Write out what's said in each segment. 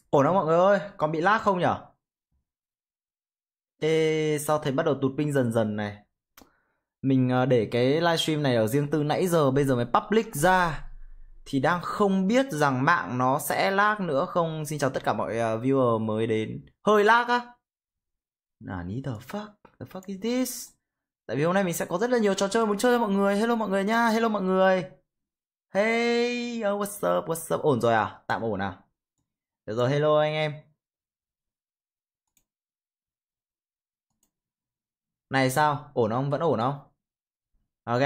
Ổn không mọi người ơi? Còn bị lag không nhở? Ê, sao thấy bắt đầu tụt ping dần dần này? Mình để cái livestream này ở riêng tư nãy giờ, bây giờ mới public ra. Thì đang không biết rằng mạng nó sẽ lag nữa không? Xin chào tất cả mọi viewer mới đến. Hơi lag á? Nani the fuck? The fuck is this? Tại vì hôm nay mình sẽ có rất là nhiều trò chơi muốn chơi với mọi người. Hello mọi người nha, hello mọi người. Hey, oh, what's up, what's up? Ổn rồi à? Tạm ổn à? Được rồi, hello anh em. Này sao? Ổn không? Vẫn ổn không? Ok.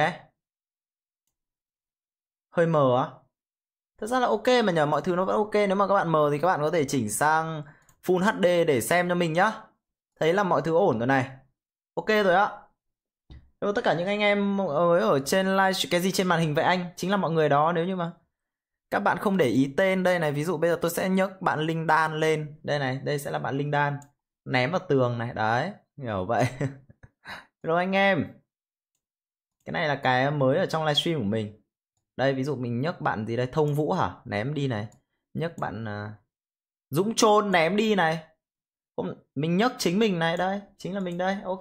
Hơi mờ á? Thật ra là ok mà nhờ, mọi thứ nó vẫn ok. Nếu mà các bạn mờ thì các bạn có thể chỉnh sang Full HD để xem cho mình nhá. Thấy là mọi thứ ổn rồi này. Ok rồi á. Hello tất cả những anh em mới ở trên live, cái gì trên màn hình vậy anh? Chính là mọi người đó. Nếu như mà các bạn không để ý tên đây này, ví dụ bây giờ tôi sẽ nhấc bạn Linh Đan lên. Đây này, đây sẽ là bạn Linh Đan. Ném vào tường này, đấy. Hiểu vậy. Hello anh em. Cái này là cái mới ở trong livestream của mình. Đây ví dụ mình nhấc bạn gì đây, Thông Vũ hả, ném đi này. Nhấc bạn Dũng Trôn ném đi này. Không, mình nhấc chính mình này, đây chính là mình đây. Ok.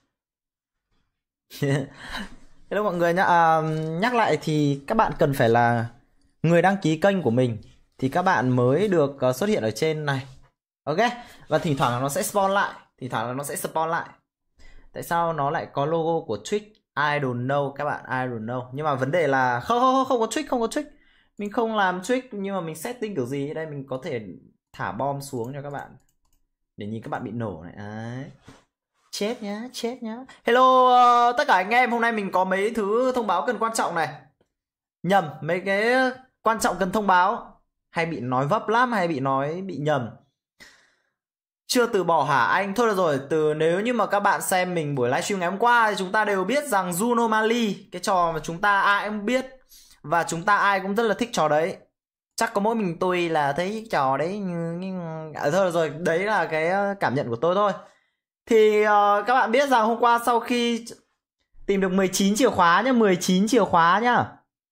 Hello mọi người nhá. Nhắc lại thì các bạn cần phải là người đăng ký kênh của mình thì các bạn mới được xuất hiện ở trên này. Ok. Và thỉnh thoảng là nó sẽ spawn lại, thỉnh thoảng là nó sẽ spawn lại. Tại sao nó lại có logo của Twitch? I don't know các bạn, I don't know. Nhưng mà vấn đề là không có Twitch, không có Twitch. Mình không làm Twitch, nhưng mà mình setting kiểu gì đây, mình có thể thả bom xuống cho các bạn để nhìn các bạn bị nổ này. Đấy. Chết nhá, chết nhá. Hello tất cả anh em, hôm nay mình có mấy thứ thông báo cần quan trọng này. Nhầm, mấy cái quan trọng cần thông báo. Hay bị nói vấp lắm, hay bị nói bị nhầm. Chưa từ bỏ hả anh? Thôi được rồi, nếu như mà các bạn xem mình buổi livestream ngày hôm qua thì chúng ta đều biết rằng Juno Mali, cái trò mà chúng ta ai cũng biết và chúng ta ai cũng rất là thích trò đấy. Chắc có mỗi mình tôi là thấy trò đấy thôi được rồi, đấy là cái cảm nhận của tôi thôi. Thì các bạn biết rằng hôm qua sau khi tìm được 19 chìa khóa nhá, 19 chìa khóa nhá.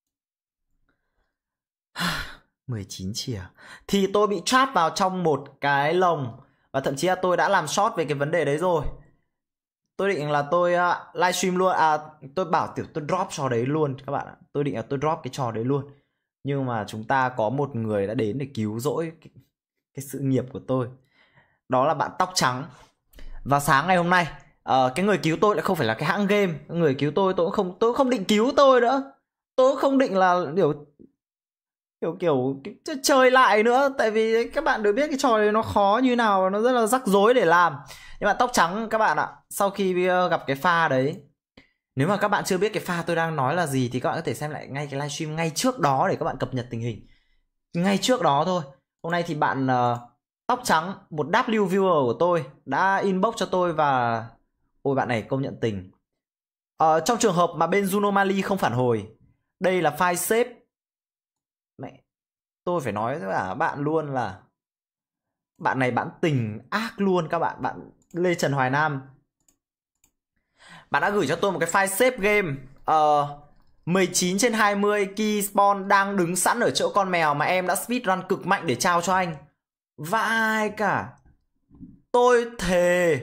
19 chìa thì tôi bị trap vào trong một cái lồng. Và thậm chí là tôi đã làm short về cái vấn đề đấy rồi. Tôi định là tôi livestream luôn. Tôi bảo tiểu tôi drop trò đấy luôn các bạn ạ. Tôi định là tôi drop cái trò đấy luôn. Nhưng mà chúng ta có một người đã đến để cứu rỗi cái sự nghiệp của tôi. Đó là bạn tóc trắng. Và sáng ngày hôm nay cái người cứu tôi lại không phải là cái hãng game. Người cứu tôi cũng không định cứu tôi nữa. Tôi cũng không định là kiểu chơi lại nữa. Tại vì các bạn đều biết cái trò này nó khó như nào và nó rất là rắc rối để làm. Nhưng mà tóc trắng các bạn ạ, sau khi gặp cái pha đấy, nếu mà các bạn chưa biết cái pha tôi đang nói là gì thì các bạn có thể xem lại ngay cái livestream ngay trước đó để các bạn cập nhật tình hình ngay trước đó thôi. Hôm nay thì bạn tóc trắng, một W viewer của tôi, đã inbox cho tôi và ôi bạn này công nhận tình. Trong trường hợp mà bên Juno Mali không phản hồi, đây là file save. Mẹ, tôi phải nói với cả bạn luôn là bạn này bạn tình ác luôn các bạn. Bạn Lê Trần Hoài Nam, bạn đã gửi cho tôi một cái file save game 19/20 key spawn đang đứng sẵn ở chỗ con mèo mà em đã speedrun cực mạnh để trao cho anh. Vãi cả. Tôi thề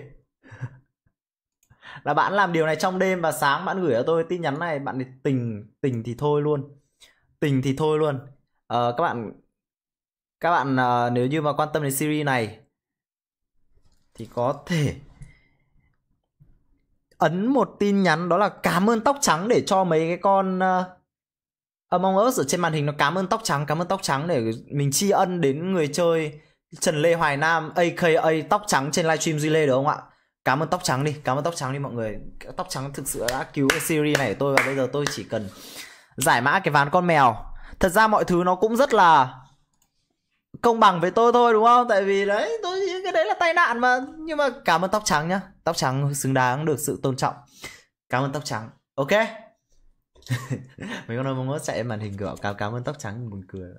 là bạn làm điều này trong đêm và sáng bạn gửi cho tôi tin nhắn này. Bạn ấy tình thì thôi luôn. Tình thì thôi luôn. Các bạn nếu như mà quan tâm đến series này thì có thể ấn một tin nhắn, đó là cảm ơn tóc trắng, để cho mấy cái con Among Us ở trên màn hình nó cảm ơn tóc trắng để mình tri ân đến người chơi Trần Lê Hoài Nam aka tóc trắng trên livestream Duy Lê được không ạ? Cảm ơn tóc trắng đi mọi người. Tóc trắng thực sự đã cứu cái series này của tôi và bây giờ tôi chỉ cần giải mã cái ván con mèo. Thật ra mọi thứ nó cũng rất là công bằng với tôi thôi đúng không? Tại vì đấy, tôi cái đấy là tai nạn mà. Nhưng mà cảm ơn tóc trắng nhá. Tóc trắng xứng đáng được sự tôn trọng. Cảm ơn tóc trắng. Ok. Mấy con Among Us chạy màn hình kiểu cảm ơn tóc trắng, buồn cười.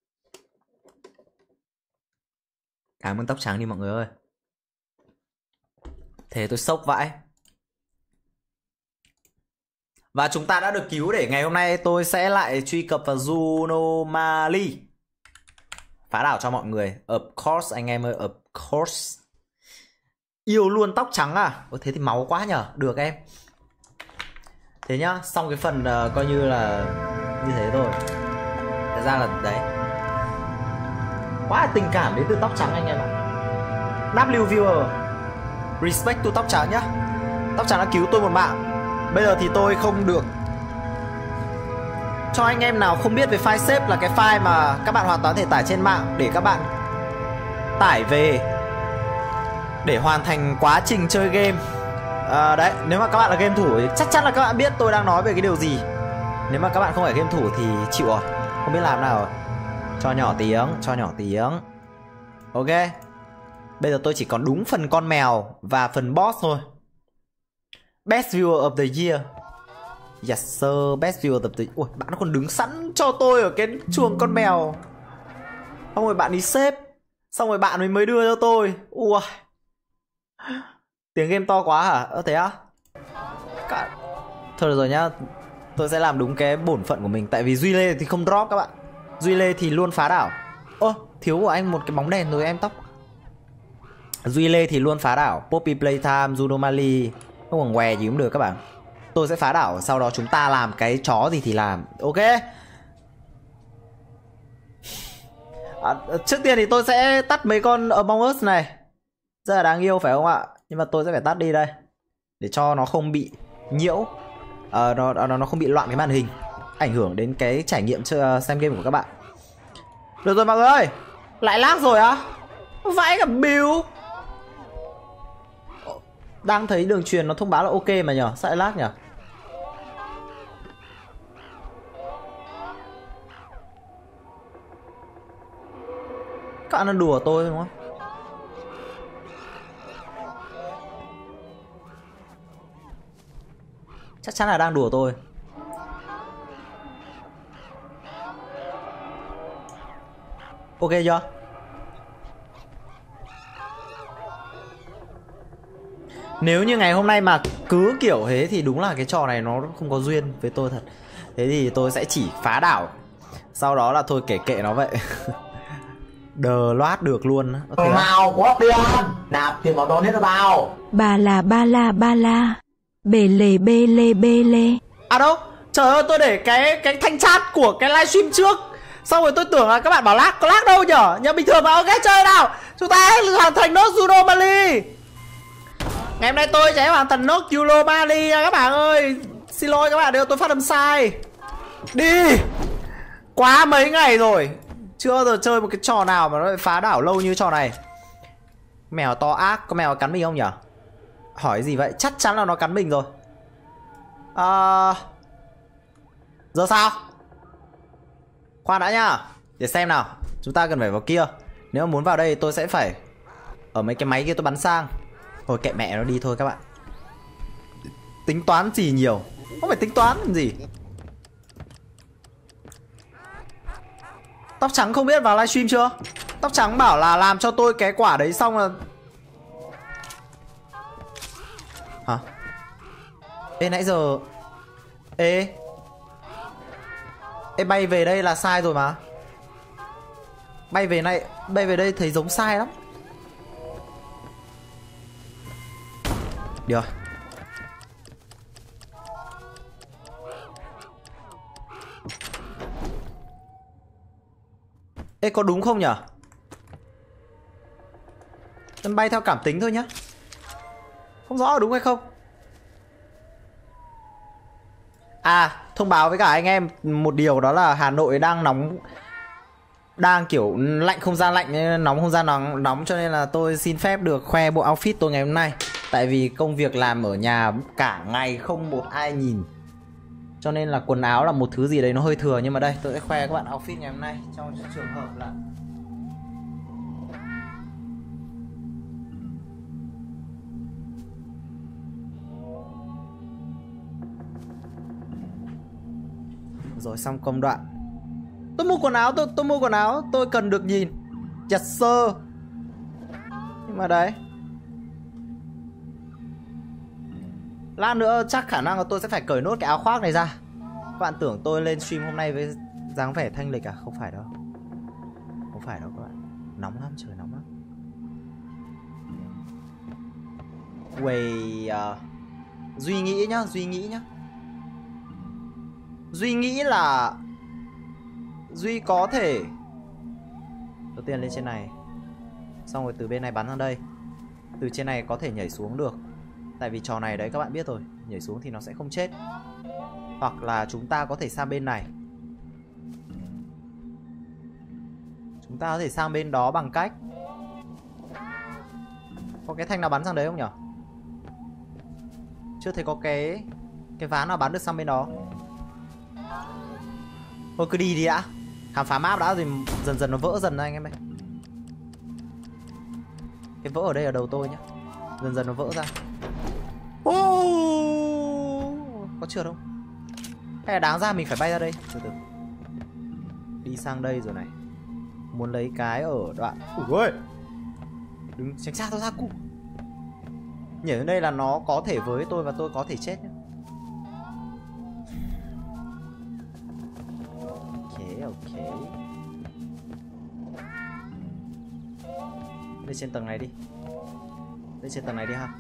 Cảm ơn tóc trắng đi mọi người ơi. Thế tôi sốc vãi. Và chúng ta đã được cứu để ngày hôm nay tôi sẽ lại truy cập vào Juno Mali. Phá đảo cho mọi người. Of course anh em ơi, of course. Yêu luôn tóc trắng à? Ồ, thế thì máu quá nhở. Được em. Thế nhá, xong cái phần coi như là như thế thôi. Thật ra là đấy, quá là tình cảm đến từ tóc trắng anh em ạ. W viewer, respect to tóc trắng nhá. Tóc trắng đã cứu tôi một mạng. Bây giờ thì tôi không được. Cho anh em nào không biết về file save là cái file mà các bạn hoàn toàn thể tải trên mạng để các bạn tải về để hoàn thành quá trình chơi game. Đấy, nếu mà các bạn là game thủ thì chắc chắn là các bạn biết tôi đang nói về cái điều gì. Nếu mà các bạn không phải game thủ thì chịu rồi, không biết làm nào rồi. Cho nhỏ tiếng, cho nhỏ tiếng. Ok. Bây giờ tôi chỉ còn đúng phần con mèo và phần boss thôi. Best viewer of the year. Yes sir, best viewer of the... Ui, bạn còn đứng sẵn cho tôi ở cái chuồng con mèo. Xong rồi bạn đi xếp. Xong rồi bạn mới đưa cho tôi. Ui, tiếng game to quá hả? Thế á? Thôi được rồi nhá. Tôi sẽ làm đúng cái bổn phận của mình. Tại vì Duy Lê thì không drop các bạn. Duy Lê thì luôn phá đảo. Ơ, thiếu của anh một cái bóng đèn rồi em tóc. Duy Lê thì luôn phá đảo. Poppy Playtime, Juno Mali, không còn què gì cũng được các bạn. Tôi sẽ phá đảo, sau đó chúng ta làm cái chó gì thì làm. Ok. Trước tiên thì tôi sẽ tắt mấy con Among Us này. Rất là đáng yêu phải không ạ? Nhưng mà tôi sẽ phải tắt đi đây để cho nó không bị nhiễu. Nó không bị loạn cái màn hình, ảnh hưởng đến cái trải nghiệm xem game của các bạn. Được rồi mọi người ơi. Lại lag rồi á? Vãi cả build. Đang thấy đường truyền nó thông báo là ok mà nhờ. Sao lại lag nhờ? Các bạn đang đùa tôi đúng không? Chắc chắn là đang đùa tôi. Ok chưa? Nếu như ngày hôm nay mà cứ kiểu thế thì đúng là cái trò này nó không có duyên với tôi thật. Thế thì tôi sẽ chỉ phá đảo, sau đó là thôi kệ nó vậy. Đờ loát được luôn. Màu có tiền, nạp tiền vào đó hết rồi bao. Ba la bê lê. À đâu, trời ơi, tôi để cái thanh chat của cái livestream trước. Xong rồi tôi tưởng là các bạn bảo lag, có lag đâu nhở? Nhưng bình thường mà ok chơi nào. Chúng ta hãy hoàn thành nốt Juno Mali. Ngày hôm nay tôi sẽ hoàn thành nốt Juno Mali nha các bạn ơi. Xin lỗi các bạn nếu tôi phát âm sai. Đi. Quá mấy ngày rồi, chưa bao giờ chơi một cái trò nào mà nó phá đảo lâu như trò này. Mèo to ác, có mèo cắn mình không nhở? Hỏi gì vậy? Chắc chắn là nó cắn mình rồi. Giờ sao? Khoan đã nhá. Để xem nào. Chúng ta cần phải vào kia. Nếu mà muốn vào đây tôi sẽ phải ở mấy cái máy kia tôi bắn sang. Thôi kệ mẹ nó đi thôi các bạn. Tính toán gì nhiều. Không phải tính toán làm gì. Tóc trắng không biết vào livestream chưa? Tóc trắng bảo là làm cho tôi cái quả đấy xong là... Hả? Ê nãy giờ... Ê bay về đây là sai rồi mà. Bay về đây thấy giống sai lắm. Được. Ê có đúng không nhở? Em bay theo cảm tính thôi nhá. Không rõ là đúng hay không. À, thông báo với cả anh em một điều đó là Hà Nội đang nóng. Đang kiểu lạnh không gian lạnh, nóng không gian nóng, cho nên là tôi xin phép được khoe bộ outfit tôi ngày hôm nay. Tại vì công việc làm ở nhà cả ngày không một ai nhìn, cho nên là quần áo là một thứ gì đấy nó hơi thừa. Nhưng mà đây tôi sẽ khoe các bạn outfit ngày hôm nay trong trường hợp là rồi xong công đoạn. Tôi mua quần áo, tôi mua quần áo, tôi cần được nhìn. Yes sir. Nhưng mà đấy, lát nữa chắc khả năng là tôi sẽ phải cởi nốt cái áo khoác này ra. Các bạn tưởng tôi lên stream hôm nay với dáng vẻ thanh lịch à? Không phải đâu. không phải đâu các bạn. Nóng lắm, trời nóng lắm. Wait, Duy nghĩ nhá. Duy nghĩ là Duy có thể đầu tiên lên trên này, xong rồi từ bên này bắn sang đây. Từ trên này có thể nhảy xuống được. Tại vì trò này đấy các bạn biết rồi, nhảy xuống thì nó sẽ không chết. Hoặc là chúng ta có thể sang bên này. Chúng ta có thể sang bên đó bằng cách có cái thanh nào bắn sang đấy không nhỉ? Chưa thấy có cái ván nào bắn được sang bên đó. Thôi cứ đi đã. Khám phá map đã rồi dần dần nó vỡ dần ra anh em ơi. Cái vỡ ở đây ở đầu tôi nhá. Dần dần nó vỡ ra. Có trượt không? Hay là đáng ra mình phải bay ra đây. Từ từ. Đi sang đây rồi này. Muốn lấy cái ở đoạn. Ui ơi. Đừng tránh xa tôi ra cụ. Nhảy đến đây là nó có thể với tôi và tôi có thể chết nhá. Ok. Lên trên tầng này đi. Lên trên tầng này đi ha.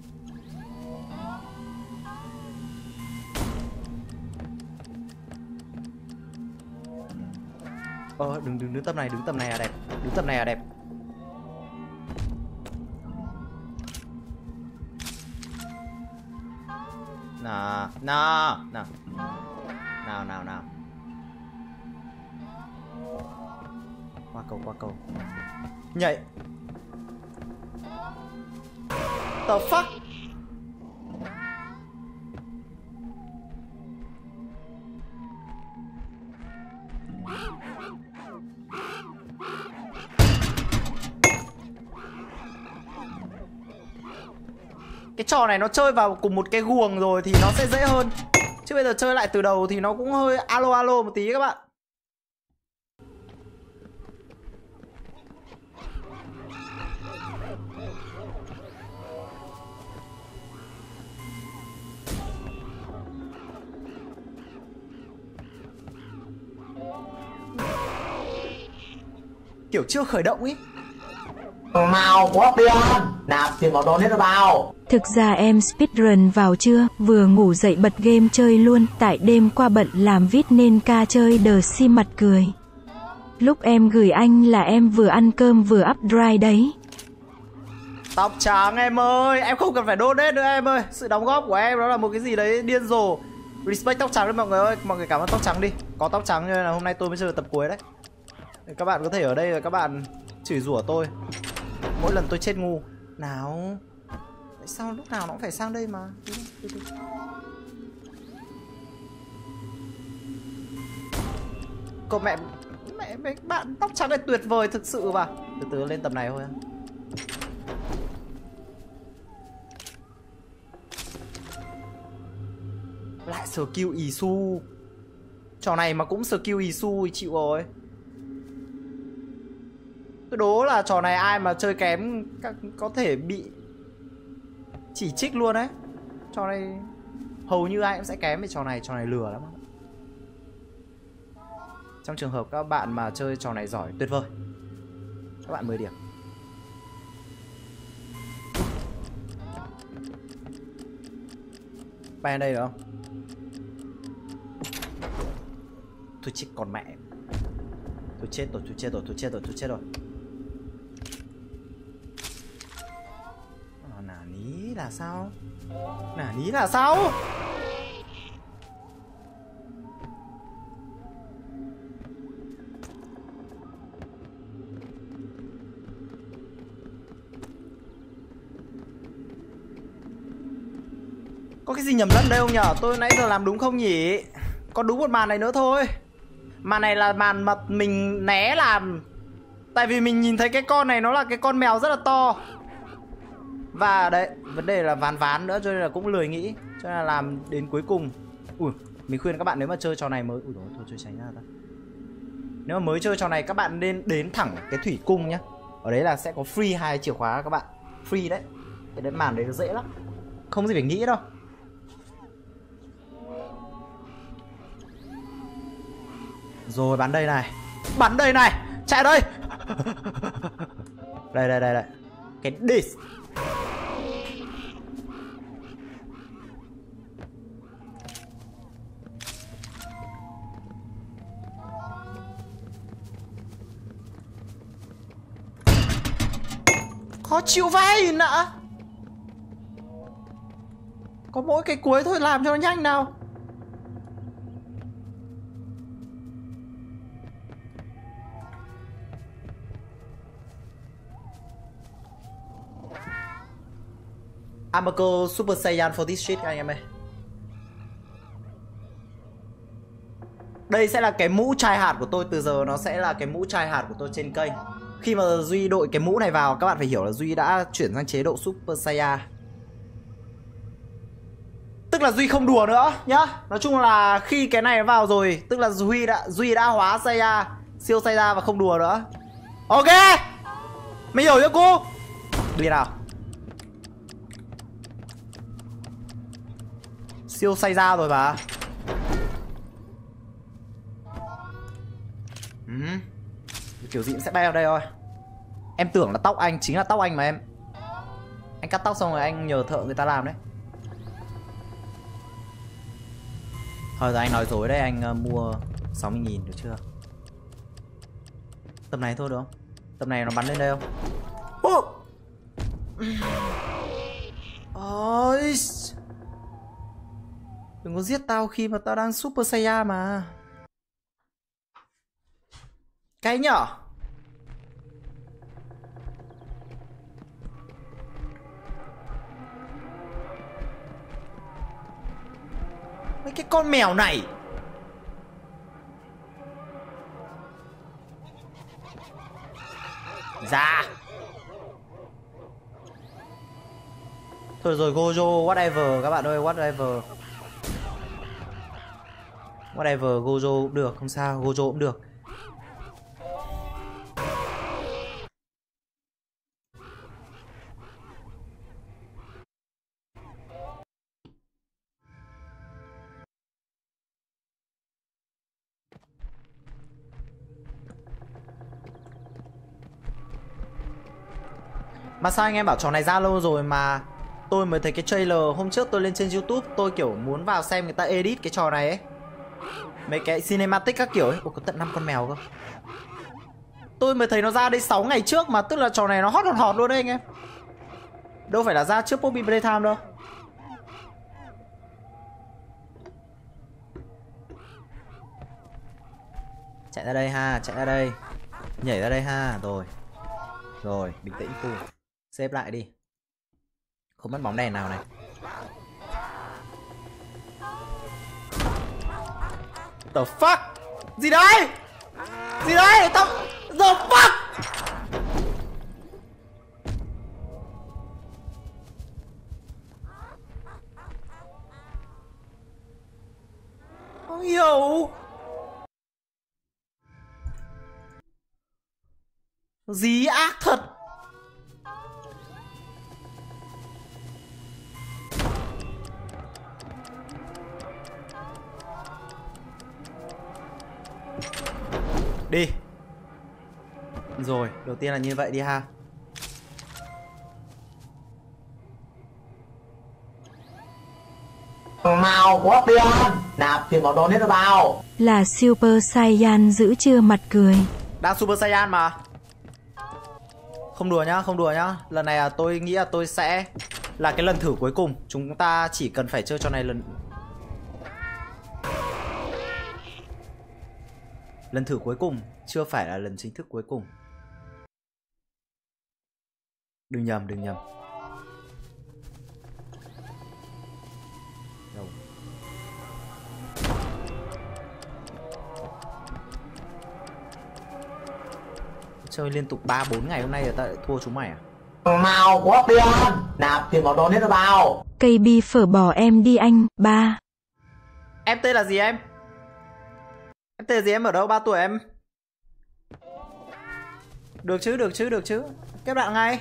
Đừng tầm này, đứng tầm này là đẹp. Đứng tầm này là đẹp. Nào. Qua cầu. Nhảy. The fuck. Cái trò này nó chơi vào cùng một cái guồng rồi thì nó sẽ dễ hơn. Chứ bây giờ chơi lại từ đầu thì nó cũng hơi alo một tí các bạn. Kiểu chưa khởi động ý. Nào có tiền, nạp tiền vào donate vào. Thực ra em speedrun vào trưa, vừa ngủ dậy bật game chơi luôn, tại đêm qua bận làm viết nên ca chơi The Sims mặt cười. Lúc em gửi anh là em vừa ăn cơm vừa up dry đấy. Tóc trắng em ơi, em không cần phải donate nữa em ơi. Sự đóng góp của em đó là một cái gì đấy điên rồ. Respect tóc trắng đấy mọi người ơi, mọi người cảm ơn tóc trắng đi. Có tóc trắng nên là hôm nay tôi mới chơi được tập cuối đấy. Các bạn có thể ở đây và các bạn chửi rủa tôi mỗi lần tôi chết ngu. Nào. Tại sao lúc nào nó cũng phải sang đây mà. Cậu mẹ mấy bạn tóc trắng này tuyệt vời thực sự mà. Từ từ lên tầm này thôi. Lại skill Isu. Trò này mà cũng skill Isu thì chịu rồi. Tôi đố là trò này ai mà chơi kém có thể bị chỉ trích luôn đấy. Trò này hầu như ai cũng sẽ kém về trò này lừa lắm. Trong trường hợp các bạn mà chơi trò này giỏi tuyệt vời, các bạn 10 điểm. Bay đây được không? Tôi chết còn mẹ. Tôi chết rồi. Nả ní là sao? Có cái gì nhầm lẫn đây không nhở? Tôi nãy giờ làm đúng không nhỉ? Còn đúng một màn này nữa thôi. Màn này là màn mà mình né làm. Tại vì mình nhìn thấy cái con này nó là cái con mèo rất là to. Và đấy, vấn đề là ván nữa cho nên là cũng lười nghĩ. Cho nên là làm đến cuối cùng. Ui, mình khuyên các bạn nếu mà chơi trò này mới. Ui thôi chơi tránh ra ta. Nếu mà mới chơi trò này các bạn nên đến thẳng cái thủy cung nhá. Ở đấy là sẽ có free 2 chìa khóa các bạn. Free đấy. Cái đấy màn đấy nó dễ lắm. Không gì phải nghĩ đâu. Rồi bắn đây này. Chạy đây. Đây. Cái disk. Khó chịu vãi nạ. Có mỗi cái cuối thôi, làm cho nó nhanh nào. I'm a go Super Saiyan for this shit anh em ơi. Đây sẽ là cái mũ chai hạt của tôi, từ giờ nó sẽ là cái mũ chai hạt của tôi trên kênh. Khi mà Duy đội cái mũ này vào, các bạn phải hiểu là Duy đã chuyển sang chế độ Super Saiyan. Tức là Duy không đùa nữa nhá. Nói chung là khi cái này vào rồi, tức là Duy đã hóa Saiyan, siêu Saiyan và không đùa nữa. Ok, mày hiểu chưa cô? Đi nào. Siêu Saiyan rồi mà. Kiểu gì cũng sẽ bay vào đây thôi. Em tưởng là tóc anh, chính là tóc anh mà em. Anh cắt tóc xong rồi anh nhờ thợ người ta làm đấy. Thôi rồi anh nói dối đấy, anh mua 60.000 được chưa? Tầm này thôi được không? Tầm này nó bắn lên đây không? Ôi, đừng có giết tao khi mà tao đang Super Saiyan mà. Cái nhở? Mấy cái con mèo này. Ra. Thôi rồi, Gojo, whatever các bạn ơi, whatever. Whatever, Gojo cũng được, không sao, Gojo cũng được. Mà sao anh em bảo trò này ra lâu rồi mà tôi mới thấy cái trailer hôm trước tôi lên trên YouTube, tôi kiểu muốn vào xem người ta edit cái trò này ấy. Mấy cái cinematic các kiểu ấy. Ủa, có tận 5 con mèo cơ. Tôi mới thấy nó ra đây 6 ngày trước mà, tức là trò này nó hot luôn đấy anh em. Đâu phải là ra trước Poppy Playtime đâu. Chạy ra đây ha, chạy ra đây. Nhảy ra đây ha, rồi. Rồi, bình tĩnh cu. Xếp lại đi. Không mất bóng đèn nào này. The fuck? Gì đấy? Gì đấy? Tao... The fuck? Không hiểu. Dí ác thật. Đi. Rồi, đầu tiên là như vậy đi ha. Màu có tiền, nạp tiền vào đó hết vào. Là Super Saiyan giữ chưa mặt cười. Đang Super Saiyan mà. Không đùa nhá, không đùa nhá. Lần này là tôi nghĩ là tôi sẽ là cái lần thử cuối cùng. Chúng ta chỉ cần phải chơi trò này lần thử cuối cùng, chưa phải là lần chính thức cuối cùng. Đừng nhầm, đừng nhầm. Đâu. Chơi liên tục 3-4 ngày hôm nay là ta lại thua chúng mày à? Màu có tiền, nạp tiền vào đó hết vào. Cây bi phở bò em đi anh. 3. Em tên là gì em? Em tên là gì, em ở đâu, 3 tuổi em? Được chứ, được chứ, được chứ. Kết bạn ngay.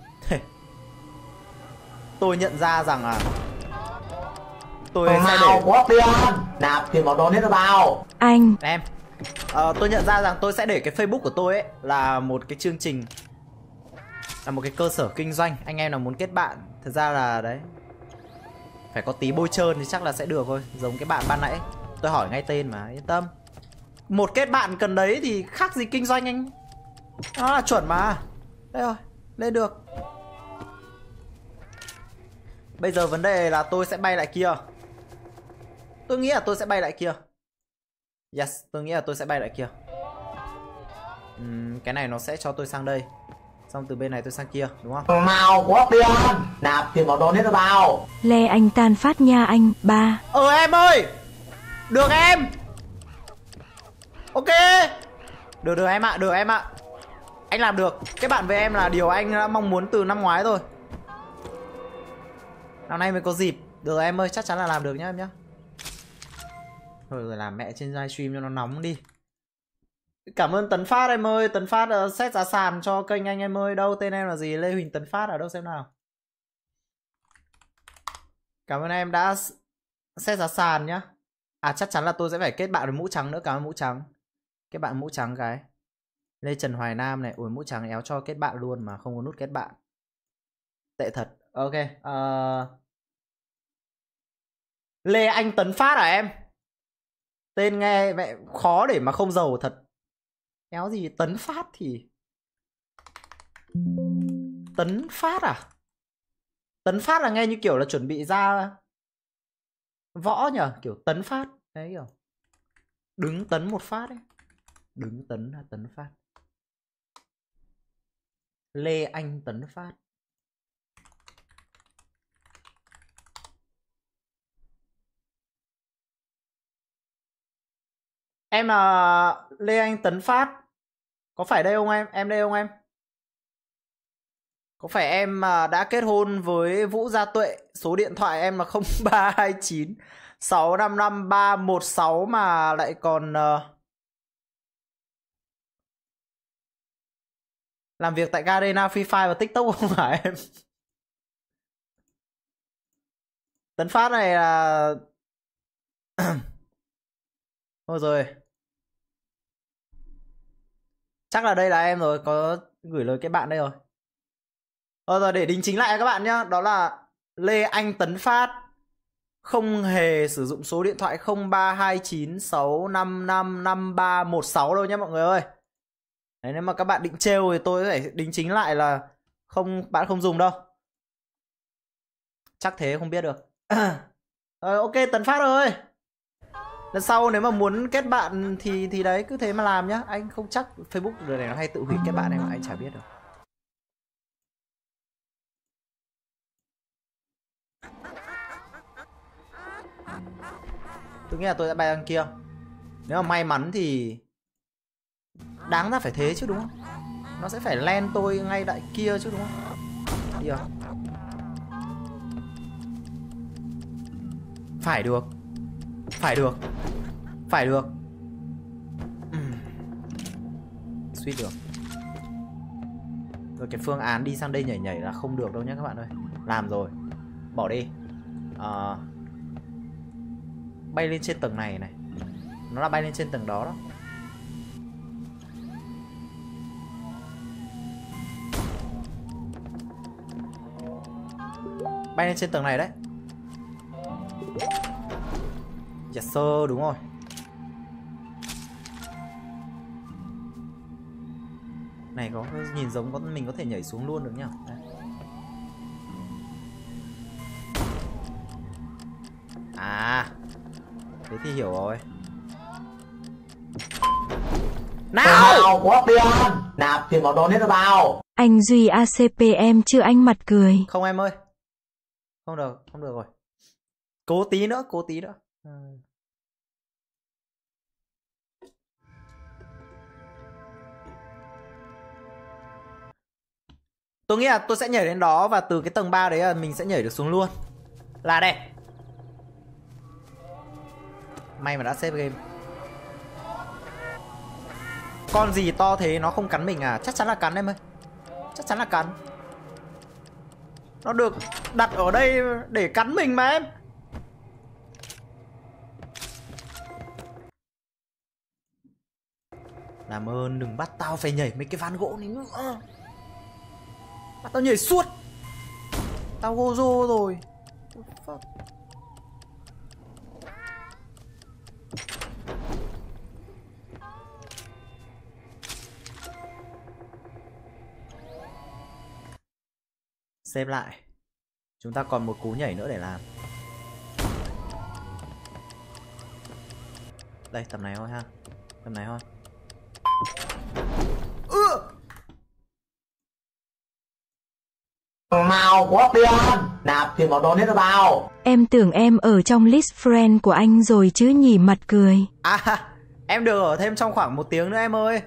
Tôi nhận ra rằng là tôi sẽ để có tiền, nạp tiền vào đó hết vào. Anh. Em. tôi nhận ra rằng tôi sẽ để cái Facebook của tôi ấy là một cái chương trình, là một cái cơ sở kinh doanh. Anh em nào muốn kết bạn, thật ra là đấy, phải có tí bôi trơn thì chắc là sẽ được thôi. Giống cái bạn ban nãy, tôi hỏi ngay tên mà, yên tâm. Một kết bạn cần đấy thì khác gì kinh doanh anh. Nó là chuẩn mà. Đây rồi, lên được. Bây giờ vấn đề là tôi sẽ bay lại kia. Tôi nghĩ là tôi sẽ bay lại kia. Yes, tôi nghĩ là tôi sẽ bay lại kia. Cái này nó sẽ cho tôi sang đây. Xong từ bên này tôi sang kia, đúng không? Màu có tiền, nạp tiền vào donate vào. Le anh tan phát nha anh. 3. Em ơi. Được em. Ok. Được em ạ, được em ạ. Anh làm được. Kết bạn với em là điều anh đã mong muốn từ năm ngoái rồi. Năm nay mới có dịp. Được em ơi, chắc chắn là làm được nhá em nhá. Thôi rồi làm mẹ trên livestream cho nó nóng đi. Cảm ơn Tấn Phát em ơi. Tấn Phát set giá sàn cho kênh anh em ơi. Đâu tên em là gì? Lê Huỳnh Tấn Phát ở đâu xem nào. Cảm ơn em đã set giá sàn nhá. À chắc chắn là tôi sẽ phải kết bạn với mũ trắng nữa. Cảm ơn mũ trắng. Kết bạn mũ trắng cái. Lê Trần Hoài Nam này. Ui mũ trắng éo cho kết bạn luôn mà không có nút kết bạn. Tệ thật. Ok. Lê Anh Tấn Phát à em? Tên nghe mẹ khó để mà không giàu thật. Éo gì Tấn Phát thì... Tấn Phát à? Tấn Phát là nghe như kiểu là chuẩn bị ra võ nhờ, kiểu Tấn Phát. Đấy kiểu đứng tấn một phát ấy. Đứng tấn là Tấn Phát. Lê Anh Tấn Phát. Em là Lê Anh Tấn Phát. Có phải đây không em? Em đây không em? Có phải em mà đã kết hôn với Vũ Gia Tuệ? Số điện thoại em là 0329 655 316 mà lại còn làm việc tại Garena, Free Fire và TikTok không hả em? Tấn Phát này là... Thôi rồi. Chắc là đây là em rồi, có gửi lời kết bạn đây rồi. Rồi để đính chính lại các bạn nhá, đó là Lê Anh Tấn Phát. Không hề sử dụng số điện thoại 0329 655 5316 đâu nhé mọi người ơi. Đấy, nếu mà các bạn định trêu thì tôi phải đính chính lại là bạn không dùng đâu. Chắc thế không biết được. Ok Tấn Phát ơi. Lần sau nếu mà muốn kết bạn thì đấy cứ thế mà làm nhá. Anh không chắc Facebook đời này nó hay tự hủy kết bạn em mà anh chả biết được. Tôi nghĩ là tôi sẽ bay sang kia. Nếu mà may mắn thì đáng ra phải thế chứ đúng không? Nó sẽ phải len tôi ngay tại kia chứ đúng không? Đi à? Phải được. Phải được. Phải được. Suýt được. Rồi cái phương án đi sang đây nhảy nhảy là không được đâu nhé các bạn ơi. Làm rồi. Bỏ đi. Bay lên trên tầng này này. Nó là bay lên trên tầng đó đó. Bay lên trên tầng này đấy. Yes sir, đúng rồi. Này có nhìn giống mình có thể nhảy xuống luôn được nhá. Đấy. À, thế thì hiểu rồi. Nào có tiền, nạp tiền vào donate vào. Anh Duy ACP em chưa anh mặt cười. Không em ơi. Không được rồi. Cố tí nữa. Tôi nghĩ là tôi sẽ nhảy đến đó và từ cái tầng 3 đấy là mình sẽ nhảy được xuống luôn. Là đây. May mà đã save game. Con gì to thế nó không cắn mình à? Chắc chắn là cắn em ơi. Chắc chắn là cắn. Nó được đặt ở đây để cắn mình mà em. Làm ơn đừng bắt tao phải nhảy mấy cái ván gỗ này nữa. Bắt tao nhảy suốt. Tao Gozo rồi. Fuck. Save lại. Chúng ta còn một cú nhảy nữa để làm. Đây, tầm này thôi ha. Tầm này thôi. Màu có tiền, nạp tiền vào donate vào. Em tưởng em ở trong list friend của anh rồi chứ nhỉ, mặt cười. À, em được ở thêm trong khoảng 1 tiếng nữa em ơi.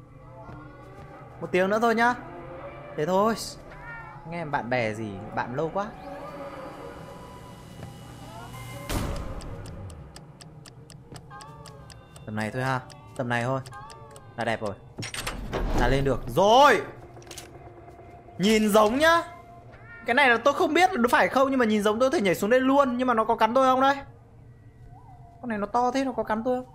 1 tiếng nữa thôi nhá. Thế thôi. Nghe bạn bè gì, bạn lâu quá. Tầm này thôi ha. Tầm này thôi là đẹp rồi. Là lên được rồi. Nhìn giống nhá. Cái này là tôi không biết là phải không, nhưng mà nhìn giống tôi có thể nhảy xuống đây luôn. Nhưng mà nó có cắn tôi không đây? Con này nó to thế, nó có cắn tôi không?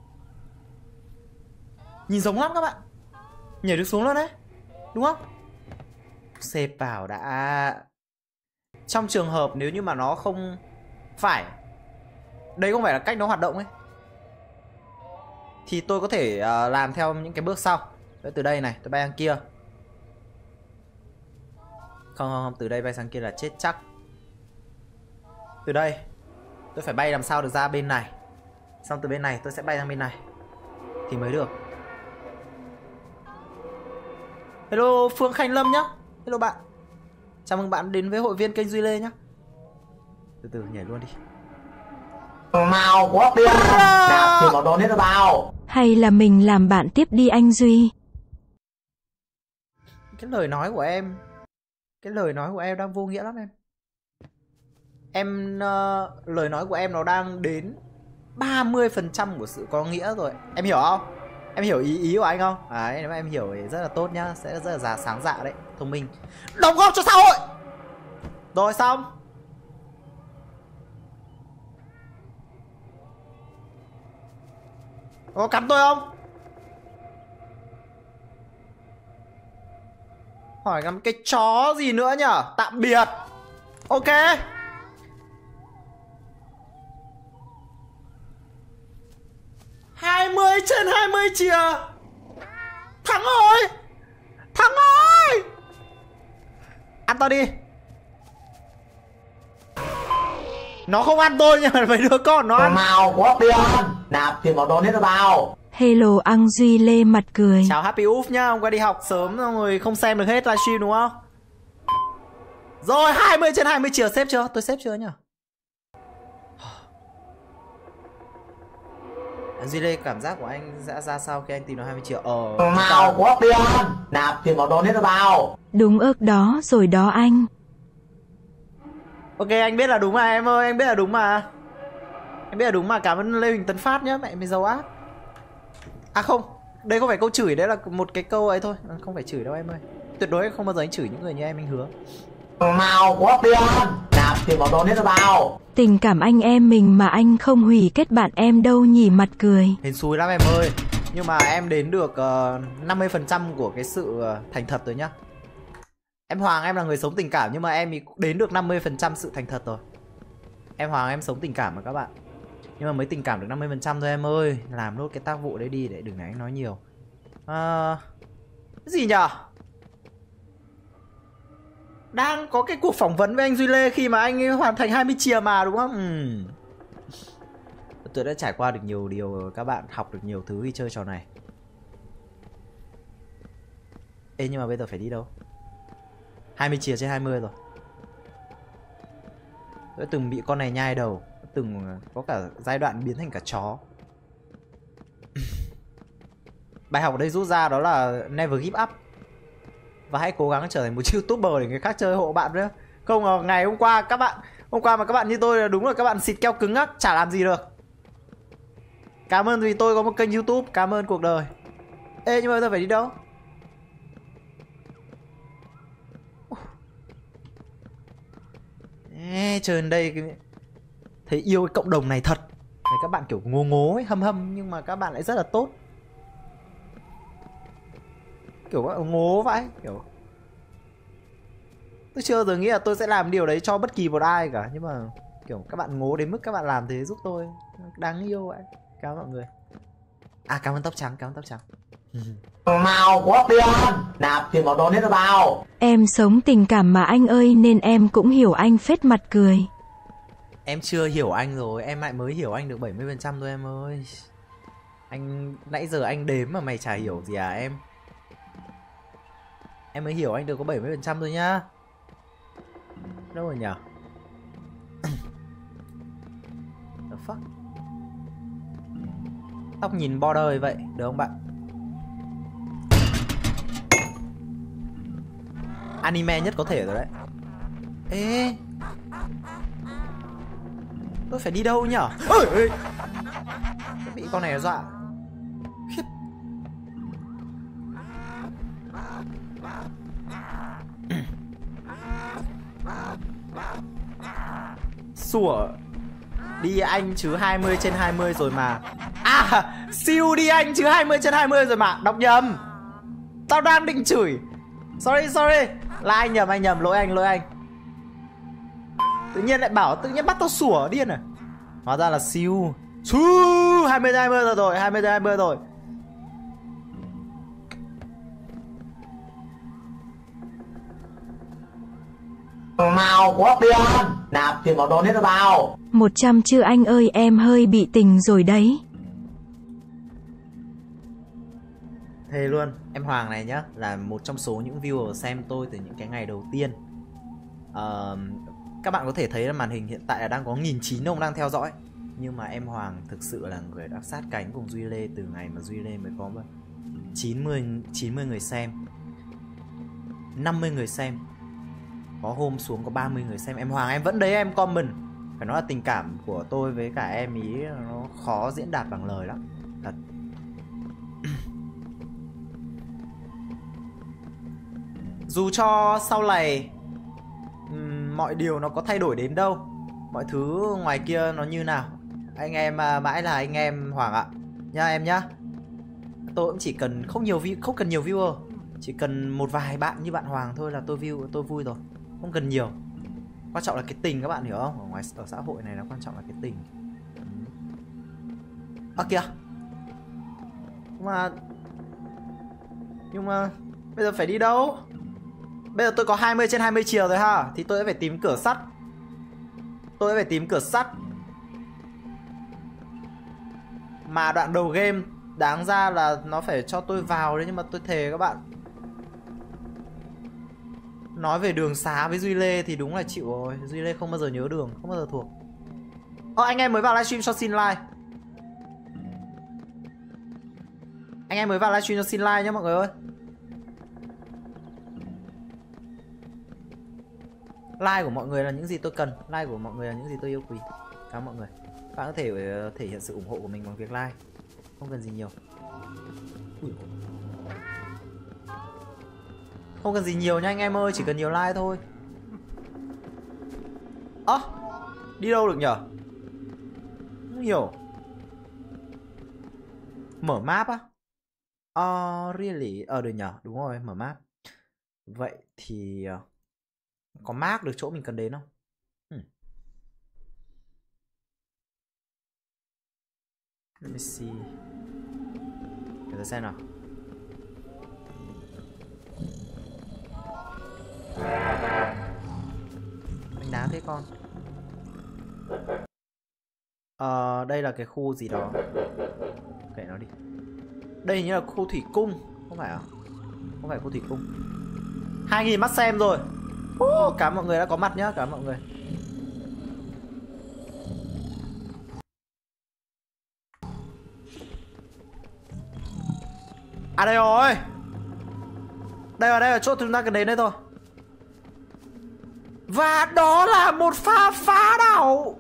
Nhìn giống lắm các bạn. Nhảy được xuống luôn đấy. Đúng không? Save vào đã. Trong trường hợp nếu như mà nó không phải, đây không phải là cách nó hoạt động ấy, thì tôi có thể làm theo những cái bước sau. Từ đây này, tôi bay sang kia. Không, từ đây bay sang kia là chết chắc. Từ đây tôi phải bay làm sao được ra bên này. Xong từ bên này tôi sẽ bay sang bên này thì mới được. Hello Phương Khánh Lâm nhá. Hello bạn. Chào mừng bạn đến với hội viên kênh Duy Lê nhá. Từ từ nhảy luôn đi. Màu có tiền, nạp tiền vào donate vào. Hay là mình làm bạn tiếp đi anh Duy. Cái lời nói của em, cái lời nói của em đang vô nghĩa lắm em. Em lời nói của em nó đang đến 30% của sự có nghĩa rồi. Em hiểu không? Em hiểu ý của anh không? Đấy, nếu mà em hiểu thì rất là tốt nhá. Sẽ rất là sáng dạ đấy, thông minh. Đóng góp cho xã hội. Rồi xong. Có cắn tôi không? Hỏi ngắm cái chó gì nữa nhở? Tạm biệt. Ok. trên 20 chìa. Thắng rồi. Thắng rồi. Ăn tao đi. Nó không ăn tôi nhưng mà mấy đứa con nó ăn. Màu có tiền, nạp tiền vào donate vào. Hello ăn Duy Lê mặt cười. Chào Happy Uf nhá, hôm qua đi học sớm rồi không xem được hết livestream đúng không? Rồi 20 trên 20 chìa, xếp chưa? Tôi xếp chưa nhỉ? Duy Lê, cảm giác của anh sẽ ra sao khi anh tìm được 20 triệu? Màu có tiền, nạp tiền vào donate vào. Đúng ước đó rồi đó anh. Ok, anh biết là đúng mà em ơi, anh biết là đúng mà. Em biết là đúng mà, cảm ơn Lê Huỳnh Tấn Phát nhá, mẹ mày giàu ác. À không, đây không phải câu chửi, đấy là một cái câu ấy thôi, không phải chửi đâu em ơi. Tuyệt đối không bao giờ anh chửi những người như em, anh hứa. Màu có tiền, nạp tiền vào donate vào. Tình cảm anh em mình mà anh không hủy kết bạn em đâu nhỉ, mặt cười. Hên xui lắm em ơi. Nhưng mà em đến được 50% của cái sự thành thật rồi nhá. Em Hoàng em là người sống tình cảm, nhưng mà em đến được 50% sự thành thật rồi. Em Hoàng em sống tình cảm mà các bạn. Nhưng mà mới tình cảm được 50% thôi em ơi. Làm nốt cái tác vụ đấy đi để đừng để anh nói nhiều. Cái gì nhở? Đang có cái cuộc phỏng vấn với anh Duy Lê khi mà anh ấy hoàn thành 20 chìa mà đúng không? Tôi đã trải qua được nhiều điều, các bạn học được nhiều thứ khi chơi trò này. Ê nhưng mà bây giờ phải đi đâu? 20 chìa trên 20 rồi. Tôi đã từng bị con này nhai đầu, từng có cả giai đoạn biến thành cả chó. Bài học ở đây rút ra đó là never give up. Và hãy cố gắng trở thành một YouTuber để người khác chơi hộ bạn nữa. Không, ngày hôm qua mà các bạn như tôi là đúng là các bạn xịt keo cứng ngắc, chả làm gì được. Cảm ơn vì tôi có một kênh YouTube, cảm ơn cuộc đời. Ê nhưng mà bây giờ phải đi đâu? Ê, trời đây thấy yêu cái cộng đồng này thật. Để các bạn kiểu ngố ngố ấy, hâm hâm nhưng mà các bạn lại rất là tốt. kiểu ngố vãi, kiểu tôi chưa bao giờ nghĩ là tôi sẽ làm điều đấy cho bất kỳ một ai cả, nhưng mà kiểu các bạn ngố đến mức các bạn làm thế giúp tôi, đáng yêu vậy. Cảm ơn mọi người. À cảm ơn tóc trắng, cảm ơn tóc trắng. Màu có tiền, nạp tiền vào donate vào. Em sống tình cảm mà anh ơi, nên em cũng hiểu anh phết mặt cười. Em chưa hiểu anh rồi, em lại mới hiểu anh được 70% thôi em ơi. Anh nãy giờ anh đếm mà mày chả hiểu gì à em. Em mới hiểu anh được có 70% thôi nhá. Đâu rồi nhở? The fuck? Tóc nhìn border vậy, được không bạn? Anime nhất có thể rồi đấy. Ê, tôi phải đi đâu nhở? Ôi, ôi. Tôi bị con này dọa. Khiếp. Sủa. Đi anh chứ 20/20 rồi mà. À, siêu đi anh chứ 20/20 rồi mà. Đọc nhầm. Tao đang định chửi. Sorry. Là anh nhầm, lỗi anh. Tự nhiên lại bảo, tự nhiên bắt tao sủa điên à. Hóa ra là siêu 20/20 rồi, 20/20 rồi. Màu có tiền, nạp tiền vào donate vào. 100 chứ anh ơi, em hơi bị tình rồi đấy. Thề luôn, em Hoàng này nhá, là một trong số những viewer xem tôi từ những cái ngày đầu tiên. Các bạn có thể thấy là màn hình hiện tại là đang có 1.900 ông đang theo dõi. Nhưng mà em Hoàng thực sự là người đã sát cánh cùng Duy Lê từ ngày mà Duy Lê mới có 90 người xem, 50 người xem. Có hôm xuống có 30 người xem. Em Hoàng em vẫn đấy, em comment. Phải nói là tình cảm của tôi với cả em ý nó khó diễn đạt bằng lời lắm, thật. Dù cho sau này mọi điều nó có thay đổi đến đâu, mọi thứ ngoài kia nó như nào, anh em mãi là anh em Hoàng ạ. Nha em nhá. Tôi cũng chỉ cần không cần nhiều viewer, chỉ cần một vài bạn như bạn Hoàng thôi là tôi vui rồi. Không cần nhiều. Quan trọng là cái tình, các bạn hiểu không? Ở xã hội này là quan trọng là cái tình. Kìa. Nhưng mà bây giờ phải đi đâu? Bây giờ tôi có 20/20 chiều rồi ha. Thì tôi sẽ phải tìm cửa sắt. Mà đoạn đầu game đáng ra là nó phải cho tôi vào đấy. Nhưng mà tôi thề các bạn, nói về đường xá với Duy Lê thì đúng là chịu rồi. Duy Lê không bao giờ nhớ đường, không bao giờ thuộc. Anh em mới vào livestream cho xin like. Nhé mọi người ơi. Like của mọi người là những gì tôi cần. Like của mọi người là những gì tôi yêu quý. Cảm ơn mọi người. Bạn có thể thể hiện sự ủng hộ của mình bằng việc like. Không cần gì nhiều. Không cần gì nhiều nha anh em ơi, chỉ cần nhiều like thôi. Đi đâu được nhở? Không hiểu. Mở map á? Really? Được nhở, đúng rồi, mở map. Vậy thì có mark được chỗ mình cần đến không? Let me see. Để tôi xem nào. Đánh đá thế con. Đây là cái khu gì đó. Kệ nó đi. Đây hình như là khu thủy cung. Không phải à? Không phải khu thủy cung. 2.000 mắt xem rồi. Cảm ơn mọi người đã có mặt nhá. Cảm ơn mọi người. Đây rồi. Đây là chỗ chúng ta cần đến đây thôi. Và đó là một pha phá đảo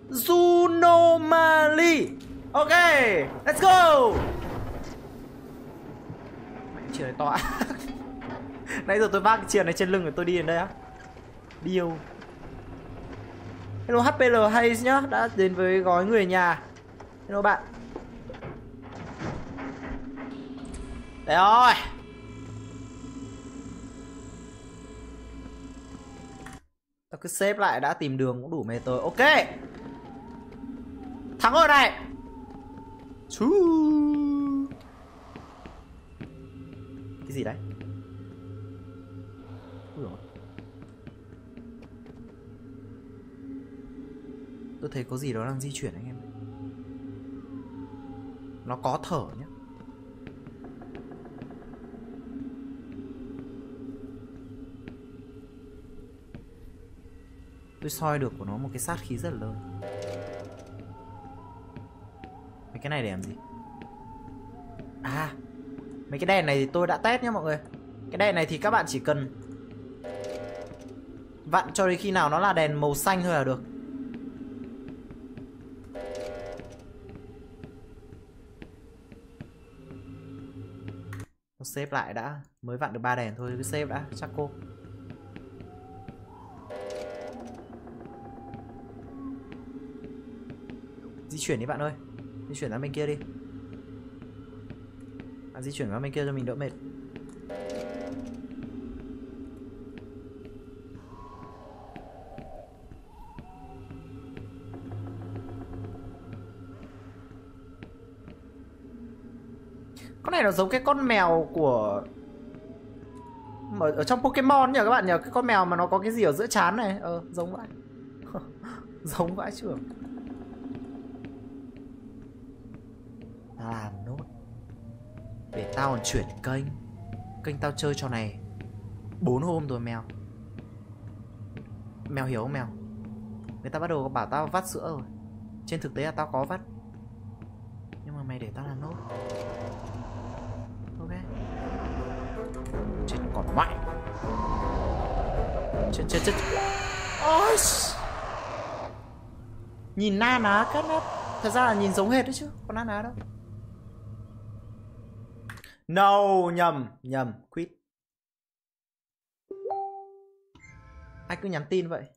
Zunomali. Ok, let's go. Mẹ chìa này to. Nãy giờ tôi vác cái chìa này trên lưng rồi tôi đi đến đây á. Điêu. Hello HPL Hayes nhá, đã đến với gói người nhà. Hello bạn. Đây rồi. Tao cứ xếp lại đã, tìm đường cũng đủ mê tôi. Ok. Thắng rồi này. Chú. Cái gì đấy? Ui dồi. Tôi thấy có gì đó đang di chuyển anh em. Nó có thở nhé. Tôi soi được của nó một cái sát khí rất là lớn. Mấy cái này để làm gì? À, mấy cái đèn này thì tôi đã test nhá mọi người. Cái đèn này thì các bạn chỉ cần vặn cho đến khi nào nó là đèn màu xanh thôi là được. Nó xếp lại đã. Mới vặn được 3 đèn thôi, cứ xếp đã, chắc cô. Di chuyển đi bạn ơi. Di chuyển ra bên kia đi. Bạn di chuyển ra bên kia cho mình đỡ mệt. Con này nó giống cái con mèo của ở trong Pokemon nhỉ các bạn nhỉ? Cái con mèo mà nó có cái gì ở giữa trán này. Giống vậy. Giống vãi chưởng. Làm nốt. Để tao còn chuyển kênh. Kênh tao chơi trò này 4 hôm rồi mèo. Mèo hiểu không mèo? Người ta bắt đầu bảo tao vắt sữa rồi. Trên thực tế là tao có vắt. Nhưng mà mày để tao làm nốt. Ok. Chết còn mẹ. Chết. Ôi. Nhìn na ná cắt nét. Thật ra là nhìn giống hệt đấy chứ. Còn na ná đâu. No, nhầm, quit. Ai cứ nhắn tin vậy?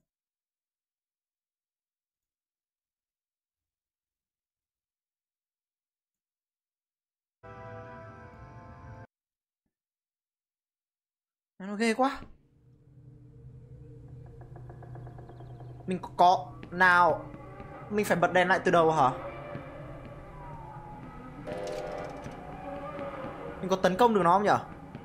Nó ghê quá. Mình có nào. Mình phải bật đèn lại từ đầu hả? Mình có tấn công được nó không nhỉ?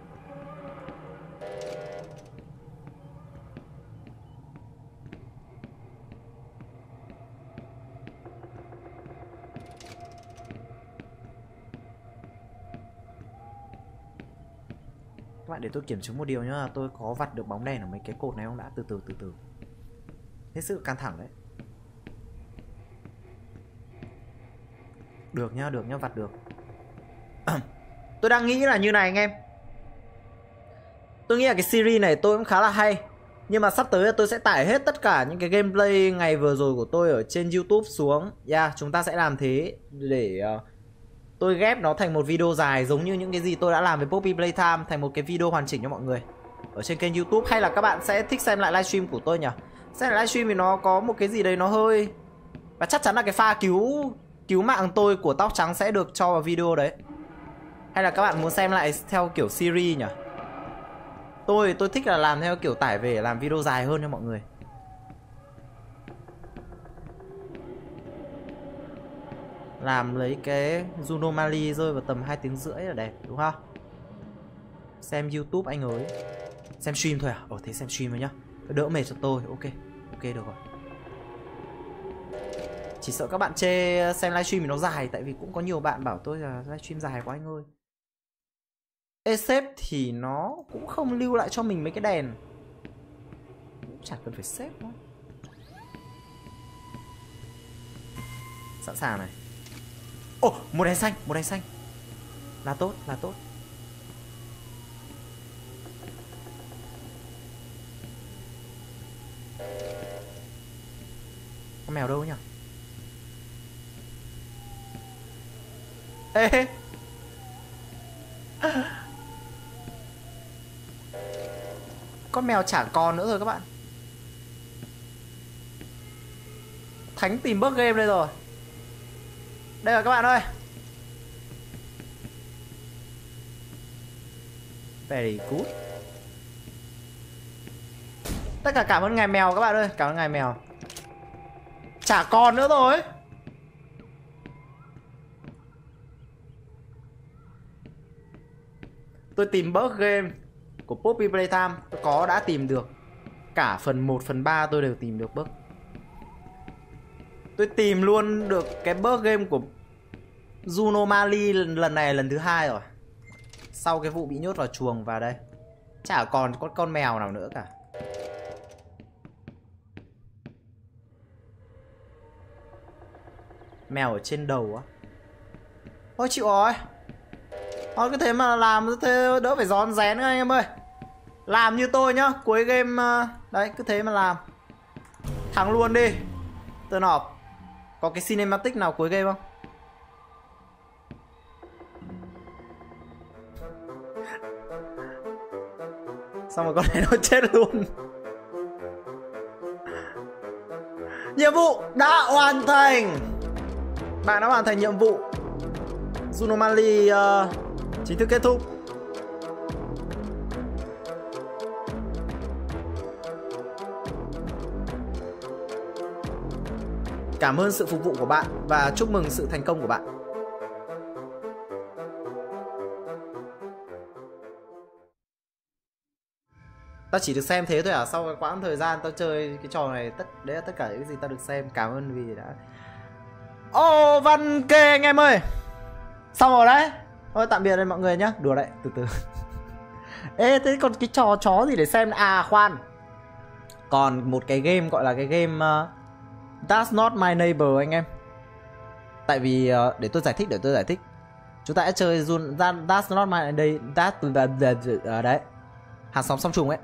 Các bạn để tôi kiểm chứng một điều nhá. Tôi có vặt được bóng đèn ở mấy cái cột này không đã? Từ từ. Hết sức căng thẳng đấy. Được nhá, vặt được. Tôi đang nghĩ là như này anh em. Tôi nghĩ là cái series này tôi cũng khá là hay. Nhưng mà sắp tới là tôi sẽ tải hết tất cả những cái gameplay ngày vừa rồi của tôi ở trên YouTube xuống. Chúng ta sẽ làm thế để tôi ghép nó thành một video dài giống như những cái gì tôi đã làm với Poppy Playtime, thành một cái video hoàn chỉnh cho mọi người ở trên kênh YouTube. Hay là các bạn sẽ thích xem lại livestream của tôi nhỉ? Xem lại livestream thì nó có một cái gì đấy nó hơi... Và chắc chắn là cái pha cứu mạng tôi của tóc trắng sẽ được cho vào video đấy. Hay là các bạn muốn xem lại theo kiểu series nhỉ? Tôi thích là làm theo kiểu tải về làm video dài hơn cho mọi người. Làm lấy cái Junomali rơi vào tầm 2 tiếng rưỡi là đẹp đúng không? Xem YouTube anh ơi. Xem stream thôi à? Thế xem stream thôi nhá. Đỡ mệt cho tôi. Ok được rồi. Chỉ sợ các bạn chê xem livestream thì nó dài. Tại vì cũng có nhiều bạn bảo tôi là livestream dài quá anh ơi. Xếp thì nó cũng không lưu lại cho mình mấy cái đèn. Cũng chẳng cần phải xếp nữa. Sẵn sàng này. Một đèn xanh. Là tốt. Con mèo đâu nhỉ? Ê. Con mèo chả còn nữa rồi các bạn. Thánh tìm bug game đây rồi. Đây rồi các bạn ơi. Very good. Tất cả cảm ơn ngài mèo các bạn ơi. Cảm ơn ngài mèo. Chả còn nữa rồi. Tôi tìm bug game của Poppy Playtime. Tôi đã tìm được. Cả phần 1, phần 3 tôi đều tìm được bug. Tôi tìm luôn được cái bug game của Juno Mali lần này lần thứ 2 rồi. Sau cái vụ bị nhốt vào chuồng vào đây. Chả còn con mèo nào nữa cả. Mèo ở trên đầu á. Thôi chịu rồi. Thôi cứ thế mà làm, thế đỡ phải rón rén anh em ơi. Làm như tôi nhá. Cuối game đấy cứ thế mà làm. Thắng luôn đi. Turn off. Có cái cinematic nào cuối game không? Xong rồi con này nó chết luôn. Nhiệm vụ đã hoàn thành. Bạn đã hoàn thành nhiệm vụ. Zunomali chính thức kết thúc. Cảm ơn sự phục vụ của bạn và chúc mừng sự thành công của bạn. Tao chỉ được xem thế thôi à? Sau cái quãng thời gian tao chơi cái trò này, đấy là tất cả những gì tao được xem. Cảm ơn vì đã... Ô, văn kê anh em ơi. Xong rồi đấy. Thôi tạm biệt đây mọi người nhá. Đùa đấy, từ từ. Ê, thế còn cái trò chó gì để xem? À khoan. Còn một cái game gọi là cái game That's Not My Neighbor anh em. Tại vì để tôi giải thích. Chúng ta sẽ chơi That's Not My Neighbor. Đấy. Hàng xóm song trùng ấy.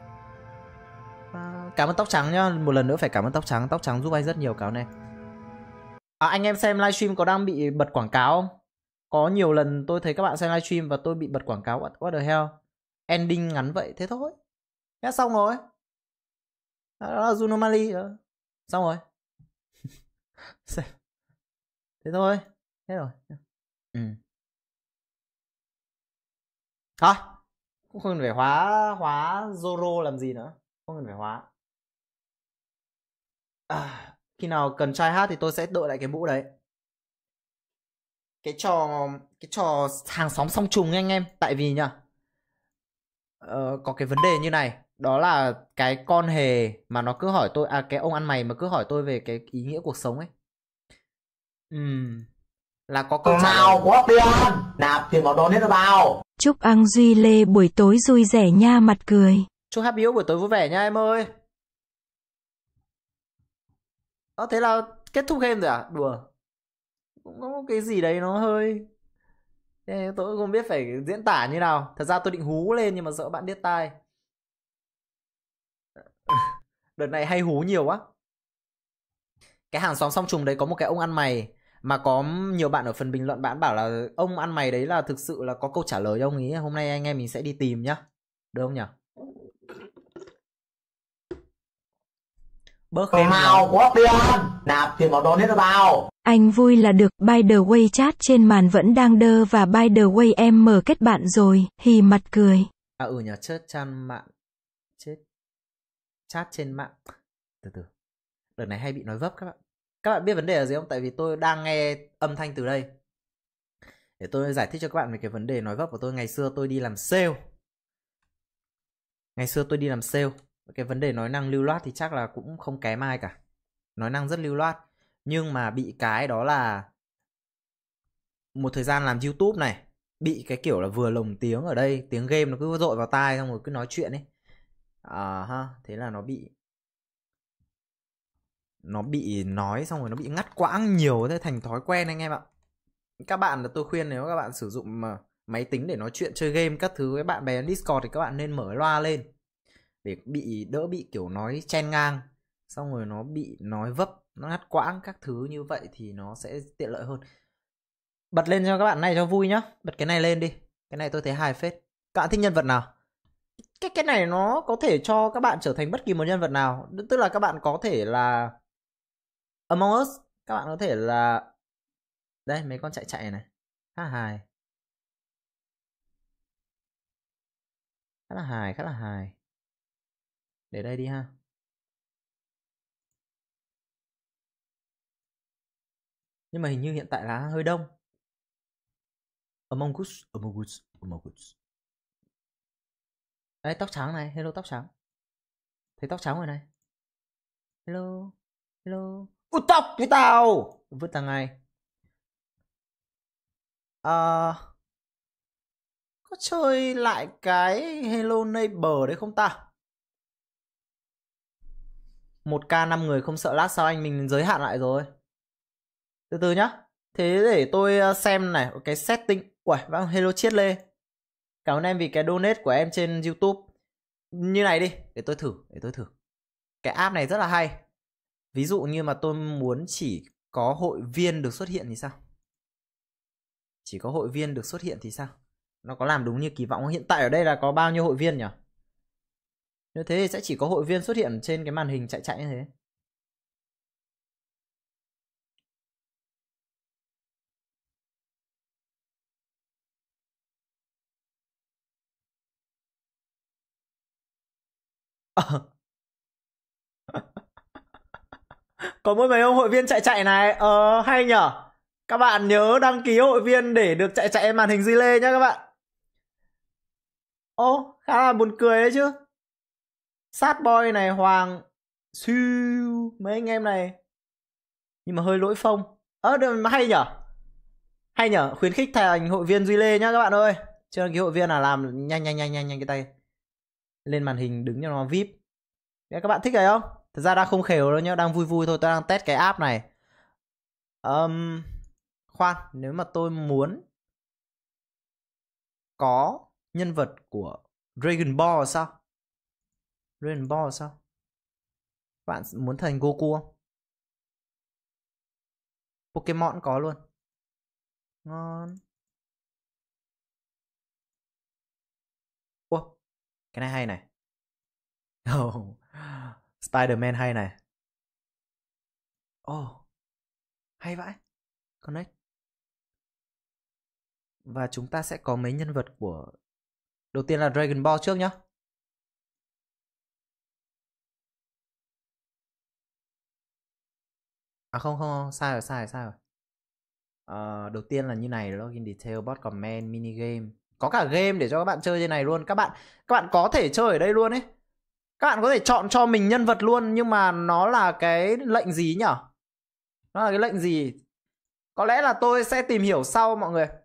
Cảm ơn Tóc Trắng nhá. Một lần nữa phải cảm ơn Tóc Trắng. Tóc Trắng giúp anh rất nhiều, cáo này. Anh em xem livestream có đang bị bật quảng cáo không? Có nhiều lần tôi thấy các bạn xem livestream và tôi bị bật quảng cáo. What the hell? Ending ngắn vậy, thế thôi. Thế xong rồi. Đó là Zunomali. Xong rồi. Thế thôi. Thế rồi. Cũng không cần phải hóa Zoro làm gì nữa. Không cần phải hóa. Khi nào cần try hát thì tôi sẽ đội lại cái mũ đấy. Cái trò hàng xóm song trùng anh em. Tại vì nhá, có cái vấn đề như này. Đó là cái con hề mà nó cứ hỏi tôi, cái ông ăn mày mà cứ hỏi tôi về cái ý nghĩa cuộc sống ấy. Là có câu trả lời. Nào có tiền, nạp tiền vào donate vào. Chúc Ang Duy Lê buổi tối vui vẻ nha mặt cười. Chúc Happy Hour buổi tối vui vẻ nha em ơi. Thế là kết thúc game rồi à? Đùa. Cũng có cái gì đấy nó hơi... Tôi không biết phải diễn tả như nào. Thật ra tôi định hú lên nhưng mà sợ bạn điếc tai. Đợt này hay hú nhiều quá. Cái hàng xóm song trùng đấy có một cái ông ăn mày. Mà có nhiều bạn ở phần bình luận bạn bảo là ông ăn mày đấy là thực sự là có câu trả lời cho ông ý. Hôm nay anh em mình sẽ đi tìm nhá. Được không nhỉ? Bớt khen nào có tiền, nạp tiền vào donate vào. Anh vui là được. By the way chat trên màn vẫn đang đơ và by the way em mở kết bạn rồi. Hì mặt cười. Nhỉ, chat trên mạng. Từ từ. Đợt này hay bị nói vấp các bạn. Các bạn biết vấn đề là gì không? Tại vì tôi đang nghe âm thanh từ đây. Để tôi giải thích cho các bạn về cái vấn đề nói vấp của tôi. Ngày xưa tôi đi làm sale. Cái vấn đề nói năng lưu loát thì chắc là cũng không kém ai cả. Nói năng rất lưu loát. Nhưng mà bị cái đó là một thời gian làm YouTube này, bị cái kiểu là vừa lồng tiếng ở đây, tiếng game nó cứ dội vào tai xong rồi cứ nói chuyện ấy. Thế là nó bị nói xong rồi nó bị ngắt quãng nhiều, thế thành thói quen anh em ạ. Các bạn là tôi khuyên nếu các bạn sử dụng máy tính để nói chuyện chơi game các thứ với bạn bè Discord thì các bạn nên mở loa lên để đỡ bị kiểu nói chen ngang, xong rồi nó bị nói vấp, nó ngắt quãng các thứ như vậy thì nó sẽ tiện lợi hơn. Bật lên cho các bạn này cho vui nhá. Bật cái này lên đi. Cái này tôi thấy hài phết. Các bạn thích nhân vật nào? Cái này nó có thể cho các bạn trở thành bất kỳ một nhân vật nào. Tức là các bạn có thể là Among Us, các bạn có thể là đây mấy con chạy này. Khá là hài. Khá là hài. Để đây đi ha. Nhưng mà hình như hiện tại là hơi đông. Among Us, Among Us, Among Us. Đấy, tóc trắng này, hello tóc trắng. Thấy tóc trắng rồi này. Hello, hello. Ui, tóc với tao. Vứt ra ngay. Có chơi lại cái Hello Neighbor đấy không ta? 1k 5 người không sợ lag sao anh, mình giới hạn lại rồi. Từ từ nhá. Thế để tôi xem này, cái setting. Uầy, vâng, hello Chiết Lê. Cảm ơn em vì cái donate của em trên YouTube. Như này đi, để tôi thử. Cái app này rất là hay. Ví dụ như mà tôi muốn chỉ có hội viên được xuất hiện thì sao? Chỉ có hội viên được xuất hiện thì sao? Nó có làm đúng như kỳ vọng không? Hiện tại ở đây là có bao nhiêu hội viên nhỉ? Nếu thế thì sẽ chỉ có hội viên xuất hiện trên cái màn hình chạy như thế. Có mỗi mấy ông hội viên chạy này. Hay nhở. Các bạn nhớ đăng ký hội viên để được chạy màn hình Duy Lê nhá các bạn. Khá là buồn cười đấy chứ. Sad Boy này, Hoàng, Siêu, mấy anh em này. Nhưng mà hơi lỗi phông. Được mà hay nhở. Hay nhở, khuyến khích thành hội viên Duy Lê nhá các bạn ơi. Chưa đăng ký hội viên là làm nhanh cái tay. Lên màn hình đứng cho nó VIP. Các bạn thích này không? Thật ra đang không khều đâu nhá, đang vui vui thôi, tôi đang test cái app này. Khoan, nếu mà tôi muốn có nhân vật của Dragon Ball sao? Dragon Ball sao? Các bạn muốn thành Goku không? Pokemon có luôn. Ngon. Ủa, cái này hay này. Spider-Man hay này. Hay vãi. Connect. Và chúng ta sẽ có mấy nhân vật của... Đầu tiên là Dragon Ball trước nhá. Không, sai rồi. Đầu tiên là như này, login detail, bot comment, mini game. Có cả game để cho các bạn chơi trên này luôn. Các bạn có thể chơi ở đây luôn ấy. Các bạn có thể chọn cho mình nhân vật luôn. Nhưng mà nó là cái lệnh gì nhỉ? Nó là cái lệnh gì? Có lẽ là tôi sẽ tìm hiểu sau mọi người.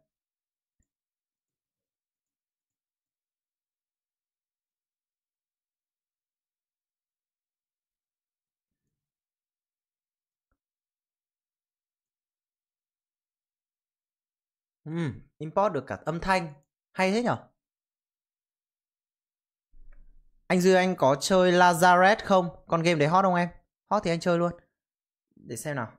Import được cả âm thanh. Hay thế nhở? Anh Dư, anh có chơi Lazarus không? Con game đấy hot không em? Hot thì anh chơi luôn. Để xem nào.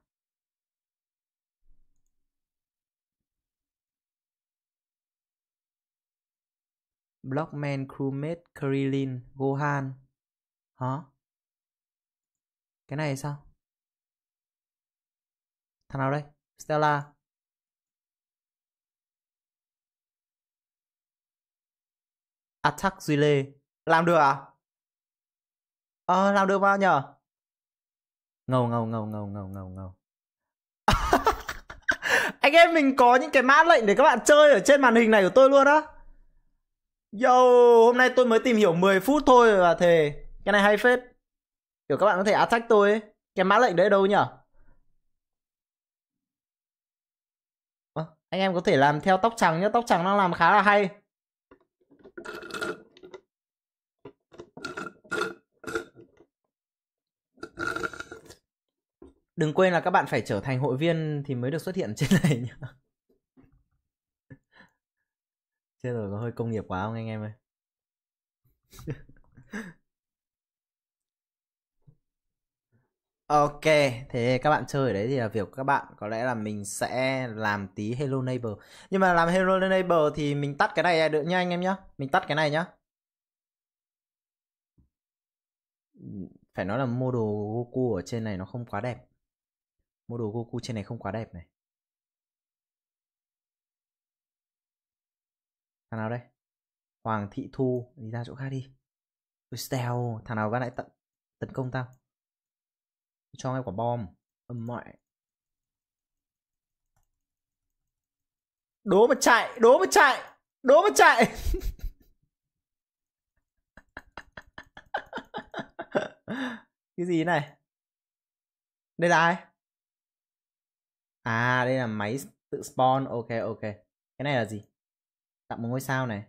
Blockman, Crewmate, Krillin, Gohan. Hả? Cái này sao? Thằng nào đây? Stella. Attack Duy Lê. Làm được à? Làm được mà nhở? Ngầu. Anh em mình có những cái mã lệnh để các bạn chơi ở trên màn hình này của tôi luôn á. Yo, hôm nay tôi mới tìm hiểu 10 phút thôi và thề. Cái này hay phết. Kiểu các bạn có thể attack tôi ấy. Cái mã lệnh đấy đâu nhở? Anh em có thể làm theo tóc trắng nhá. Tóc trắng đang làm khá là hay. Đừng quên là các bạn phải trở thành hội viên thì mới được xuất hiện trên này nhá. Chết rồi, có hơi công nghiệp quá không anh em ơi? Ok, thế các bạn chơi ở đấy thì là việc của các bạn. Có lẽ là mình sẽ làm tí Hello Neighbor. Nhưng mà làm Hello Neighbor thì mình tắt cái này được nha anh em nhá. Mình tắt cái này nhá. Phải nói là model Goku ở trên này nó không quá đẹp. Model Goku trên này không quá đẹp này. Thằng nào đây? Hoàng Thị Thu, đi ra chỗ khác đi. Stealth, thằng nào ban nãy tấn công tao. Cho ngay quả bom. Âm ngoại. Đố mà chạy, đố mà chạy, đố mà chạy. Cái gì này? Đây là ai? À, đây là máy tự spawn. Ok, ok. Cái này là gì? Tặng một ngôi sao này.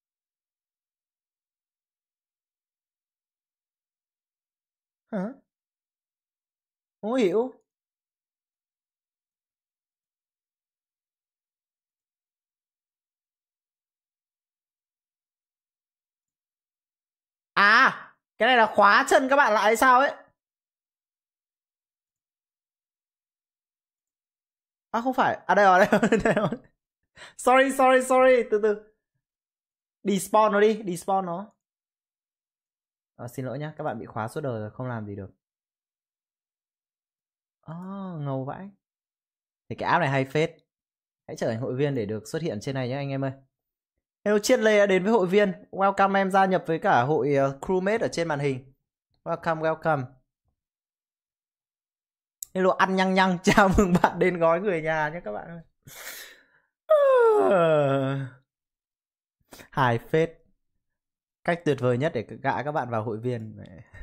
Hả? Không hiểu. À, cái này là khóa chân các bạn lại hay sao ấy? À không phải. À đây rồi, đây rồi, đây rồi. Sorry, sorry, sorry. Từ từ. Despawn nó đi, despawn nó. Xin lỗi nhá, các bạn bị khóa suốt đời rồi, không làm gì được. Ngầu vãi. Thì cái app này hay phết. Hãy trở thành hội viên để được xuất hiện trên này nhé anh em ơi. Hello Chiết Lê đã đến với hội viên. Welcome em gia nhập với cả hội crewmate ở trên màn hình. Welcome, welcome. Hello ăn nhăng nhăng. Chào mừng bạn đến gói người nhà nhé các bạn ơi. Hài phết. Cách tuyệt vời nhất để gạ các bạn vào hội viên.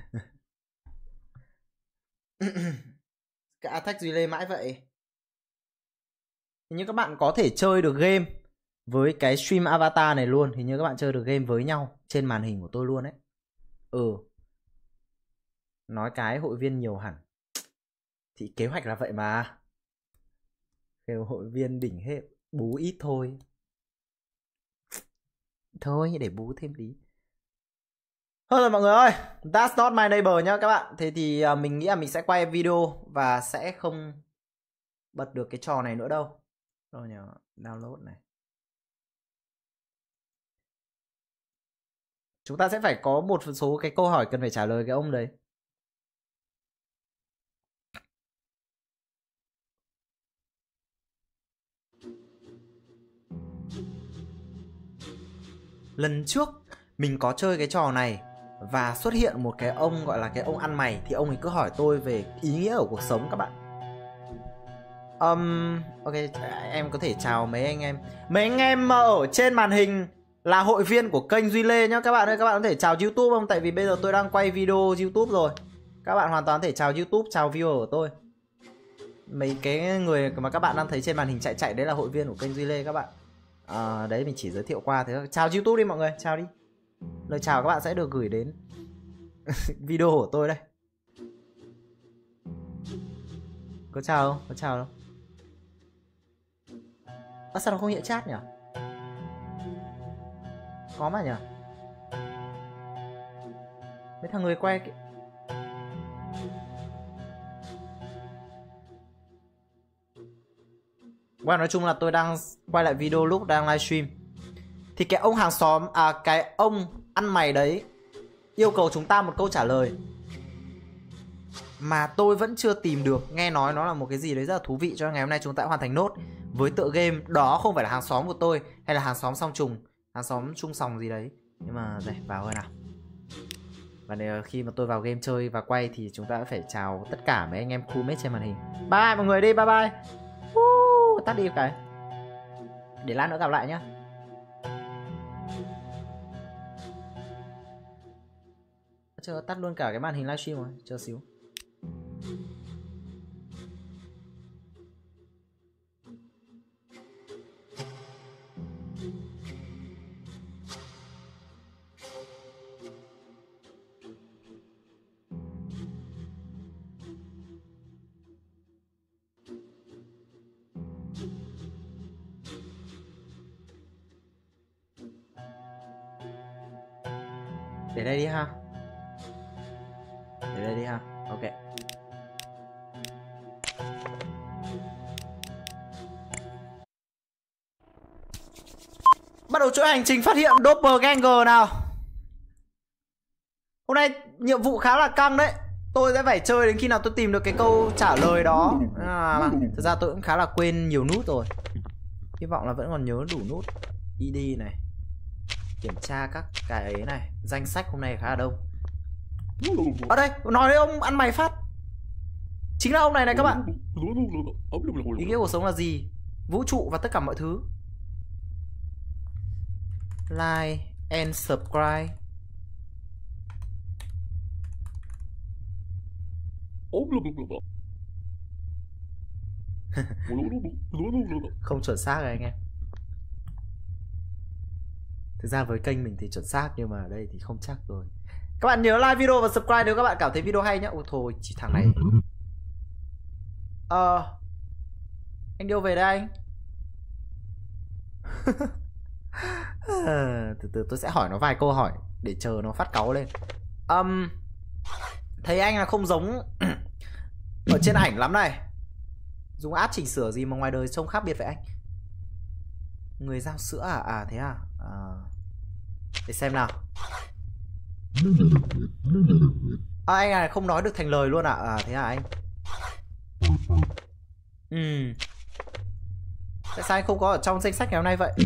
Cả Attack Duy Lê mãi vậy. Nhưng các bạn có thể chơi được game với cái stream avatar này luôn. Thì như các bạn chơi được game với nhau trên màn hình của tôi luôn đấy. Nói cái hội viên nhiều hẳn. Thì kế hoạch là vậy mà. Kêu hội viên đỉnh hết. Bú ít thôi. Thôi để bú thêm tí. Thôi rồi mọi người ơi. That's not my neighbor nhá các bạn. Thế thì mình nghĩ là mình sẽ quay video và sẽ không bật được cái trò này nữa đâu. Rồi nhờ download này. Chúng ta sẽ phải có một số cái câu hỏi cần phải trả lời cái ông đấy. Lần trước mình có chơi cái trò này và xuất hiện một cái ông gọi là cái ông ăn mày. Thì ông ấy cứ hỏi tôi về ý nghĩa của cuộc sống các bạn. Ok, em có thể chào mấy anh em. Mấy anh em ở trên màn hình là hội viên của kênh Duy Lê nhá các bạn ơi. Các bạn có thể chào YouTube không? Tại vì bây giờ tôi đang quay video YouTube rồi. Các bạn hoàn toàn có thể chào YouTube, chào viewer của tôi. Mấy cái người mà các bạn đang thấy trên màn hình chạy đấy là hội viên của kênh Duy Lê các bạn. Đấy mình chỉ giới thiệu qua thế thôi. Chào YouTube đi mọi người, chào đi. Lời chào các bạn sẽ được gửi đến video của tôi đây. Có chào không? Có chào đâu? Sao nó không hiện chat nhỉ? Có mà nhỉ? Mấy thằng người quay cái... Well, nói chung là tôi đang quay lại video lúc đang livestream. Thì cái ông hàng xóm, cái ông ăn mày đấy yêu cầu chúng ta một câu trả lời mà tôi vẫn chưa tìm được. Nghe nói nó là một cái gì đấy rất là thú vị, cho ngày hôm nay chúng ta hoàn thành nốt với tựa game. Đó không phải là hàng xóm của tôi hay là hàng xóm song trùng, hàng xóm chung sòng gì đấy. Nhưng mà đây, vào thôi nào. Và khi mà tôi vào game chơi và quay thì chúng ta phải chào tất cả mấy anh em crewmate trên màn hình. Bye bye mọi người đi, bye bye. Tắt đi cái. Để lát nữa gặp lại nhá. Chờ tắt luôn cả cái màn hình livestream rồi, chờ xíu. Để đây đi ha. Để đây đi ha. Ok. Bắt đầu chuỗi hành trình phát hiện Doppelganger nào. Hôm nay nhiệm vụ khá là căng đấy. Tôi sẽ phải chơi đến khi nào tôi tìm được cái câu trả lời đó. Thực ra tôi cũng khá là quên nhiều nút rồi. Hy vọng là vẫn còn nhớ đủ nút. ID này. Kiểm tra các cái ấy này. Danh sách hôm nay khá là đông. Ở đây, nói với ông ăn mày phát. Chính là ông này này các bạn. Ý nghĩa cuộc sống là gì? Vũ trụ và tất cả mọi thứ. Like and subscribe. Không chuẩn xác rồi anh em. Thực ra với kênh mình thì chuẩn xác, nhưng mà ở đây thì không chắc rồi. Các bạn nhớ like video và subscribe nếu các bạn cảm thấy video hay nhá. Ôi thôi, chỉ thằng này. Anh đâu về đây anh? Từ từ tôi sẽ hỏi nó vài câu hỏi để chờ nó phát cáu lên. Thấy anh là không giống ở trên ảnh lắm này. Dùng app chỉnh sửa gì mà ngoài đời trông khác biệt vậy anh? Người giao sữa à? À thế à? Để xem nào. Anh này không nói được thành lời luôn à? À thế à anh? Tại sao anh không có ở trong danh sách ngày hôm nay vậy?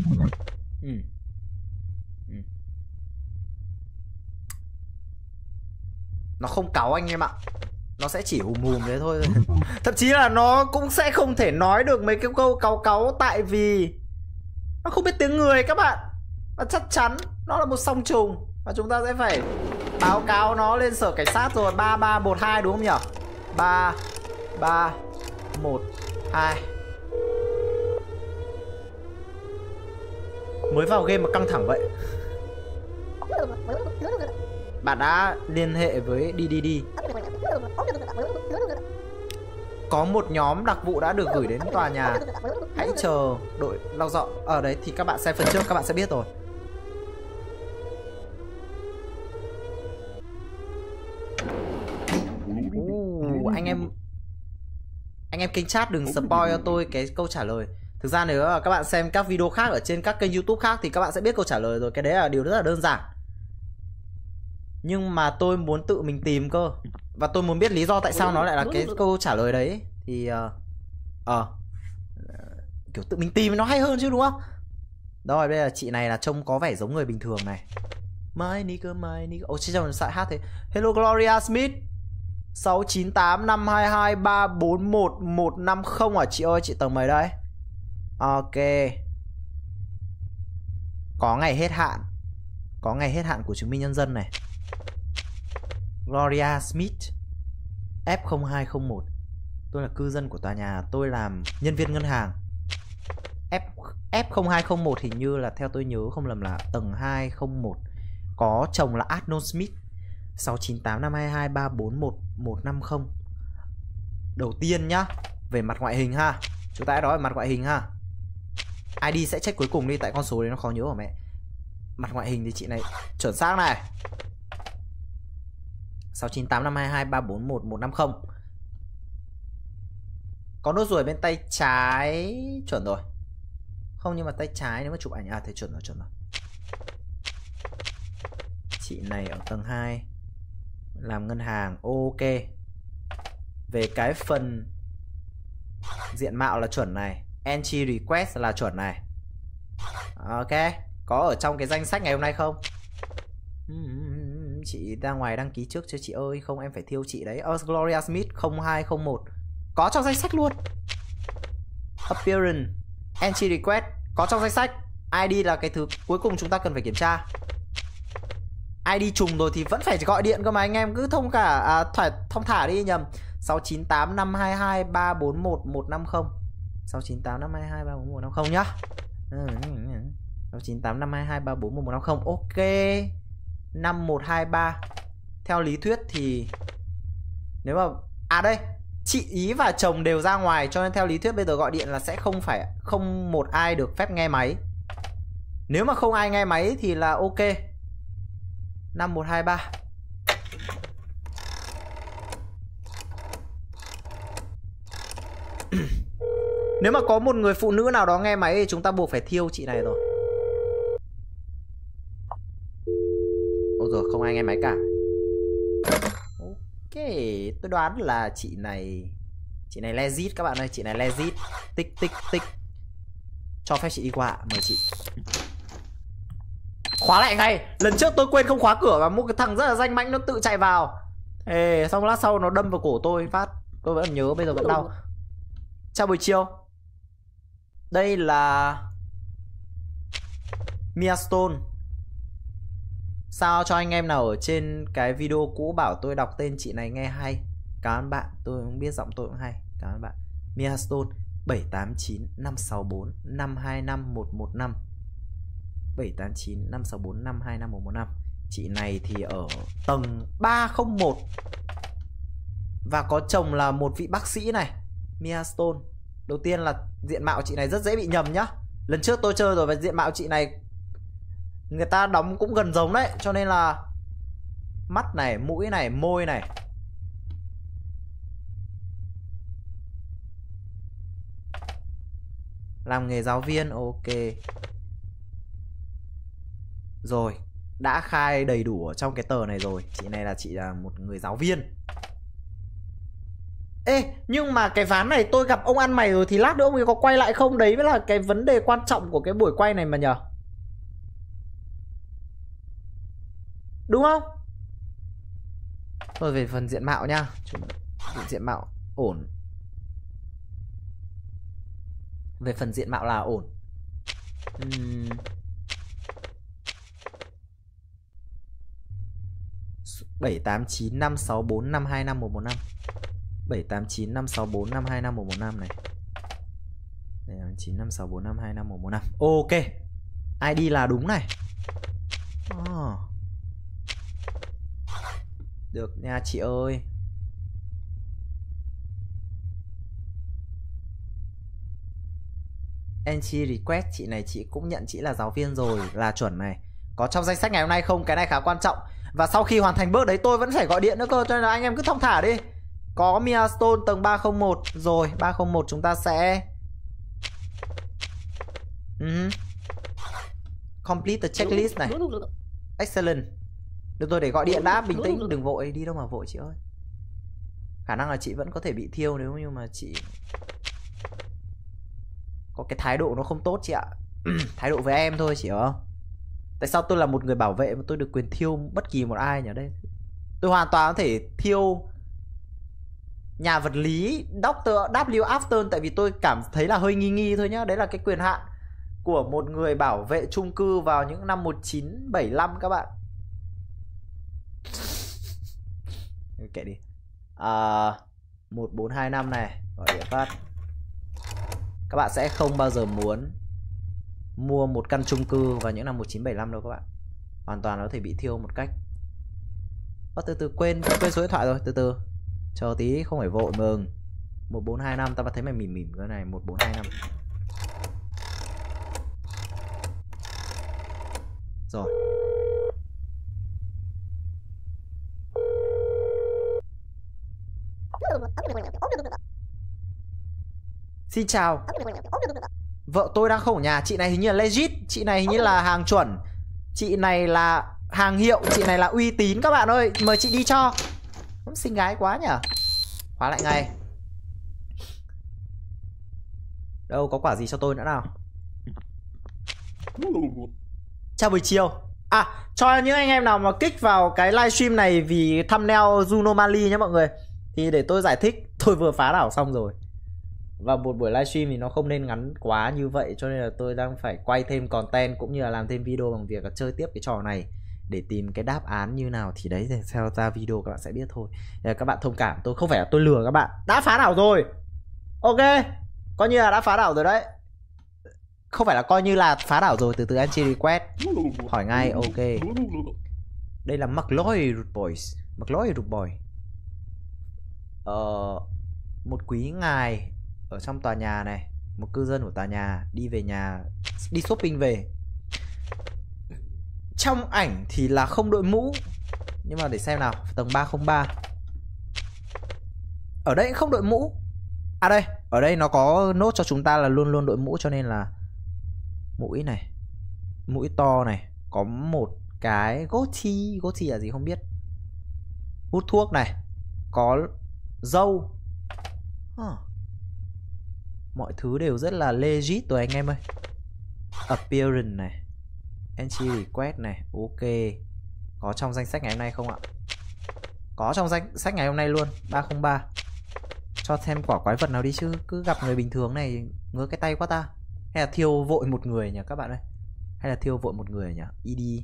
Nó không cáu anh em ạ. Nó sẽ chỉ hùm hùm thế thôi. Thậm chí là nó cũng sẽ không thể nói được mấy cái câu cáu cáu, tại vì nó không biết tiếng người các bạn. Và chắc chắn nó là một song trùng. Và chúng ta sẽ phải báo cáo nó lên sở cảnh sát rồi. 3312 đúng không nhỉ? 3312. Mới vào game mà căng thẳng vậy. Bạn đã liên hệ với DDD. Có một nhóm đặc vụ đã được gửi đến tòa nhà. Hãy chờ đội lau dọn. Ở đấy thì các bạn xem phần trước các bạn sẽ biết rồi. Anh em kênh chat đừng spoil cho tôi cái câu trả lời. Thực ra nếu các bạn xem các video khác ở trên các kênh YouTube khác thì các bạn sẽ biết câu trả lời rồi. Cái đấy là điều rất là đơn giản. Nhưng mà tôi muốn tự mình tìm cơ. Và tôi muốn biết lý do tại sao nó lại là cái câu trả lời đấy. Thì kiểu tự mình tìm nó hay hơn chứ đúng không? Rồi bây giờ chị này là trông có vẻ giống người bình thường này. My nigga. Ồ chứ sao lại hát thế. Hello Gloria Smith 6985223411150 à chị ơi, chị tầng mấy đây? Ok. Có ngày hết hạn. Có ngày hết hạn của chứng minh nhân dân này. Gloria Smith F0201. Tôi là cư dân của tòa nhà. Tôi làm nhân viên ngân hàng. F0201 hình như là theo tôi nhớ không lầm là tầng 201. Có chồng là Arnold Smith 6985223411150. Đầu tiên nhá, về mặt ngoại hình ha. Chúng ta hãy nói về mặt ngoại hình ha. ID sẽ check cuối cùng đi, tại con số đấy nó khó nhớ hả mẹ. Mặt ngoại hình thì chị này chuẩn xác này. 6985223411150. Có nốt ruồi bên tay trái. Chuẩn rồi. Không, nhưng mà tay trái nếu mà chụp ảnh thì chuẩn rồi. Chị này ở tầng 2 làm ngân hàng. Ok. Về cái phần diện mạo là chuẩn này. Entry request là chuẩn này. Ok. Có ở trong cái danh sách ngày hôm nay không? Chị ra ngoài đăng ký trước cho chị ơi. Không em phải thiêu chị đấy. Gloria Smith 0201. Có trong danh sách luôn. Appearance, Entry request có trong danh sách. ID là cái thứ cuối cùng chúng ta cần phải kiểm tra. ID trùng rồi thì vẫn phải gọi điện cơ mà anh em, cứ thông thả đi nhầm. 6985223411150. 69852234150 nhá. 6985223411150. Ok. 5123. Theo lý thuyết thì nếu mà đây, chị ý và chồng đều ra ngoài, cho nên theo lý thuyết bây giờ gọi điện là sẽ không một ai được phép nghe máy. Nếu mà không ai nghe máy thì là ok. 5123. Nếu mà có một người phụ nữ nào đó nghe máy thì chúng ta buộc phải thiêu chị này rồi. Ôi rồi không ai nghe máy cả. Ok, tôi đoán là chị này legit các bạn ơi, chị này legit. Tích. Cho phép chị đi qua, mời chị. Khóa lại ngay. Lần trước tôi quên không khóa cửa và một cái thằng rất là danh mãnh nó tự chạy vào. Ê, xong lát sau nó đâm vào cổ tôi phát. Tôi vẫn nhớ, bây giờ vẫn đau. Chào buổi chiều. Đây là Mia Stone. Sao cho anh em nào ở trên cái video cũ bảo tôi đọc tên chị này nghe hay. Cảm ơn bạn, tôi không biết giọng tôi cũng hay. Cảm ơn bạn. Mia Stone 789 564 525 115. 789 564 525 115. Chị này thì ở tầng 301 và có chồng là một vị bác sĩ này. Mia Stone. Đầu tiên là diện mạo chị này rất dễ bị nhầm nhá. Lần trước tôi chơi rồi và diện mạo chị này người ta đóng cũng gần giống đấy. Cho nên là mắt này, mũi này, môi này. Làm nghề giáo viên, ok. Rồi, đã khai đầy đủ ở trong cái tờ này rồi. Chị này là chị là một người giáo viên. Ê, nhưng mà cái ván này tôi gặp ông ăn mày rồi thì lát nữa ông ấy có quay lại không? Đấy mới là cái vấn đề quan trọng của cái buổi quay này mà nhờ. Đúng không? Rồi về phần diện mạo nha. Diện mạo ổn. Về phần diện mạo là ổn. 789 564 525 115. 789 564 525 115 này. 789 564 525 115. Ok. ID là đúng này. Được nha chị ơi. Entry request, chị này chị cũng nhận chị là giáo viên rồi, là chuẩn này. Có trong danh sách ngày hôm nay không? Cái này khá quan trọng. Và sau khi hoàn thành bước đấy tôi vẫn phải gọi điện nữa cơ. Cho nên là anh em cứ thong thả đi. Có Mia Stone tầng 301. Rồi 301 chúng ta sẽ complete the checklist này. Excellent. Được rồi, để gọi điện đã, bình tĩnh, đừng vội. Đi đâu mà vội chị ơi. Khả năng là chị vẫn có thể bị thiêu nếu như mà chị có cái thái độ nó không tốt chị ạ. Thái độ với em thôi chị hiểu không? Tại sao tôi là một người bảo vệ mà tôi được quyền thiêu bất kỳ một ai nhỉ đây? Tôi hoàn toàn có thể thiêu nhà vật lý Dr. W. Afton tại vì tôi cảm thấy là hơi nghi nghi thôi nhá. Đấy là cái quyền hạn của một người bảo vệ chung cư vào những năm 1975 các bạn. Kệ đi. 1425 này, gọi điện phát. Các bạn sẽ không bao giờ muốn mua một căn chung cư vào những năm 1975 đâu các bạn. Hoàn toàn có thể bị thiêu một cách. Từ từ quên số điện thoại rồi, từ từ. Chờ tí, không phải vội mừng. 1425, tao thấy mày mỉm mỉm cái này. 1425. Rồi. Xin chào. Vợ tôi đang không ở nhà. Chị này hình như là legit. Chị này hình như là hàng chuẩn. Chị này là hàng hiệu. Chị này là uy tín các bạn ơi. Mời chị đi cho. Xinh gái quá nhỉ. Khóa lại ngay. Đâu có quả gì cho tôi nữa nào. Chào buổi chiều. Cho những anh em nào mà kích vào cái livestream này vì thumbnail Juno Mali nhé mọi người, thì để tôi giải thích. Tôi vừa phá đảo xong rồi. Và một buổi livestream thì nó không nên ngắn quá như vậy. Cho nên là tôi đang phải quay thêm content cũng như là làm thêm video bằng việc là chơi tiếp cái trò này để tìm cái đáp án như nào. Thì đấy, theo ra video các bạn sẽ biết thôi. Các bạn thông cảm, tôi không phải là tôi lừa các bạn. Đã phá đảo rồi. Ok, coi như là đã phá đảo rồi đấy. Không phải là coi như là phá đảo rồi. Từ từ entry request. Hỏi ngay, ok. Đây là McLoy Root Boys. McLoy Root Boy. Một quý ngài ở trong tòa nhà này, một cư dân của tòa nhà đi về nhà, đi shopping về. Trong ảnh thì là không đội mũ, nhưng mà để xem nào, tầng 303. Ở đây không đội mũ. Đây, ở đây nó có nốt cho chúng ta là luôn luôn đội mũ, cho nên là mũi này, mũi to này, có một cái goatee là gì không biết. Hút thuốc này, có râu. Mọi thứ đều rất là legit rồi anh em ơi. Appearance này, entry request này, ok. Có trong danh sách ngày hôm nay không ạ? Có trong danh sách ngày hôm nay luôn. 303. Cho xem quả quái vật nào đi chứ. Cứ gặp người bình thường này ngứa cái tay quá ta. Hay là thiêu vội một người nhỉ các bạn ơi. Hay là thiêu vội một người nhỉ. ID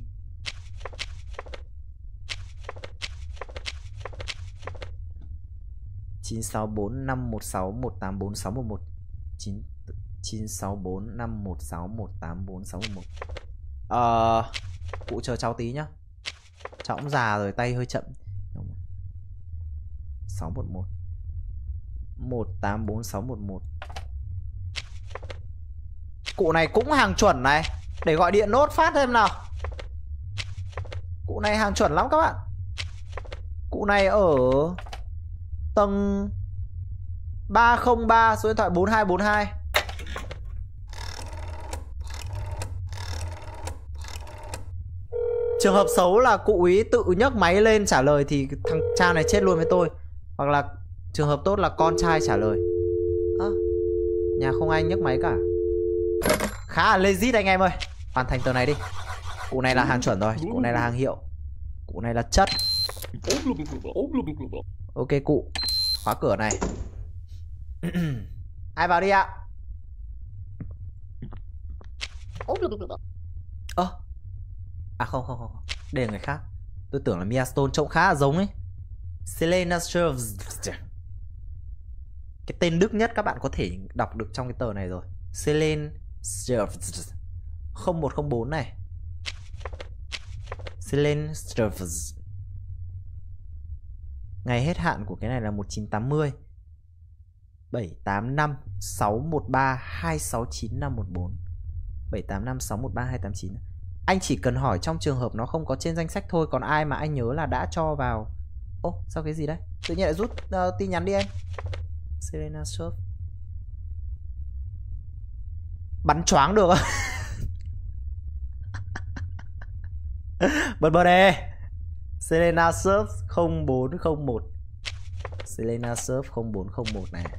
96451618461 96451618461. Cụ chờ cháu tí nhá. Cháu cũng già rồi, tay hơi chậm. 611 184611. Cụ này cũng hàng chuẩn này. Để gọi điện nốt phát thêm nào. Cụ này hàng chuẩn lắm các bạn. Cụ này ở tầng 303, số điện thoại 4242. Trường hợp xấu là cụ ý tự nhấc máy lên trả lời thì thằng cha này chết luôn với tôi. Hoặc là trường hợp tốt là con trai trả lời. Nhà không ai nhấc máy cả. Khá là legit anh em ơi. Hoàn thành tờ này đi. Cụ này là hàng chuẩn rồi. Cụ này là hàng hiệu. Cụ này là chất. Ok cụ. Khóa cửa này. Ai vào đi ạ? Không. Đây là người khác. Tôi tưởng là Mia Stone, trông khá là giống ấy. Selena Serves. Cái tên Đức nhất các bạn có thể đọc được trong cái tờ này rồi. Selena Serves 0104 này. Selena Serves. Ngày hết hạn của cái này là 1980. 785 613 269 514. 785 613 289. Anh chỉ cần hỏi trong trường hợp nó không có trên danh sách thôi. Còn ai mà anh nhớ là đã cho vào. Ô, sao cái gì đấy? Tự nhiên lại rút tin nhắn đi anh. Selena Surf. Bắn choáng được không? Bật đi. Selena Surf 0401. Selena Surf 0401 này.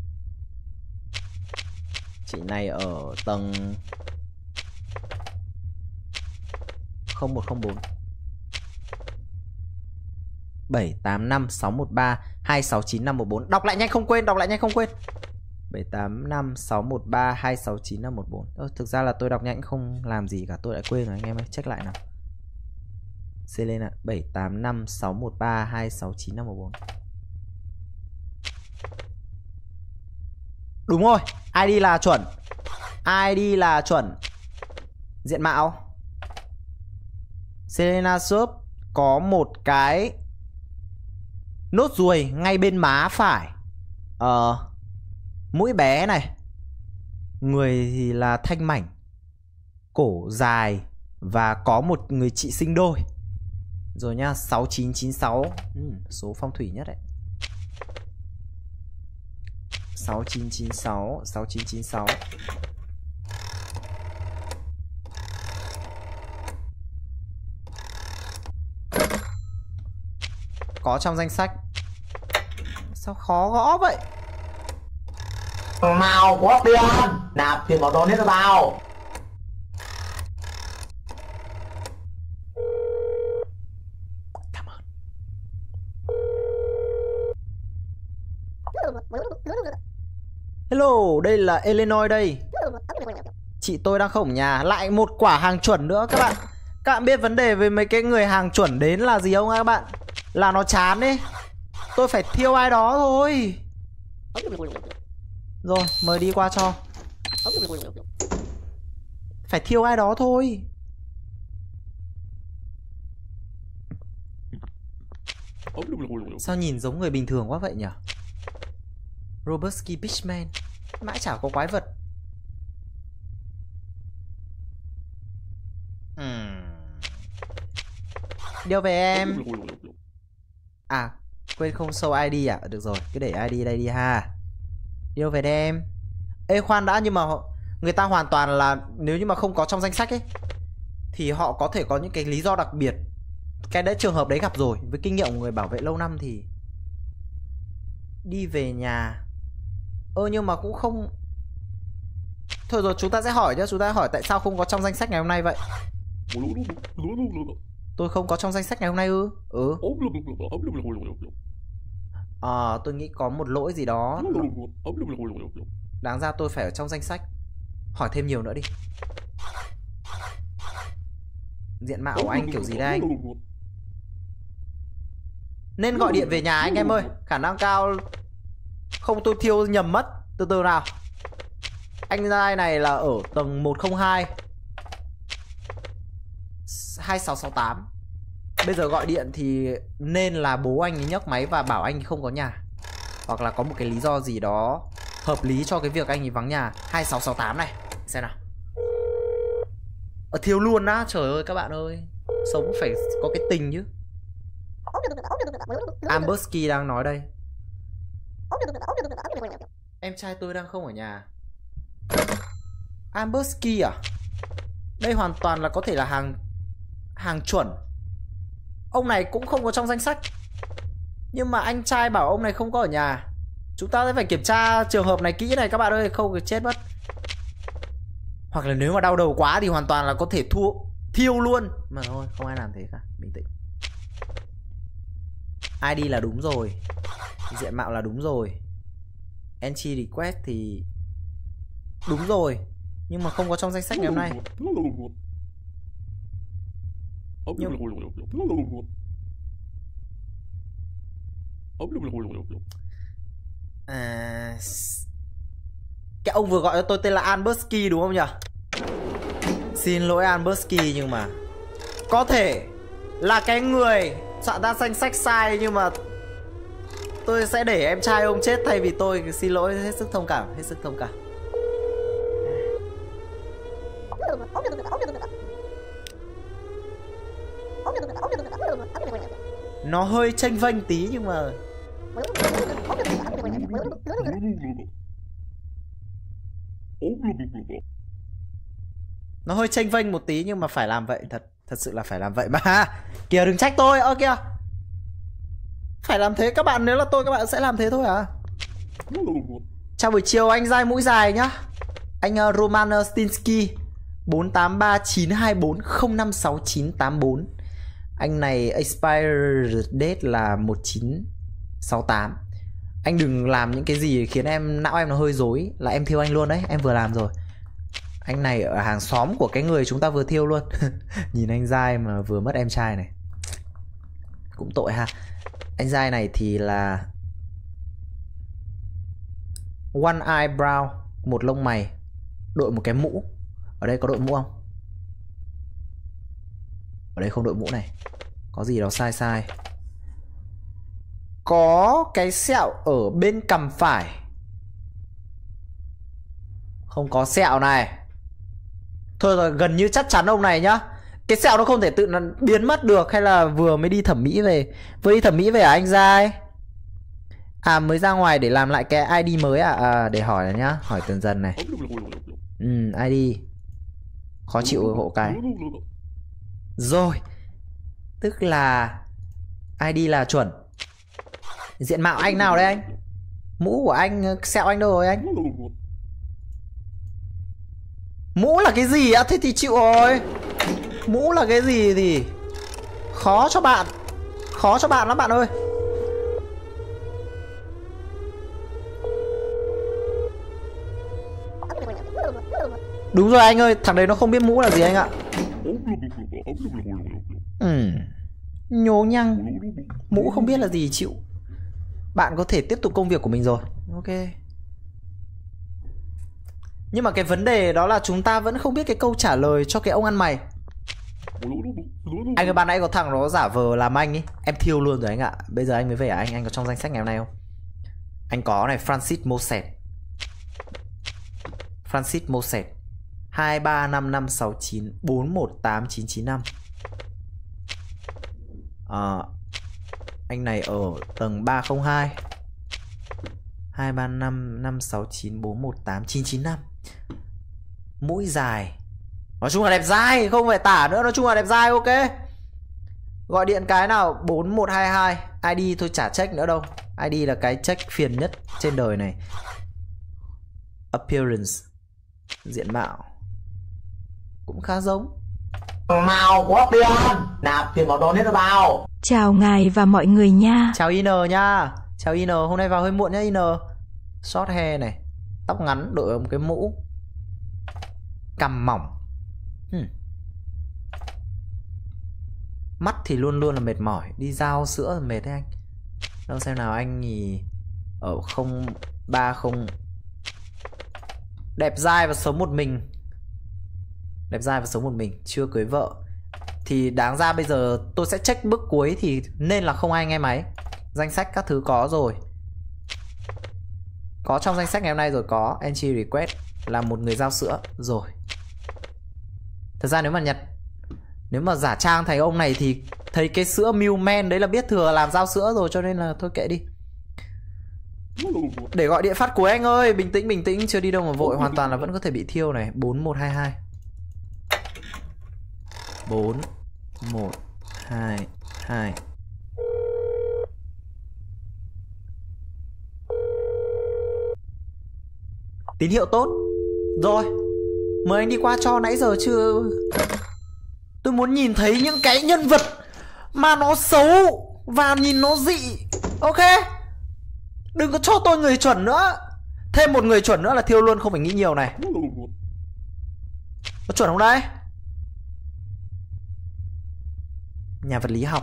Chị này ở tầng 0104. 785 613 269 514. Đọc lại nhanh không quên, 785 613 269 514. Thực ra là tôi đọc nhanh không làm gì cả, tôi lại quên rồi anh em ơi, check lại nào. Selena 785 613 269 514. Đúng rồi, ID là chuẩn. ID là chuẩn. Diện mạo Selena Shop có một cái nốt ruồi ngay bên má phải. Mũi bé này. Người thì là thanh mảnh, cổ dài và có một người chị sinh đôi. Rồi nha, 6996. Số phong thủy nhất đấy. 6996, 6996. Có trong danh sách. Sao khó gõ vậy? Màu có tiền. Nạp tiền vào donate vào. Cảm ơn. Hello, đây là Illinois đây. Chị tôi đang không ở nhà. Lại một quả hàng chuẩn nữa các bạn. Các bạn biết vấn đề về mấy cái người hàng chuẩn đến là gì không các bạn? Là nó chán ấy. Tôi phải thiêu ai đó thôi. Rồi, mời đi qua cho. Phải thiêu ai đó thôi. Sao nhìn giống người bình thường quá vậy nhỉ? Robertski Bishman. Mãi chả có quái vật. Điều về em. À, quên không show ID à? Được rồi, cứ để ID đây đi ha. Điều về em. Ê khoan đã, nhưng mà người ta hoàn toàn là nếu như mà không có trong danh sách ấy thì họ có thể có những cái lý do đặc biệt. Cái đấy trường hợp đấy gặp rồi. Với kinh nghiệm của người bảo vệ lâu năm thì đi về nhà. Nhưng mà cũng không. Thôi rồi chúng ta sẽ hỏi nhá. Chúng ta hỏi tại sao không có trong danh sách ngày hôm nay vậy. Tôi không có trong danh sách ngày hôm nay ư? Ừ. Tôi nghĩ có một lỗi gì đó. Đáng ra tôi phải ở trong danh sách. Hỏi thêm nhiều nữa đi. Diện mạo của anh kiểu gì đây anh? Nên gọi điện về nhà anh em ơi. Khả năng cao không tôi thiêu nhầm mất. Từ từ nào. Anh giai này là ở tầng 102 2668. Bây giờ gọi điện thì nên là bố anh ấy nhấc máy và bảo anh ấy không có nhà. Hoặc là có một cái lý do gì đó hợp lý cho cái việc anh ấy vắng nhà. 2668 này. Xem nào. Thiêu luôn á. Trời ơi các bạn ơi. Sống phải có cái tình chứ. Ambersky đang nói đây. Em trai tôi đang không ở nhà. Ambersky à? Đây hoàn toàn là có thể là hàng chuẩn. Ông này cũng không có trong danh sách. Nhưng mà anh trai bảo ông này không có ở nhà. Chúng ta sẽ phải kiểm tra trường hợp này kỹ này các bạn ơi. Không thì chết mất. Hoặc là nếu mà đau đầu quá thì hoàn toàn là có thể thiêu luôn. Mà thôi không ai làm thế cả. Bình tĩnh. ID là đúng rồi. Diện mạo là đúng rồi. Entry request thì đúng rồi. Nhưng mà không có trong danh sách ngày hôm nay. Cái ông vừa gọi cho tôi tên là Ambersky đúng không nhỉ? Xin lỗi Ambersky, nhưng mà có thể là cái người soạn ra danh sách sai, nhưng mà tôi sẽ để em trai ông chết thay vì tôi. Xin lỗi, hết sức thông cảm, hết sức thông cảm. Nó hơi chênh vênh tí nhưng mà nó hơi chênh vênh một tí, nhưng mà phải làm vậy. Thật sự là phải làm vậy mà. Kìa đừng trách tôi. Ơ kìa. Phải làm thế các bạn, nếu là tôi các bạn sẽ làm thế thôi à. Chào buổi chiều anh dai mũi dài nhá. Anh Roman Stinsky 483924056984. Anh này expired date là 1968. Anh đừng làm những cái gì khiến não em nó hơi rối là em thiêu anh luôn đấy. Em vừa làm rồi. Anh này ở hàng xóm của cái người chúng ta vừa thiêu luôn. Nhìn anh dai mà vừa mất em trai này, cũng tội ha. Anh dai này thì là one eyebrow, một lông mày, đội một cái mũ. Ở đây có đội mũ không? Ở đây không đội mũ này. Có gì đó sai sai. Có cái sẹo ở bên cằm phải. Không có sẹo này. Thôi rồi, gần như chắc chắn ông này nhá. Cái sẹo nó không thể tự nó biến mất được. Hay là vừa mới đi thẩm mỹ về? Vừa đi thẩm mỹ về à anh Giai? À mới ra ngoài để làm lại cái ID mới à? Để hỏi nhá. Hỏi dần dần này. ID. Khó chịu hộ cái. Rồi. Tức là ID là chuẩn. Diện mạo anh nào đây anh? Mũ của anh, sẹo anh đâu rồi anh? Mũ là cái gì á? Thế thì chịu rồi. Mũ là cái gì thì khó cho bạn. Khó cho bạn lắm bạn ơi. Đúng rồi anh ơi, thằng đấy nó không biết mũ là gì anh ạ. Nhố nhăng. Mũ không biết là gì chịu. Bạn có thể tiếp tục công việc của mình rồi. Ok. Nhưng mà cái vấn đề đó là chúng ta vẫn không biết cái câu trả lời cho cái ông ăn mày. Anh ơi, ban nãy có thằng nó giả vờ làm anh ấy. Em thiêu luôn rồi anh ạ. Bây giờ anh mới về à anh? Anh có trong danh sách ngày hôm nay không? Anh có này, Francis Moset. Francis Moset 235569418995. Anh này ở tầng 302 235569418995. Mũi dài. Nói chung là đẹp dai, không phải tả nữa. Nói chung là đẹp dai, ok. Gọi điện cái nào 4122. ID thôi chả check nữa đâu. ID là cái check phiền nhất trên đời này. Appearance. Diện mạo cũng khá giống. Nào có tiền, nạp tiền vào donate vào. Chào ngài và mọi người nha. Chào In nha. Chào In, hôm nay vào hơi muộn nhá In. Short hair này, tóc ngắn, đội một cái mũ, cằm mỏng. Mắt thì luôn luôn là mệt mỏi, đi giao sữa là mệt đấy anh. Đâu xem nào anh nhỉ. Ở 030. Đẹp dai và sống một mình. Đẹp dai và sống một mình, chưa cưới vợ. Thì đáng ra bây giờ tôi sẽ check bước cuối thì nên là không ai nghe máy. Danh sách các thứ có rồi. Có trong danh sách ngày hôm nay rồi, có entry request là một người giao sữa rồi. Thật ra nếu mà giả trang thành ông này thì thấy cái sữa Milkman đấy là biết thừa làm giao sữa rồi, cho nên là thôi kệ đi. Để gọi điện phát cuối anh ơi. Bình tĩnh, chưa đi đâu mà vội. Hoàn toàn là vẫn có thể bị thiêu này. 4122 4122. Tín hiệu tốt. Rồi, mời anh đi qua cho, nãy giờ chưa. Tôi muốn nhìn thấy những cái nhân vật mà nó xấu và nhìn nó dị. Ok, đừng có cho tôi người chuẩn nữa. Thêm một người chuẩn nữa là thiêu luôn, không phải nghĩ nhiều này. Có chuẩn không đây? Nhà vật lý học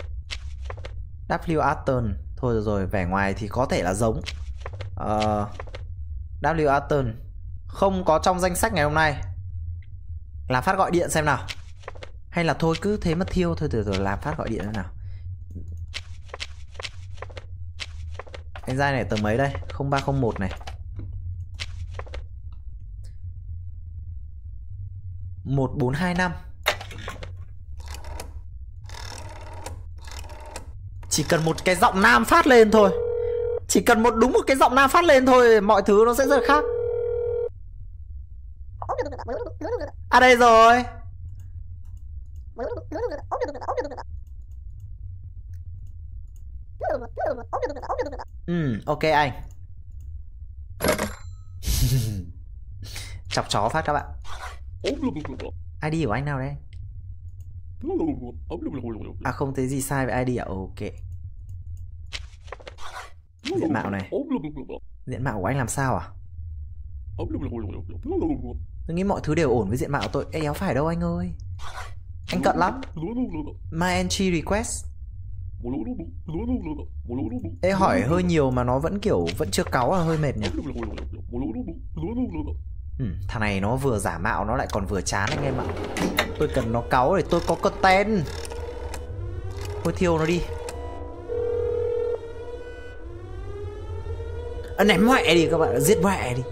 W. Aston. Thôi rồi, vẻ ngoài thì có thể là giống. W. Aston không có trong danh sách ngày hôm nay. Làm phát gọi điện xem nào. Hay là thôi cứ thế mà thiêu thôi, từ rồi làm phát gọi điện xem nào. Anh giai này tờ mấy đây? 0301 này. 1425. Chỉ cần một cái giọng nam phát lên thôi. Chỉ cần đúng một cái giọng nam phát lên thôi, mọi thứ nó sẽ rất là khác. À đây rồi. Ok anh. Chọc chó phát các bạn. ID của anh nào đây? À không thấy gì sai với ID à? Ok. Diện mạo này. Diện mạo của anh làm sao à? Tôi nghĩ mọi thứ đều ổn với diện mạo tôi. Ê, éo phải đâu anh ơi. Anh cận lắm. My entry request. Ê, hỏi hơi nhiều mà nó vẫn kiểu vẫn chưa cáu là hơi mệt nhỉ. Thằng này nó vừa giả mạo nó lại còn vừa chán anh em ạ. Tôi cần nó cáu để tôi có content. Thôi thiêu nó đi. Ném mẹ đi các bạn, giết mẹ đi.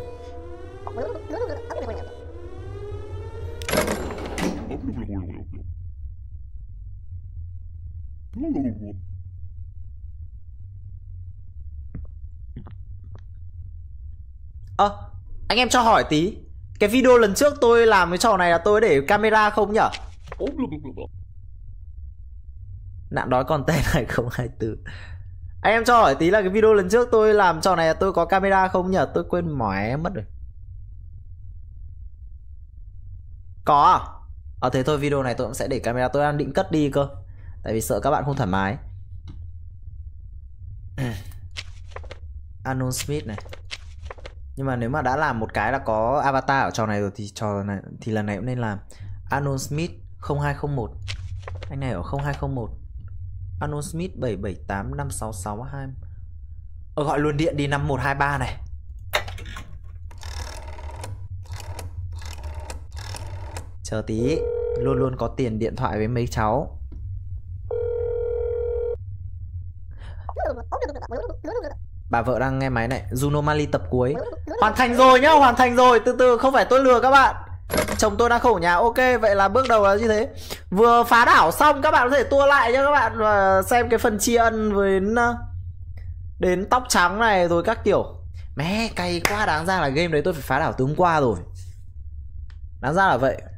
Anh em cho hỏi tí. Cái video lần trước tôi làm cái trò này là tôi để camera không nhở? Nạn đói content 2024. Anh em cho hỏi tí là cái video lần trước tôi làm trò này là tôi có camera không nhở? Tôi quên mỏi mất rồi. Có à? Thế thôi video này tôi cũng sẽ để camera. Tôi đang định cất đi cơ, tại vì sợ các bạn không thoải mái. Anon Smith này. Nhưng mà nếu mà đã làm một cái là có avatar ở trò này rồi thì trò này thì lần này cũng nên làm. Anon Smith 0201. Anh này ở 0201. Anon Smith 77856662. Gọi luôn điện đi 5123 này. Chờ tí, luôn luôn có tiền điện thoại với mấy cháu. Bà vợ đang nghe máy này. Juno Mali tập cuối. Hoàn thành rồi nhá, hoàn thành rồi. Từ từ, không phải tôi lừa các bạn. Chồng tôi đang không ở nhà. Ok, vậy là bước đầu là như thế. Vừa phá đảo xong các bạn có thể tua lại cho các bạn và xem cái phần tri ân với đến tóc trắng này rồi các kiểu. Mẹ cay quá, đáng ra là game đấy tôi phải phá đảo từ hôm qua rồi. Đáng ra là vậy.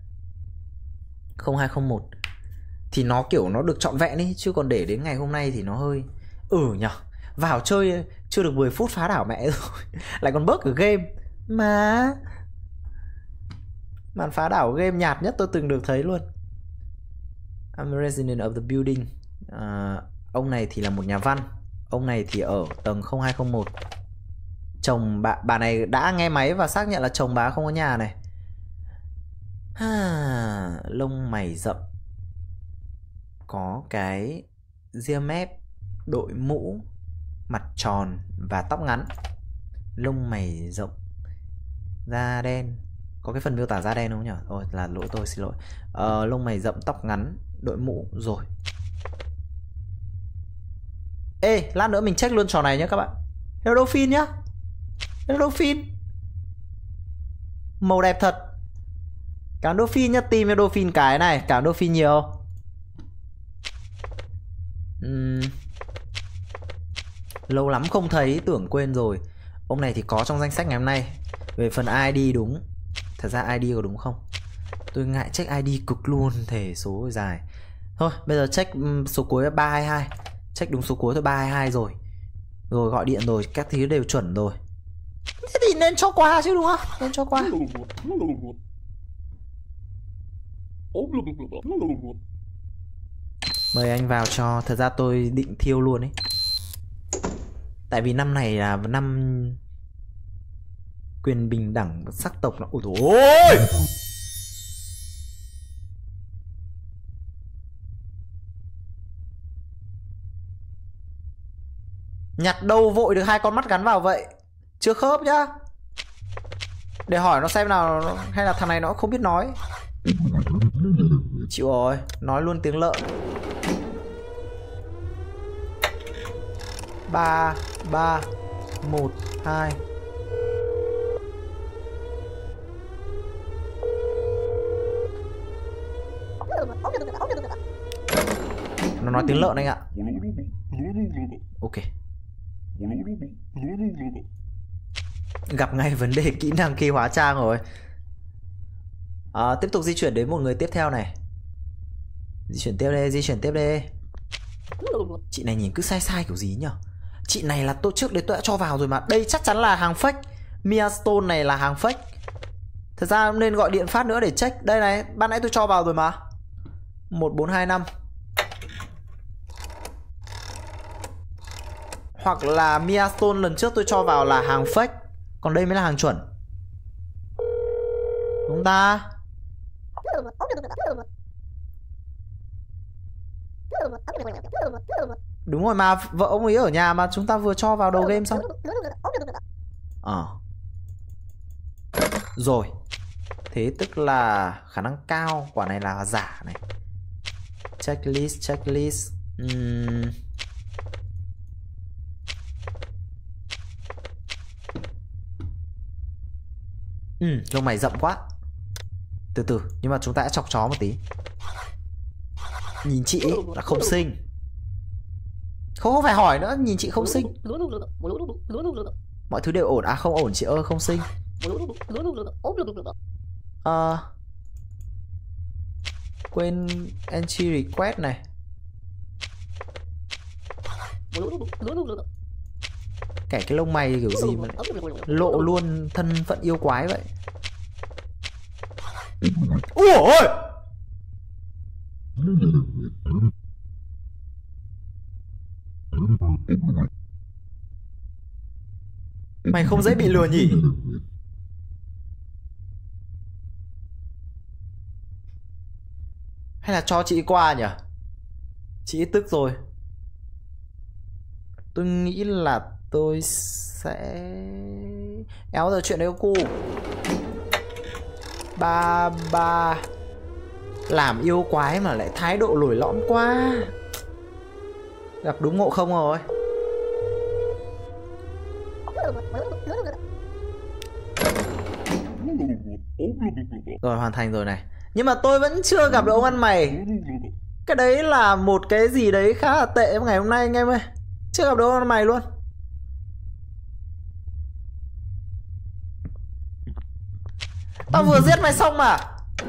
0201 thì nó kiểu nó được trọn vẹn đi, chứ còn để đến ngày hôm nay thì nó hơi nhở. Vào chơi chưa được 10 phút phá đảo mẹ rồi. Lại còn bớt ở game. Mà màn phá đảo game nhạt nhất tôi từng được thấy luôn. I'm a resident of the building. Ông này thì là một nhà văn. Ông này thì ở tầng 0201. Chồng bà này đã nghe máy và xác nhận là chồng bà không có nhà này. Lông mày rậm, có cái ria mép, đội mũ, mặt tròn và tóc ngắn. Lông mày rộng, da đen. Có cái phần miêu tả da đen không nhỉ? Ôi là lỗi tôi, xin lỗi. Lông mày rậm, tóc ngắn, đội mũ. Rồi. Ê, lát nữa mình check luôn trò này nhé các bạn. Hello Dolphin nhá. Hello Dolphin. Màu đẹp thật. Cảm ơn Dolphin nhá, tìm cho Dolphin cái này. Cảm ơn Dolphin nhiều. Lâu lắm không thấy, tưởng quên rồi. Ông này thì có trong danh sách ngày hôm nay. Về phần ID đúng. Thật ra ID có đúng không? Tôi ngại check ID cực luôn, thể số dài. Thôi, bây giờ check số cuối là 322. Check đúng số cuối thôi, 322 rồi. Rồi gọi điện rồi, các thứ đều chuẩn rồi. Thế thì nên cho qua chứ đúng không? Nên cho qua. Mời anh vào cho. Thật ra tôi định thiêu luôn ấy. Tại vì năm này là năm quyền bình đẳng sắc tộc. Ôi dồi ôi! Nhặt đâu vội được 2 con mắt gắn vào vậy? Chưa khớp nhá. Để hỏi nó xem nào. Hay là thằng này nó không biết nói. Chịu rồi. Nói luôn tiếng lợn. 3, 3, 1, 2. Nó nói tiếng lợn anh ạ. Ok. Gặp ngay vấn đề kỹ năng khi hóa trang rồi. Tiếp tục di chuyển đến một người tiếp theo này. Di chuyển tiếp đi, di chuyển tiếp đi. Chị này nhìn cứ sai sai kiểu gì nhở? Chị này là tôi trước đấy tôi đã cho vào rồi mà. Đây chắc chắn là hàng fake. Mia Stone này là hàng fake. Thật ra nên gọi điện phát nữa để check. Đây này, ban nãy tôi cho vào rồi mà. 1425. Hoặc là Mia Stone lần trước tôi cho vào là hàng fake. Còn đây mới là hàng chuẩn. Đúng ta? Đúng rồi mà, vợ ông ấy ở nhà mà chúng ta vừa cho vào đầu game xong. Rồi. Thế tức là khả năng cao quả này là giả này. Checklist, checklist. Lông mày rậm quá. Từ từ, nhưng mà chúng ta sẽ chọc chó một tí. Nhìn chị là không xinh. Không phải hỏi nữa, nhìn chị không xinh. Mọi thứ đều ổn. À không ổn chị ơi, không xinh. Quên entry request này. Kẻ cái lông mày kiểu gì mà lộ luôn thân phận yêu quái vậy. Ủa ôi! Mày không dễ bị lừa nhỉ? Hay là cho chị qua nhỉ? Chị tức rồi. Tôi nghĩ là tôi sẽ éo giờ chuyện đấy cô. 33 làm yêu quái mà lại thái độ lồi lõm quá. Gặp đúng ngộ không rồi. Rồi hoàn thành rồi này. Nhưng mà tôi vẫn chưa gặp được ông ăn mày. Cái đấy là một cái gì đấy khá là tệ ngày hôm nay anh em ơi. Chưa gặp được ông ăn mày luôn. Tao vừa giết mày xong mà.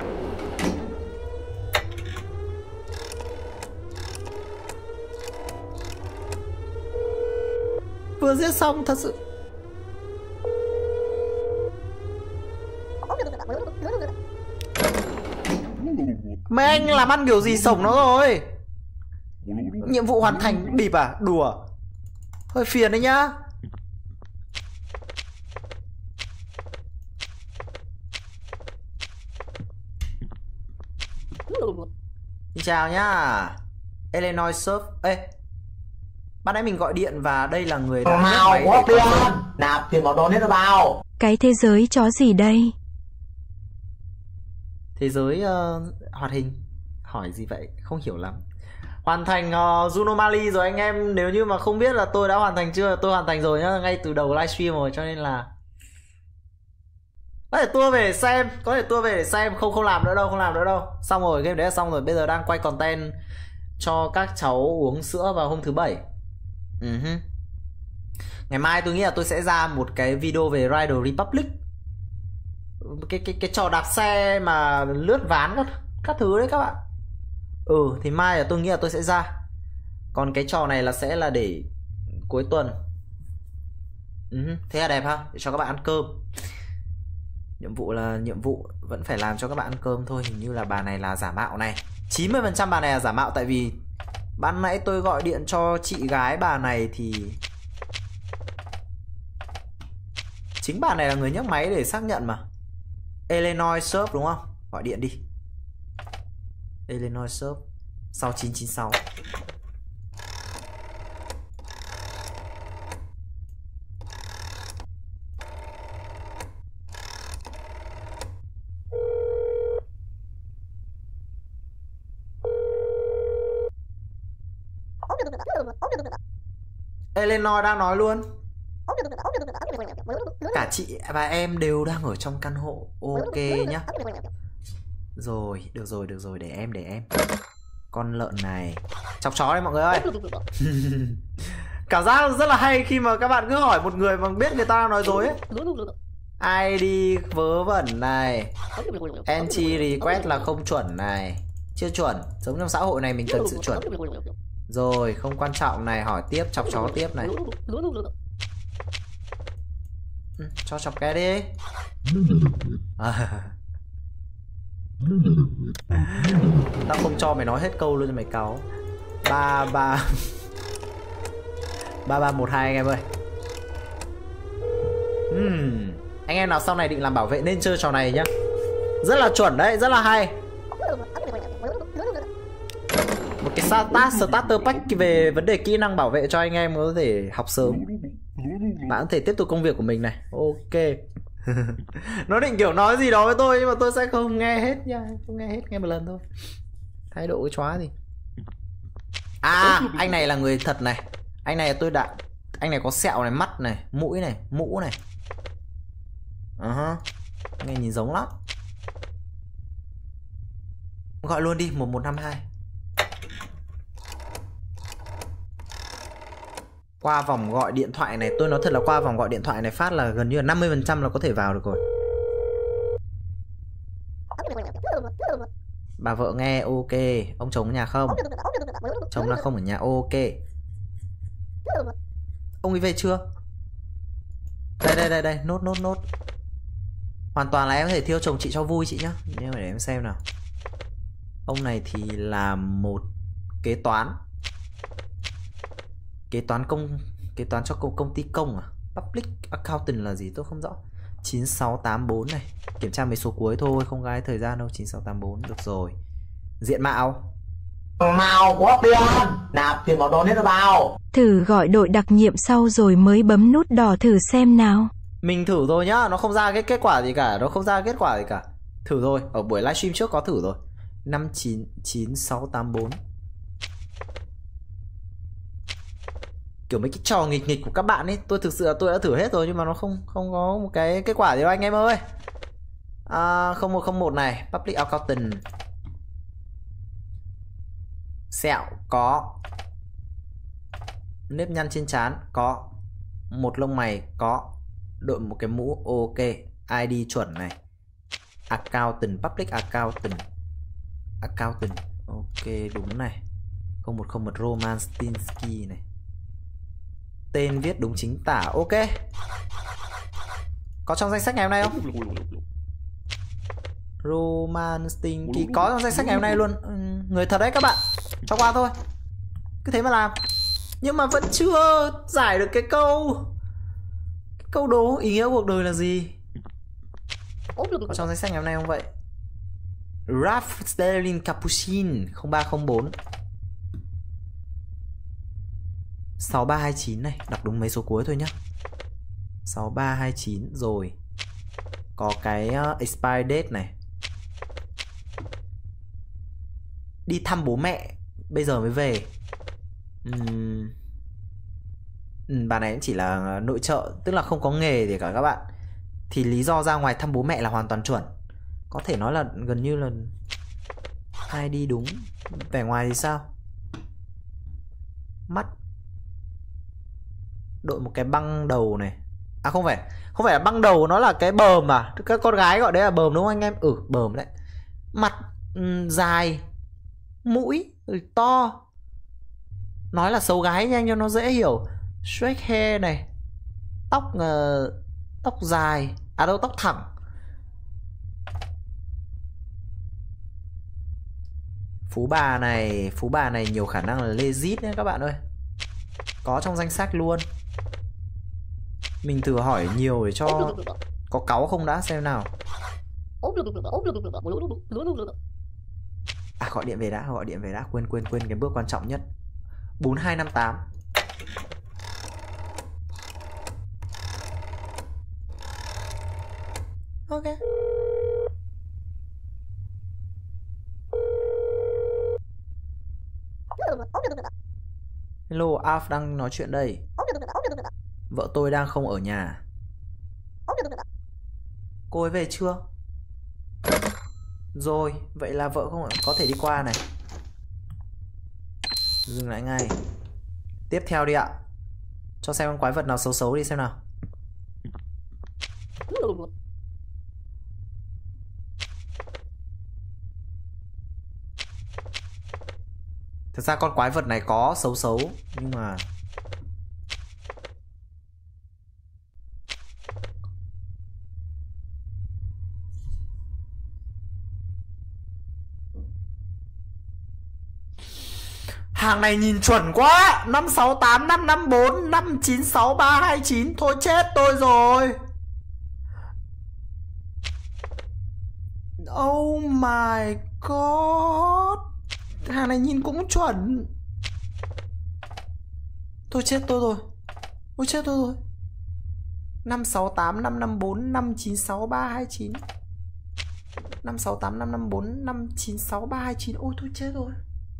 Vừa giết xong thật sự. Mấy anh làm ăn kiểu gì sổng nó rồi. Nhiệm vụ hoàn thành bịp à? Đùa. Hơi phiền đấy nhá. Xin chào nhá. Illinois Surf. Ê, ban nãy mình gọi điện và đây là người đã nhấc Nào máy có để tiền, nạp tiền vào donate vào. Cái thế giới chó gì đây? thế giới hoạt hình. Hỏi gì vậy? Không hiểu lắm. Hoàn thành Juno Mali rồi anh em. Nếu như mà không biết là tôi đã hoàn thành chưa, tôi hoàn thành rồi nhá, ngay từ đầu livestream rồi, cho nên là có thể tua về xem, có thể tua về để xem. Không làm nữa đâu, không làm nữa đâu. Xong rồi, game đấy là xong rồi. Bây giờ đang quay content cho các cháu uống sữa vào hôm thứ Bảy. Ngày mai tôi nghĩ là tôi sẽ ra một cái video về Rider Republic, cái trò đạp xe mà lướt ván các thứ đấy các bạn. Thì mai là tôi nghĩ là tôi sẽ ra. Còn cái trò này là sẽ là để cuối tuần. Thế là đẹp ha, để cho các bạn ăn cơm. Nhiệm vụ là nhiệm vụ vẫn phải làm cho các bạn ăn cơm thôi. Hình như là bà này là giả mạo này. 90% bà này là giả mạo. Tại vì ban nãy tôi gọi điện cho chị gái bà này thì chính bà này là người nhấc máy để xác nhận mà. Illinois Surf đúng không? Gọi điện đi. Illinois Surf 6996. Eleanor đang nói luôn. Cả chị và em đều đang ở trong căn hộ. Ok nhá. Rồi, được rồi, để em. Con lợn này. Chọc chó đây mọi người ơi. Cảm giác rất là hay khi mà các bạn cứ hỏi một người mà biết người ta đang nói dối ấy. ID vớ vẩn này. Entry request là không chuẩn này. Chưa chuẩn. Sống trong xã hội này mình cần sự chuẩn. Rồi, không quan trọng này. Hỏi tiếp, chọc chó tiếp này. Cho chọc cái đi. Tao không cho mày nói hết câu luôn cho mày cáu. 3312 anh em ơi. Anh em nào sau này định làm bảo vệ nên chơi trò này nhá. Rất là chuẩn đấy, rất là hay. Một cái starter pack về vấn đề kỹ năng bảo vệ cho anh em có thể học sớm. Bạn có thể tiếp tục công việc của mình này. Ok. Nó định kiểu nói gì đó với tôi nhưng mà tôi sẽ không nghe hết nha. Không nghe hết, nghe một lần thôi. Thái độ cái chóa gì. Anh này là người thật này. Anh này anh này có sẹo này, mắt này, mũi này, mũ này. Nghe nhìn giống lắm. Gọi luôn đi, 1152. Qua vòng gọi điện thoại này, tôi nói thật là qua vòng gọi điện thoại này phát là gần như là 50% là có thể vào được rồi. Bà vợ nghe ok. Ông chồng ở nhà không? Chồng là không ở nhà, ok. Ông ấy về chưa? Đây, nốt. Hoàn toàn là em có thể thiêu chồng chị cho vui chị nhá. Nhưng mà để em xem nào. Ông này thì là một kế toán. Kế toán cho công ty công à? Public accountant là gì tôi không rõ. 9684 này. Kiểm tra mấy số cuối thôi, không gái thời gian đâu. 9684, được rồi. Diện mạo. Nào có tiền, nạp tiền vào donate vào. Thử gọi đội đặc nhiệm sau rồi mới bấm nút đỏ thử xem nào. Mình thử rồi nhá, nó không ra cái kết quả gì cả. Thử rồi, ở buổi livestream trước có thử rồi. 599684. Kiểu mấy cái trò nghịch của các bạn ấy, tôi thực sự là tôi đã thử hết rồi nhưng mà nó không có một cái kết quả gì đâu anh em ơi. 0101 này, public accountant. Sẹo có. Nếp nhăn trên trán có. Một lông mày có. Đội một cái mũ ok. ID chuẩn này. Accountant, public accountant. Ok đúng này. 0101 Roman Stinsky này. Tên viết đúng chính tả, ok. Có trong danh sách ngày hôm nay không? Romance tình kỳ có trong danh sách ngày hôm nay luôn. Người thật đấy các bạn. Cho qua thôi. Cứ thế mà làm. Nhưng mà vẫn chưa giải được cái câu đố ý nghĩa cuộc đời là gì. Có trong danh sách ngày hôm nay không vậy? Ralph Sterling Capuchin 0304 6329 này. Đọc đúng mấy số cuối thôi nhá. 6329 rồi. Có cái expire date này. Đi thăm bố mẹ bây giờ mới về. Bà này cũng chỉ là nội trợ, tức là không có nghề gì cả các bạn. Thì lý do ra ngoài thăm bố mẹ là hoàn toàn chuẩn. Có thể nói là gần như là hai đi đúng. Vẻ ngoài thì sao? Mắt, đội một cái băng đầu này. À không phải là băng đầu, nó là cái bờm à. Các con gái gọi đấy là bờm đúng không anh em? Bờm đấy. Mặt dài, mũi to. Nói là xấu gái nhanh cho nó dễ hiểu. Straight hair này. Tóc dài. À đâu, tóc thẳng. Phú bà này nhiều khả năng là legit nha các bạn ơi. Có trong danh sách luôn. Mình thử hỏi nhiều để cho có cáu không đã xem nào. À gọi điện về đã, quên cái bước quan trọng nhất. 4258. Ok. Hello, Alf đang nói chuyện đây. Vợ tôi đang không ở nhà. Cô ấy về chưa? Rồi, vậy là vợ không có thể đi qua này. Dừng lại ngay. Tiếp theo đi ạ. Cho xem con quái vật nào xấu xấu đi xem nào. Thực ra con quái vật này có xấu xấu, nhưng mà hàng này nhìn chuẩn quá. 568 554 596 329. Thôi chết tôi rồi. Oh my god. Hàng này nhìn cũng chuẩn. Thôi chết tôi rồi. 568 554 596 329. 568 554 596 329. Ôi tôi chết rồi.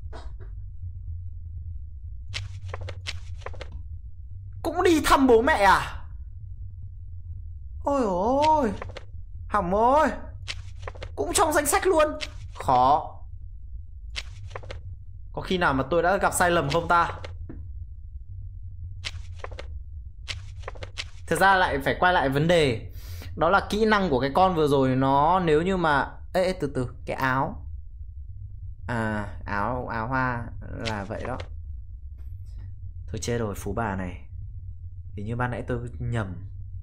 Cũng đi thăm bố mẹ à? Ôi ôi. Hỏng ôi. Cũng trong danh sách luôn. Khó. Có khi nào mà tôi đã gặp sai lầm không ta? Thật ra lại phải quay lại vấn đề. Đó là kỹ năng của cái con vừa rồi. Nó nếu như mà từ cái áo. À áo hoa là vậy đó. Thôi chết rồi, phú bà này. Hình như ban nãy tôi nhầm.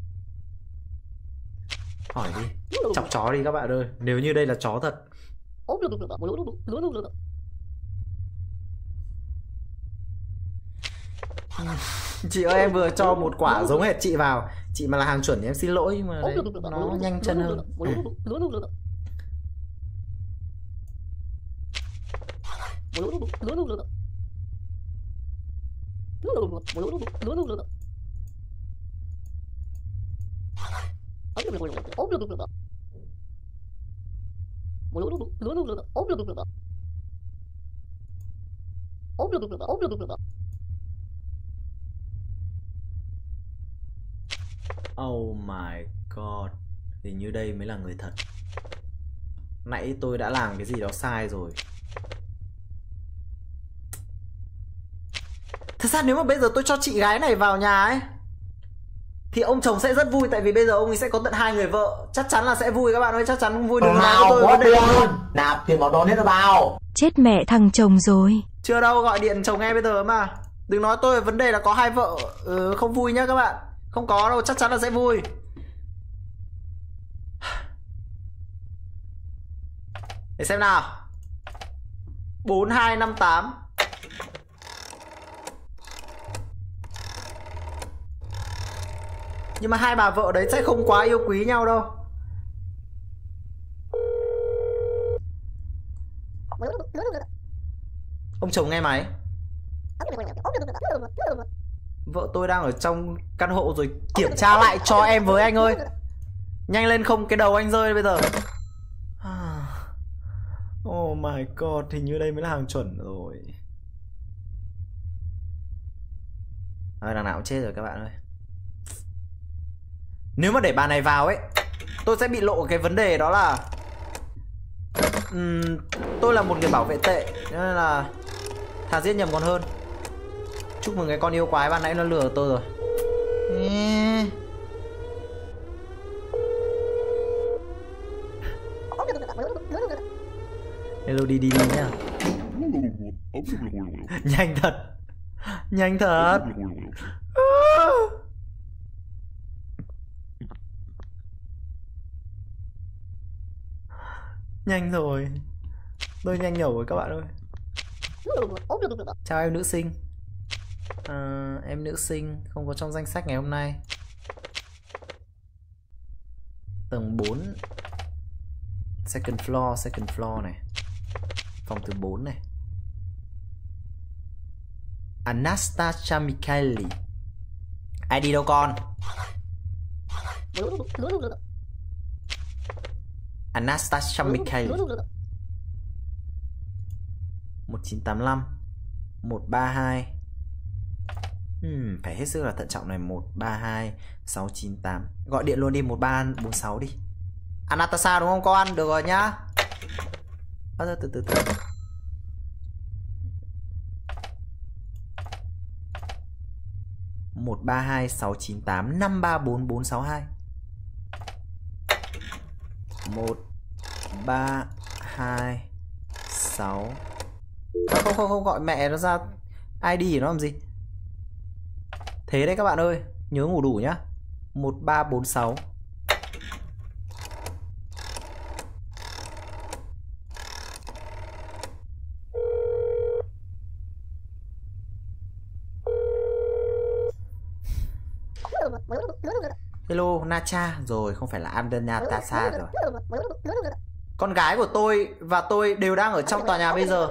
Hỏi đi. Chọc chó đi các bạn ơi. Nếu như đây là chó thật. Chị ơi, em vừa cho một quả giống hệt chị vào. Chị mà là hàng chuẩn thì em xin lỗi, nhưng mà đấy, nó nhanh chân hơn. Oh my god. Hình như đây mới là người thật. Nãy tôi đã làm cái gì đó sai rồi. Thật ra nếu mà bây giờ tôi cho chị gái này vào nhà ấy thì ông chồng sẽ rất vui. Tại vì bây giờ ông ấy sẽ có tận 2 người vợ. Chắc chắn là sẽ vui các bạn ơi. Chắc chắn không vui. Đừng nói với tôi vấn đề luôn. Nạp tiền vào donate vào. Chết mẹ thằng chồng rồi. Chưa đâu, gọi điện chồng nghe bây giờ mà. Đừng nói tôi vấn đề là có 2 vợ không vui nhá các bạn. Không có đâu, chắc chắn là sẽ vui. Để xem nào. 4258. Nhưng mà hai bà vợ đấy sẽ không quá yêu quý nhau đâu. Ông chồng nghe máy. Vợ tôi đang ở trong căn hộ rồi, kiểm tra lại cho em với anh ơi. Nhanh lên không cái đầu anh rơi bây giờ. Oh my god, hình như đây mới là hàng chuẩn rồi. Đằng nào cũng chết rồi các bạn ơi. Nếu mà để bà này vào ấy, tôi sẽ bị lộ cái vấn đề đó là tôi là một người bảo vệ tệ, nên là thà giết nhầm còn hơn. Chúc mừng cái con yêu quái ban nãy nó lừa tôi rồi. Hello đi nhá. Nhanh thật. Nhanh thật. Nhanh rồi. Tôi nhanh nhẩu rồi các bạn ơi. Chào em nữ sinh. Em nữ sinh không có trong danh sách ngày hôm nay. Tầng 4. Second floor này. Phòng thứ 4 này. Anastasia Mikhaili. ID đâu con? Anastasia Mikhaili. 1985 132. Phải hết sức là thận trọng này. 132 698. Gọi điện luôn đi. 1346 đi. Anastasia đúng không con? Được rồi nhá. Từ 132 698 534462. 1326. Không gọi mẹ nó ra ID của nó làm gì. Thế đấy các bạn ơi, nhớ ngủ đủ nhá. 1346. Hello Nacha. Rồi không phải là Anastasia rồi. Con gái của tôi và tôi đều đang ở trong tòa nhà bây giờ.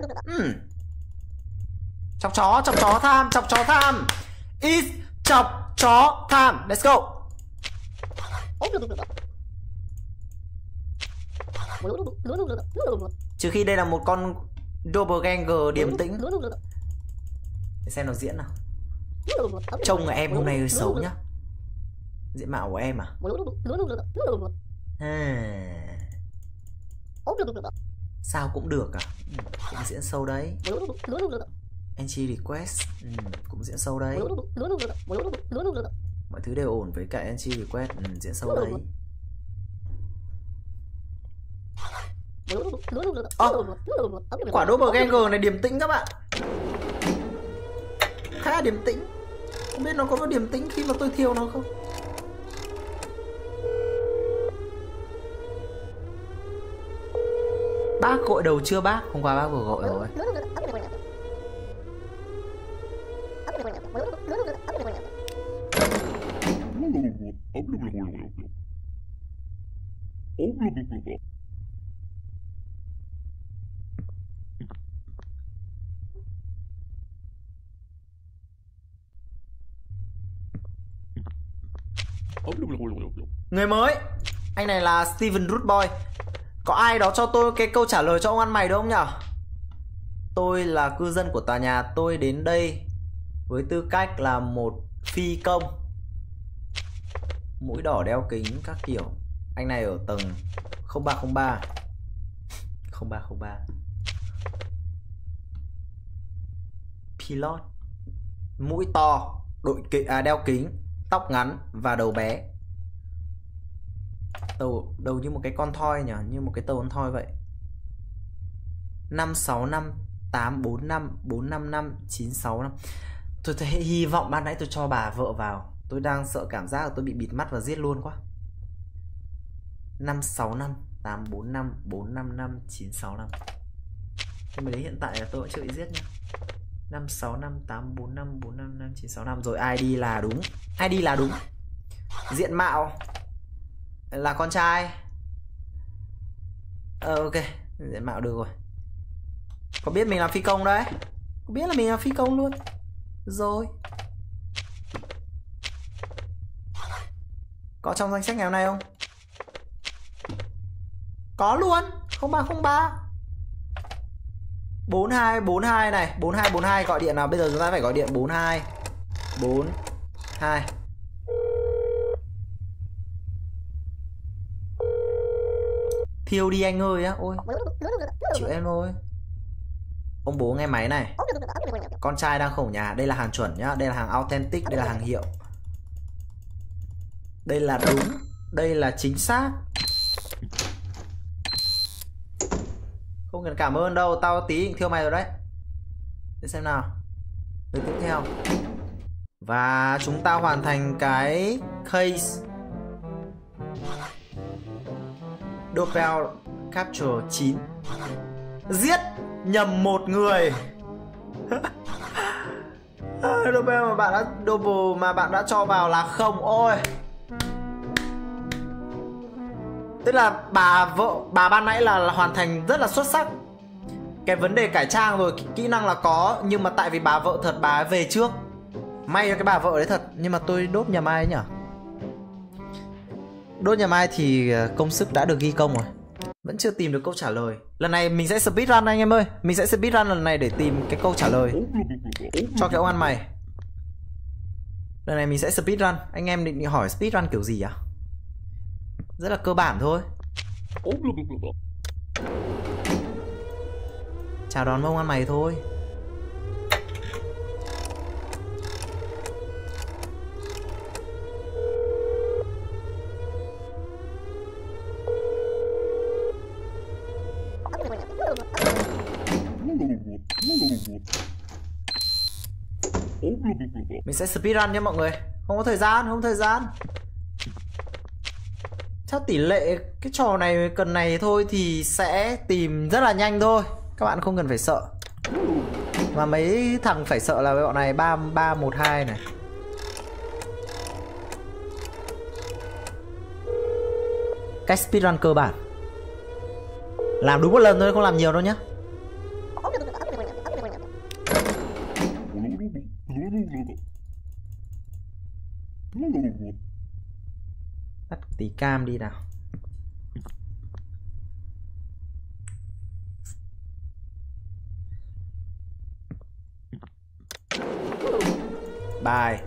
Chọc chó tham. Chọc chó tham. Is chọc chó tham. Let's go. Trừ khi đây là một con doppelganger điềm tĩnh. Để xem nó diễn nào. Trông là em hôm nay hơi xấu nhá. Diện mạo của em à? Sao cũng được à? Cũng diễn sâu đấy. Entry request cũng diễn sâu đấy. Mọi thứ đều ổn với cả entry request. Diễn sâu đấy. Quả doppelganger này điềm tĩnh các bạn. Khá là điềm tĩnh. Không biết nó có điềm tĩnh khi mà tôi thiêu nó không. Bác gọi đầu chưa bác? Hôm qua bác vừa gọi rồi. Người mới. Anh này là Steven Rootboy. Có ai đó cho tôi cái câu trả lời cho ông ăn mày được không nhở? Tôi là cư dân của tòa nhà. Tôi đến đây với tư cách là một phi công. Mũi đỏ đeo kính các kiểu. Anh này ở tầng 0303. 0303. Pilot. Mũi to, đeo kính, tóc ngắn và đầu bé. Đầu như một cái con thoi nhỉ, như một cái tàu con thoi vậy. 565 845 455 965. Tôi thấy hy vọng ban nãy tôi cho bà vợ vào. Tôi đang sợ cảm giác là tôi bị bịt mắt và giết luôn quá. 565 845 455 965. Nhưng mà đấy hiện tại là tôi vẫn chưa bị giết nhá. 565 845 455 965. Rồi ID là đúng. ID là đúng. Diện mạo là con trai. Ok, diện mạo được rồi. Có biết mình là phi công đấy. Có biết là mình là phi công luôn. Rồi. Có trong danh sách ngày hôm nay không? Có luôn. 0303 4242 này. 4242 gọi điện nào. Bây giờ chúng ta phải gọi điện 4242. Thiêu đi anh ơi á. Ôi chịu em thôi. Ông bố nghe máy này. Con trai đang khẩu nhà. Đây là hàng chuẩn nhá. Đây là hàng authentic. Đây là hàng hiệu. Đây là đúng. Đây là chính xác. Không cần cảm ơn đâu. Tao tí định thiêu mày rồi đấy. Để xem nào. Người tiếp theo. Và chúng ta hoàn thành cái case Doppel Capture 9. Giết nhầm một người. Doppel mà bạn đã double mà bạn đã cho vào là không. Ôi. Tức là bà ban nãy là hoàn thành rất là xuất sắc. Cái vấn đề cải trang rồi, kỹ năng là có. Nhưng mà tại vì bà vợ thật, bà ấy về trước. May cho cái bà vợ đấy thật. Nhưng mà tôi đốt nhầm ai ấy nhỉ? Đốt nhầm ai thì công sức đã được ghi công rồi. Vẫn chưa tìm được câu trả lời. Lần này mình sẽ speedrun anh em ơi. Mình sẽ speedrun lần này để tìm cái câu trả lời cho cái ông ăn mày. Lần này mình sẽ speedrun. Anh em định hỏi speedrun kiểu gì à? Rất là cơ bản thôi. Chào đón ông ăn mày thôi. Mình sẽ speedrun nhé mọi người. Không có thời gian, không có thời gian. Theo tỷ lệ cái trò này cần này thôi thì sẽ tìm rất là nhanh thôi. Các bạn không cần phải sợ. Mà mấy thằng phải sợ là bọn này 3312 này. Cách speedrun cơ bản. Làm đúng một lần thôi, không làm nhiều đâu nhá. Tắt tí cam đi nào. Bye.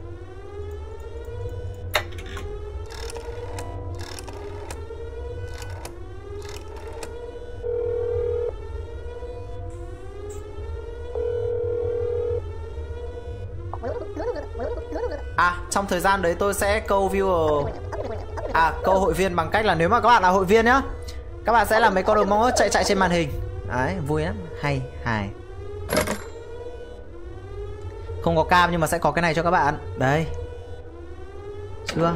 Trong thời gian đấy tôi sẽ câu viewer câu hội viên bằng cách là nếu mà các bạn là hội viên nhá, các bạn sẽ làm mấy con đồ mong ớt chạy trên màn hình. Đấy, vui lắm, hay, hài. Không có cam nhưng mà sẽ có cái này cho các bạn. Đây. Chưa?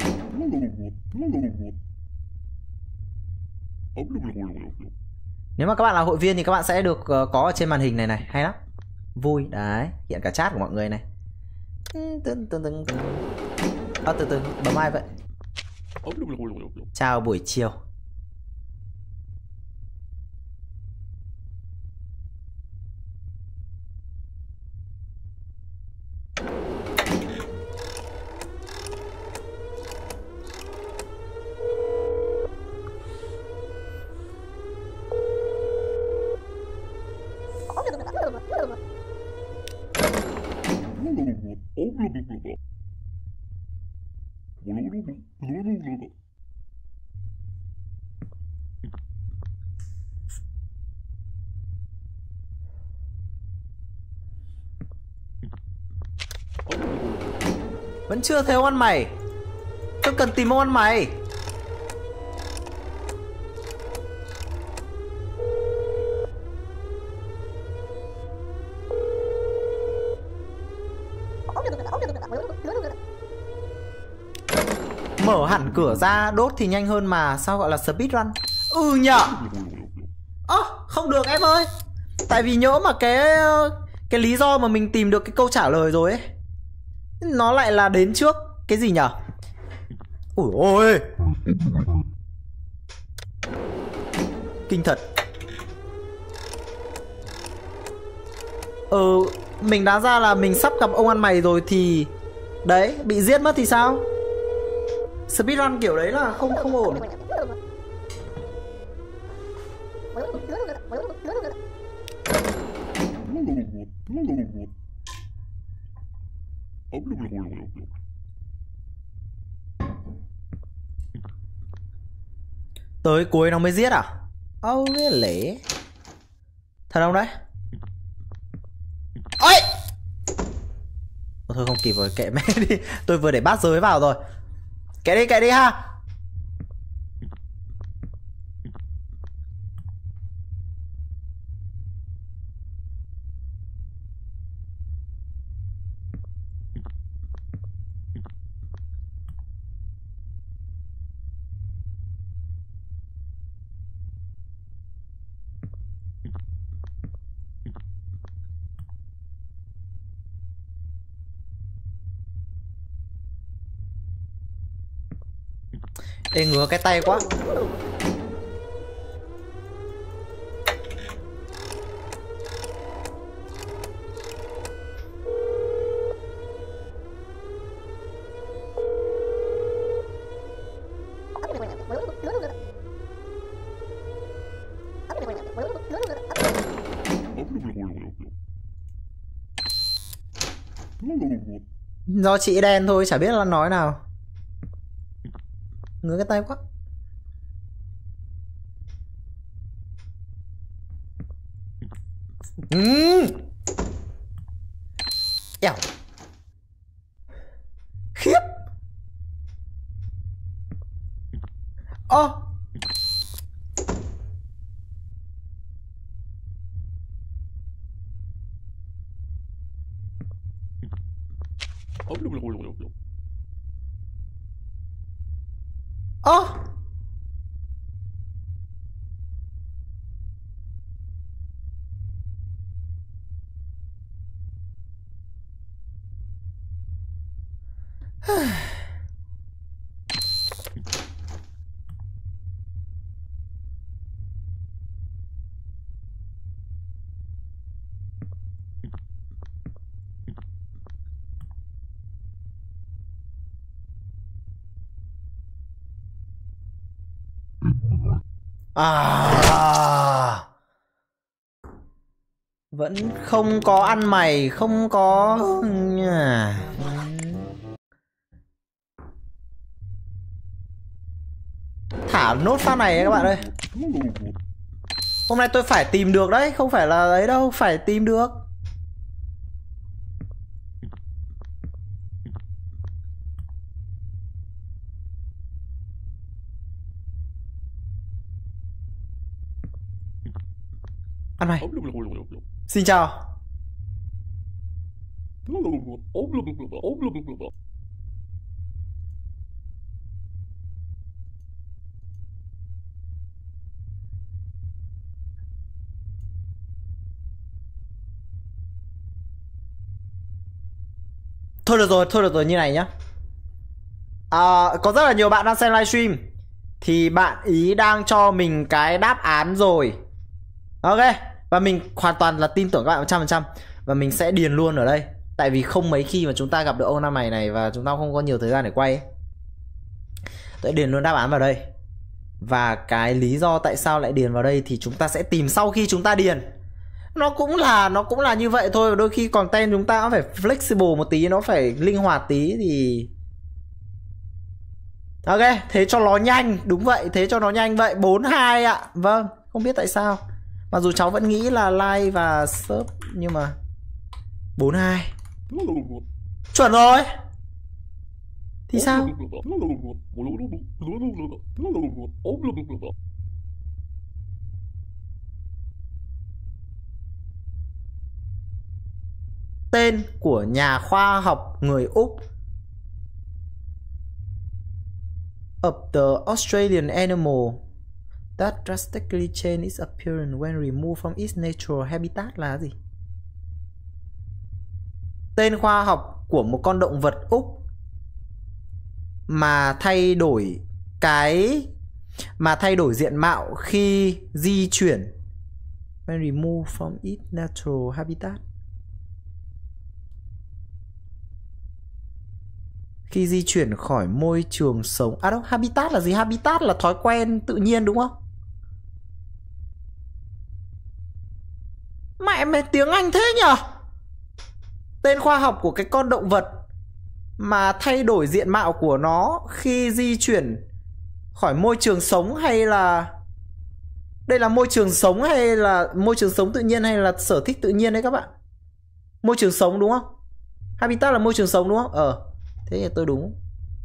Nếu mà các bạn là hội viên thì các bạn sẽ được có ở trên màn hình này này, hay lắm. Vui, đấy, hiện cả chat của mọi người này. Từ từ, bấm ai vậy? Chào buổi chiều. Vẫn chưa thấy ông ăn mày. Tôi cần tìm ông ăn mày. Mở hẳn cửa ra đốt thì nhanh hơn mà. Sao gọi là speedrun? Ừ nhở. Không được em ơi. Tại vì nhỡ mà cái lý do mà mình tìm được cái câu trả lời rồi ấy, nó lại là đến trước cái gì nhở? Ui ôi, kinh thật. Mình đáng ra là mình sắp gặp ông ăn mày rồi thì đấy, bị giết mất thì sao? Speedrun kiểu đấy là không ổn. Tới cuối nó mới giết à? Oh really? Thật không đấy? Ôi! Thôi không kịp rồi, kệ mẹ đi. Tôi vừa để bát giới vào rồi. Kệ đi ha. Ê, ngứa cái tay quá. Do chị đen thôi, chả biết là nói nào. Ngứa cái tay quá. Ẻo. Khiếp. Vẫn không có ăn mày, không có. Thả nốt phát này các bạn ơi. Hôm nay tôi phải tìm được đấy, không phải là ấy đâu, phải tìm được. Ăn mày. Xin chào. Thôi được rồi như này nhá. Có rất là nhiều bạn đang xem livestream thì bạn ý đang cho mình cái đáp án rồi. Ok. Và mình hoàn toàn là tin tưởng các bạn 100%. Và mình sẽ điền luôn ở đây. Tại vì không mấy khi mà chúng ta gặp được ông năm mày này và chúng ta không có nhiều thời gian để quay ấy. Tôi điền luôn đáp án vào đây. Và cái lý do tại sao lại điền vào đây thì chúng ta sẽ tìm sau khi chúng ta điền. Nó cũng là như vậy thôi. Đôi khi content chúng ta cũng phải flexible một tí, nó phải linh hoạt tí thì ok, thế cho nó nhanh. Đúng vậy, thế cho nó nhanh vậy. 42 ạ. Vâng, không biết tại sao. Mặc dù cháu vẫn nghĩ là like và sub nhưng mà 42. Chuẩn rồi. Thì sao? Tên của nhà khoa học người Úc of the Australian Animal that drastically change its appearance when removed from its natural habitat là gì? Tên khoa học của một con động vật Úc mà thay đổi diện mạo khi di chuyển. When removed from its natural habitat. Khi di chuyển khỏi môi trường sống. À đâu, habitat là gì? Habitat là thói quen tự nhiên đúng không? Mẹ mày tiếng Anh thế nhở? Tên khoa học của cái con động vật mà thay đổi diện mạo của nó khi di chuyển khỏi môi trường sống, hay là đây là môi trường sống hay là môi trường sống tự nhiên hay là sở thích tự nhiên đấy các bạn? Môi trường sống đúng không? Habitat là môi trường sống đúng không? Thế thì tôi đúng.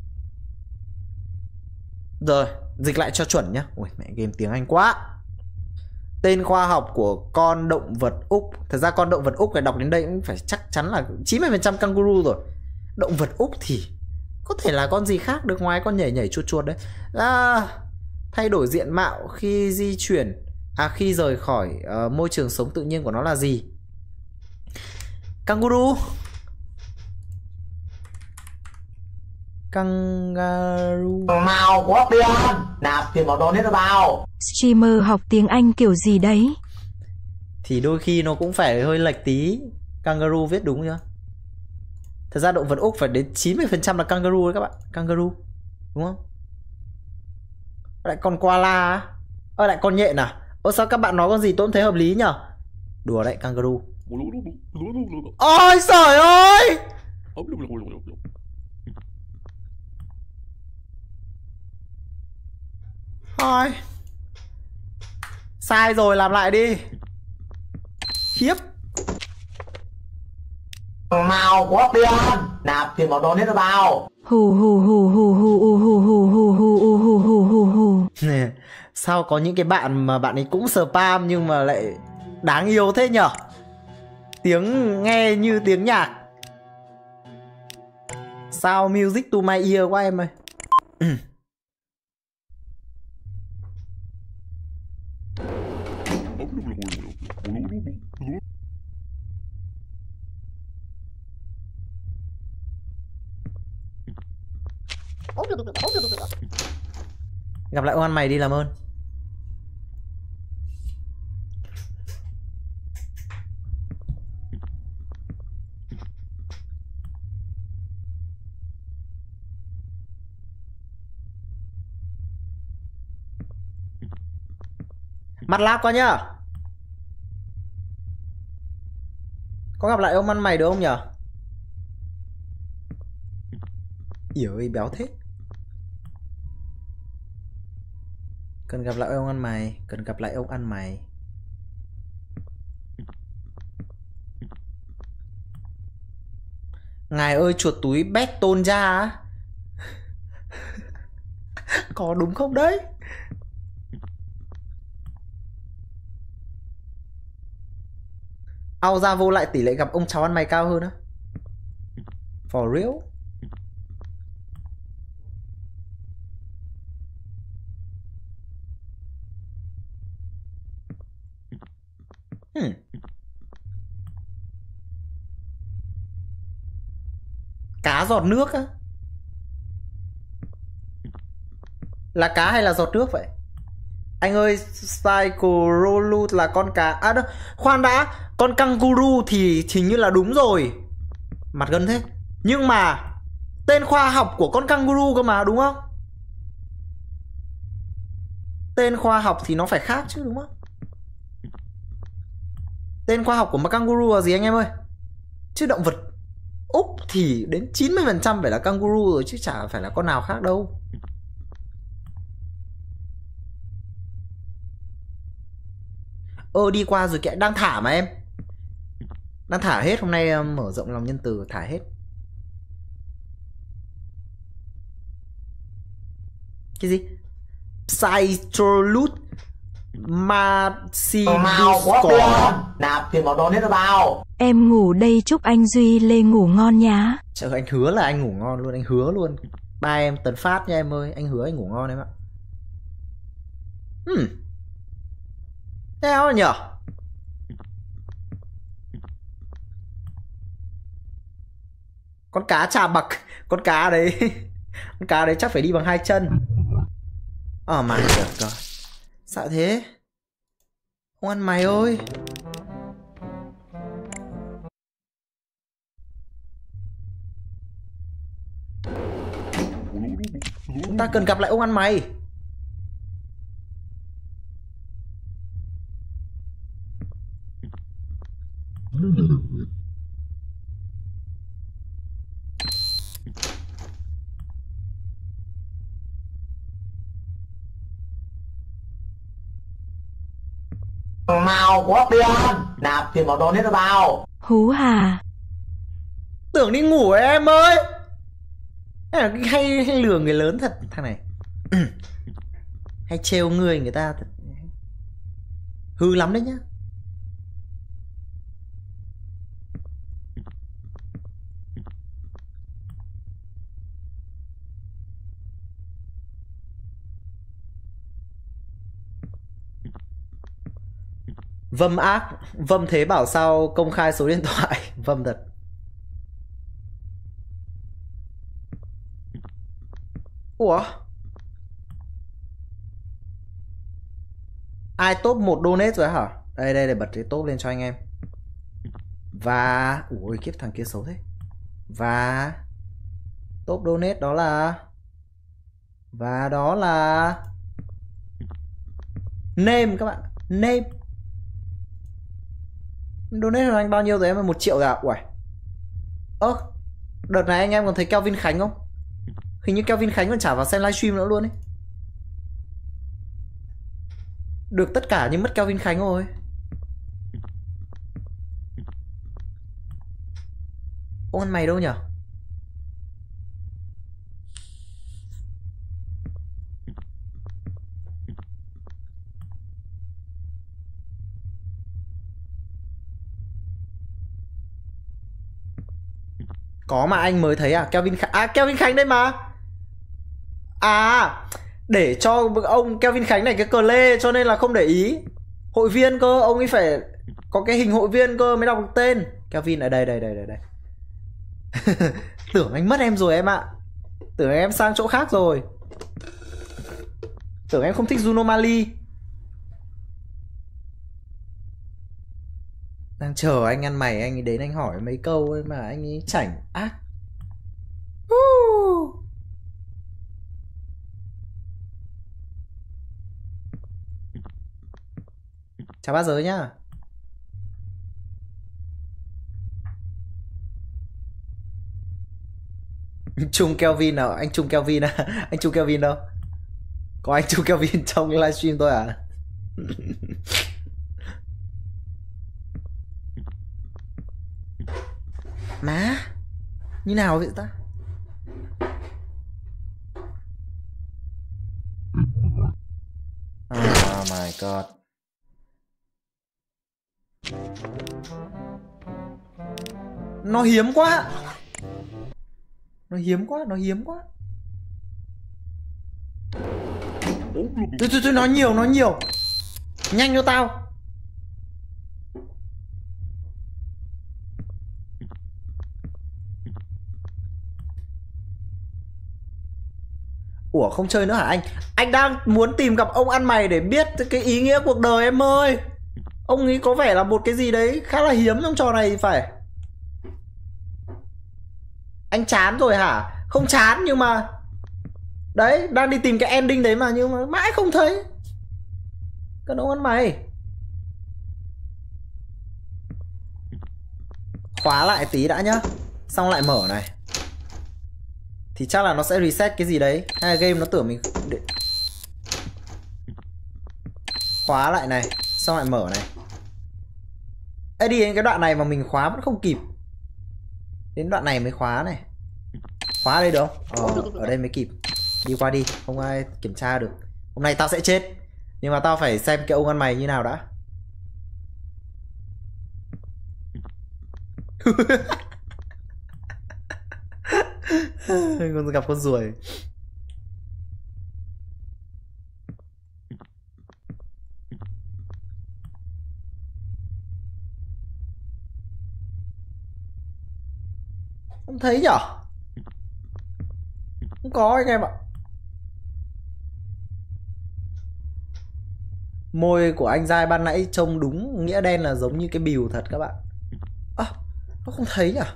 Rồi, dịch lại cho chuẩn nhá. Ui mẹ, game tiếng Anh quá. Tên khoa học của con động vật Úc. Thật ra con động vật Úc phải đọc đến đây cũng phải chắc chắn là 90% kangaroo rồi. Động vật Úc thì có thể là con gì khác được ngoài con nhảy nhảy chuột chuột đấy. Thay đổi diện mạo khi di chuyển, khi rời khỏi môi trường sống tự nhiên của nó là gì? Kangaroo. Nào có tiền, nạp tiền vào đó hết vào. Streamer học tiếng Anh kiểu gì đấy? Thì đôi khi nó cũng phải hơi lệch tí. Kangaroo viết đúng chưa? Thật ra động vật Úc phải đến 90% là kangaroo đấy các bạn. Kangaroo, đúng không? Lại con koala. Lại con nhện à? Sao các bạn nói con gì tôi cũng thấy hợp lý nhở? Đùa đấy, kangaroo. Ôi trời ơi! Thôi, sai rồi, làm lại đi. Khiếp. Nào có tiền, nạp tiền vào đó hết vào. Hù hù hù hù hù hù hù hù hù hù hù hù hù hù. Sao có những cái bạn mà bạn ấy cũng spam nhưng mà lại đáng yêu thế nhở? Tiếng nghe như tiếng nhạc. Sound music to my ear quá em ơi. Gặp lại ông ăn mày đi, làm ơn. Mặt lác quá nhá. Có gặp lại ông ăn mày được không nhở? Yếu ơi, béo thế. Cần gặp lại ông ăn mày. Cần gặp lại ông ăn mày. Ngài ơi, chuột túi bét tôn ra á. Có đúng không đấy? Ao ra vô lại tỷ lệ gặp ông cháu ăn mày cao hơn á. For real? Cá giọt nước á? Là cá hay là giọt nước vậy? Anh ơi, Cyclolute là con cá. À đâu, khoan đã. Con kangaroo thì hình như là đúng rồi. Mặt gần thế. Nhưng mà tên khoa học của con kangaroo cơ mà, đúng không? Tên khoa học thì nó phải khác chứ, đúng không? Tên khoa học của một kangaroo là gì anh em ơi? Chứ động vật Úc thì đến 90% phải là kangaroo rồi, chứ chả phải là con nào khác đâu. Đi qua rồi kìa, đang thả mà em. Đang thả hết, hôm nay mở rộng lòng nhân từ, thả hết. Cái gì? Cyclolute Maciduscor. Nạp tiền vào đó hết vào. Em ngủ đây, chúc anh Duy Lê ngủ ngon nhá. Trời, anh hứa là anh ngủ ngon luôn, anh hứa luôn. Ba em Tấn Phát nha em ơi, anh hứa anh ngủ ngon em ạ. Theo nhở? Con cá chà bặc. Con cá đấy. Con cá đấy chắc phải đi bằng 2 chân. Mà God. Sao thế? Không ăn mày ơi. Ta cần gặp lại ông ăn mày. Nào có tiền, nạp tiền vào donate vào. Hú hà. Tưởng đi ngủ ấy, em ơi. Hay lừa người lớn thật thằng này. Hay trêu người ta thật. Hư lắm đấy nhá. Vâm ác. Vâm thế bảo sao công khai số điện thoại. Vâm thật. Ủa? Ai top 1 donate rồi hả? Đây để bật cái top lên cho anh em. Và ui kiếp thằng kia xấu thế. Và top donate đó là name các bạn. Name. Donate cho anh bao nhiêu rồi em? 1 triệu rồi à? Ui. Đợt này anh em còn thấy Kelvin Khánh không? Hình như Kelvin Khánh còn trả vào xem livestream nữa luôn ấy. Được tất cả nhưng mất Kelvin Khánh rồi. Ông ăn mày đâu nhở? Có mà anh mới thấy à? Kelvin Khánh. À Kelvin Khánh đây mà. À để cho ông Kelvin Khánh này cái cờ lê cho nên là không để ý. Hội viên cơ, ông ấy phải có cái hình hội viên cơ mới đọc được tên. Kelvin ở đây. Tưởng anh mất em rồi em ạ. Tưởng em sang chỗ khác rồi. Tưởng em không thích Juno Mali. Đang chờ anh ăn mày, anh ấy đến anh hỏi mấy câu ấy mà anh ấy chảnh ác. Chào bác giới nhá. Trung Kelvin nào? Anh Trung Kelvin à? Anh Trung Kelvin đâu? Có anh Trung Kelvin trong livestream thôi à? Má như nào vậy ta? Oh my god. Nó hiếm quá. Nó hiếm quá. Thôi nói nhiều. Nhanh cho tao. Ủa không chơi nữa hả anh? Anh đang muốn tìm gặp ông ăn mày để biết cái ý nghĩa cuộc đời em ơi. Ông ấy có vẻ là một cái gì đấy khá là hiếm trong trò này thì phải. Anh chán rồi hả? Không chán nhưng mà đấy, đang đi tìm cái ending đấy mà nhưng mà mãi không thấy. Cần ông ăn mày. Khóa lại tí đã nhá. Xong lại mở này. Thì chắc là nó sẽ reset cái gì đấy. Hay là game nó tưởng mình khóa lại này. Xong lại mở này. Ê đi đến cái đoạn này mà mình khóa vẫn không kịp. Đến đoạn này mới khóa này. Khóa đây được không? Ở đây mới kịp. Đi qua đi, không ai kiểm tra được. Hôm nay tao sẽ chết. Nhưng mà tao phải xem cái ông ăn mày như nào đã. Còn gặp con ruồi. Không thấy nhở? Không có anh em ạ. Môi của anh dai ban nãy trông đúng nghĩa đen là giống như cái bìu thật các bạn. À, nó không thấy nhở?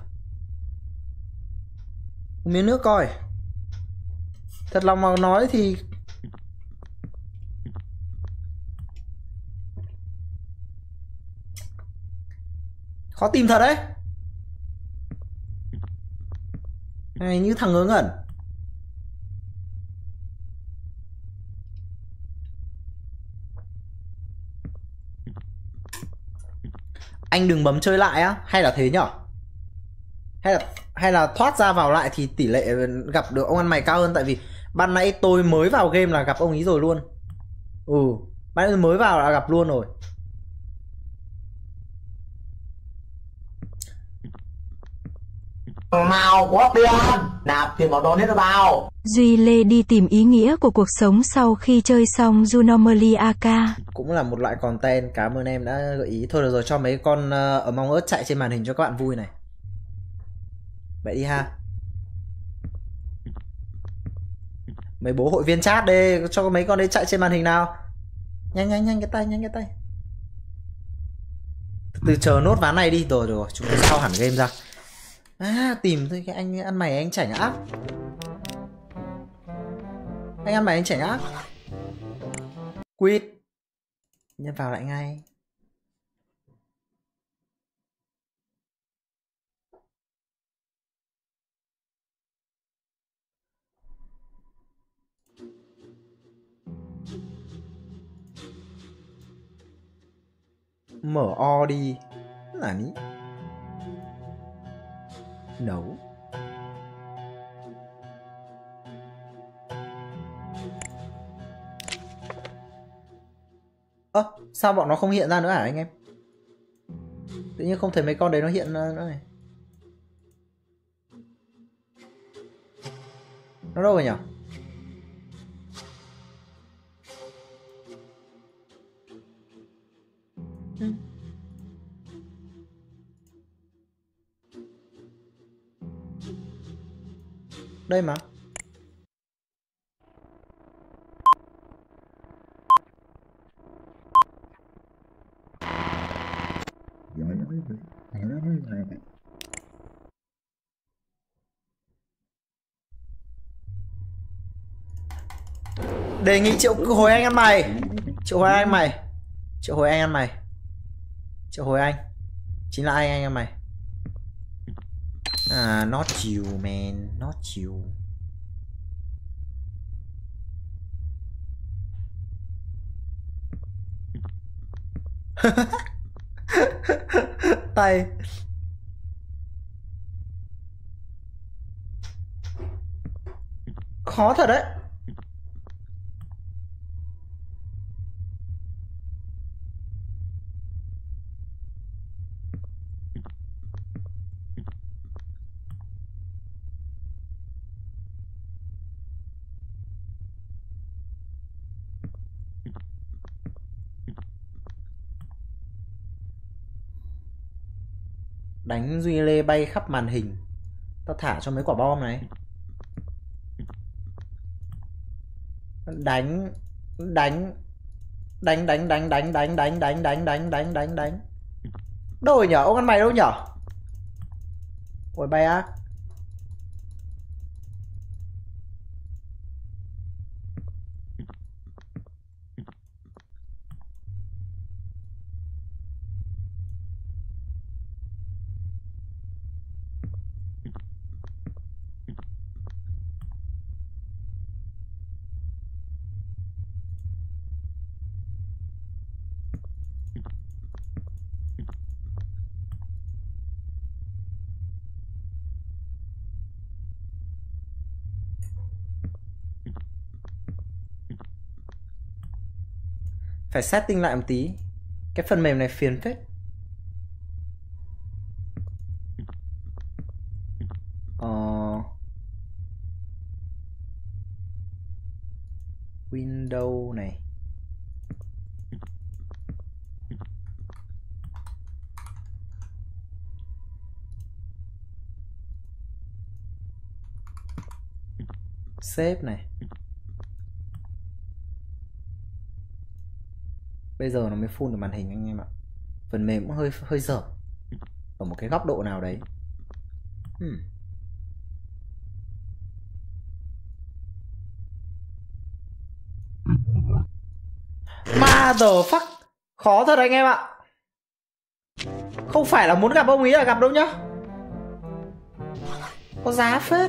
Uống miếng nước coi. Thật lòng mà nói thì khó tìm thật đấy. Này như thằng ngớ ngẩn. Anh đừng bấm chơi lại á, hay là thế nhở? Hay là thoát ra vào lại thì tỷ lệ gặp được ông ăn mày cao hơn, tại vì ban nãy tôi mới vào game là gặp ông ý rồi luôn. Ban nãy mới vào là gặp luôn rồi. Nào có tiền, nạp tiền vào donate vào. Duy Lê đi tìm ý nghĩa của cuộc sống sau khi chơi xong Junomali AK. Cũng là một loại content, cảm ơn em đã gợi ý. Thôi được rồi, cho mấy con ở Among Us chạy trên màn hình cho các bạn vui này. Vậy đi ha. Mấy bố hội viên chat đi, cho mấy con đấy chạy trên màn hình nào. Nhanh cái tay, nhanh cái tay. Từ chờ nốt ván này đi. Rồi, chúng ta sau hẳn game ra. Tìm thôi cái anh ăn mày anh chảnh ác. Anh ăn mày anh chảnh ác. Quýt. Nhân vào lại ngay. Mở o đi. Là ní. Nấu. Sao bọn nó không hiện ra nữa hả anh em? Tự nhiên không thấy mấy con đấy nó hiện ra nữa này. Nó đâu rồi nhỉ? Đây mà. Đề nghị triệu hồi anh ăn mày. Triệu hồi anh mày. Triệu hồi anh ăn mày. Triệu hồi anh. Chính là anh ăn mày. Not you man, not you. Tay. Khó thật đấy. Đánh Duy Lê bay khắp màn hình. Tao thả cho mấy quả bom này. Đánh. Đâu rồi nhở? Ông ăn mày đâu nhở? Ôi bay ác. Phải setting lại một tí. Cái phần mềm này phiền phết. Windows này. Save này. Bây giờ nó mới full được màn hình anh em ạ. Phần mềm cũng hơi dở ở một cái góc độ nào đấy. Mother fuck. Khó thật anh em ạ. Không phải là muốn gặp ông ấy là gặp đâu nhá. Có giá phết.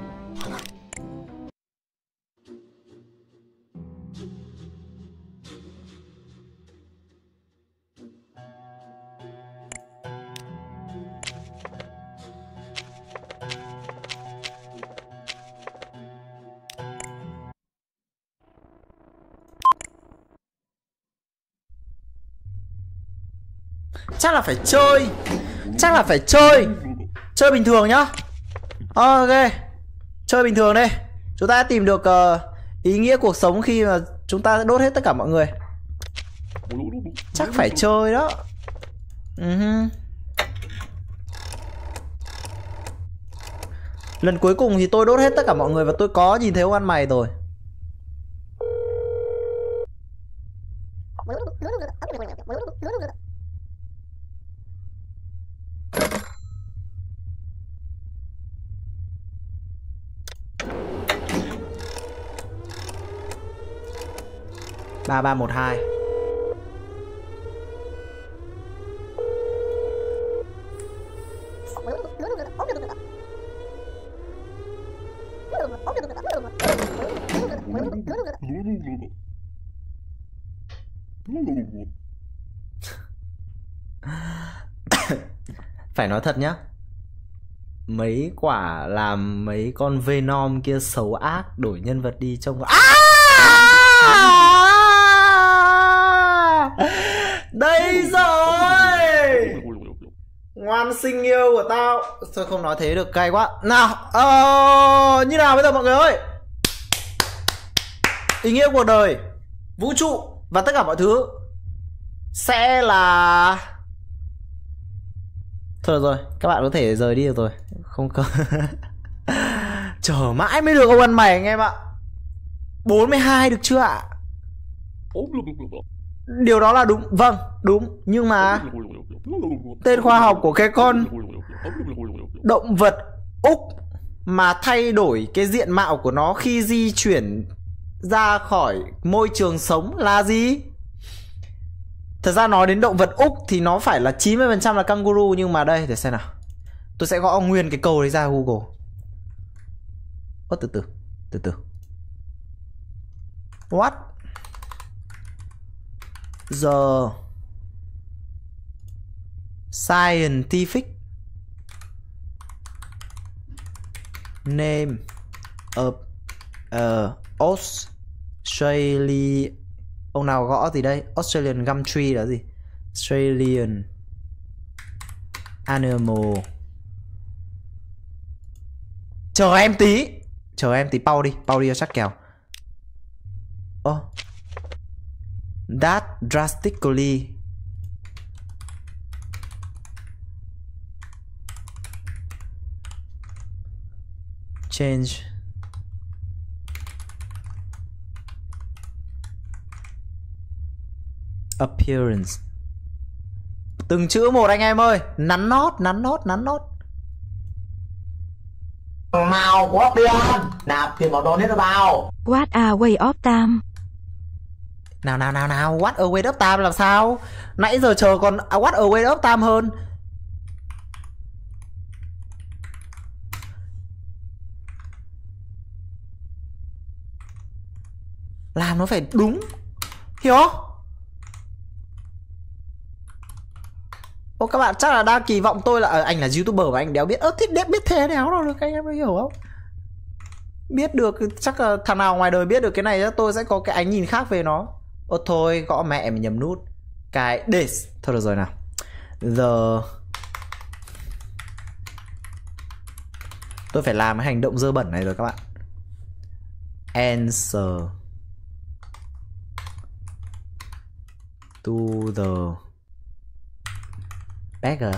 Chắc là phải chơi. Chắc là phải chơi. Chơi bình thường nhá. Ok. Chơi bình thường đây. Chúng ta đã tìm được ý nghĩa cuộc sống khi mà chúng ta đốt hết tất cả mọi người. Chắc phải chơi đó. Lần cuối cùng thì tôi đốt hết tất cả mọi người và tôi có nhìn thấy ông ăn mày rồi. Ba ba một hai. Phải nói thật nhá, mấy quả làm mấy con Venom kia xấu ác, đổi nhân vật đi trông đây rồi. Ngoan sinh yêu của tao. Thôi không nói thế được, cay quá. Nào, như nào bây giờ mọi người ơi? Ý nghĩa cuộc đời, vũ trụ và tất cả mọi thứ sẽ là... Thôi được rồi, các bạn có thể rời đi được rồi. Không cần. Chờ mãi mới được ông ăn mày anh em ạ. 42 được chưa ạ? Điều đó là đúng. Vâng, đúng. Nhưng mà tên khoa học của cái con động vật Úc mà thay đổi cái diện mạo của nó khi di chuyển ra khỏi môi trường sống là gì? Thật ra nói đến động vật Úc thì nó phải là 90% là kangaroo. Nhưng mà đây, để xem nào. Tôi sẽ gõ nguyên cái câu đấy ra Google. Từ từ. What the scientific name of Australia. Ông nào gõ gì đây? Australian gum tree là gì? Australian animal. Chờ em tí pau đi cho chắc kèo. That drastically change appearance. Từng chữ một anh em ơi. Nắn nót. Nào có tiền, nạp tiền vào donate vào. What a way of time. Nào, what a way of time làm sao? Nãy giờ chờ còn what a way of time hơn. Làm nó phải đúng. Hiểu không? Các bạn chắc là đang kỳ vọng tôi là anh là YouTuber và anh đéo biết. Thế biết thế nào đâu được, anh em mới hiểu không? Biết được chắc là thằng nào ngoài đời biết được cái này tôi sẽ có cái ánh nhìn khác về nó. Thôi gõ mẹ mình nhầm nút. Cái this. Thôi được rồi nào. Tôi phải làm cái hành động dơ bẩn này rồi các bạn. Answer to the beggar.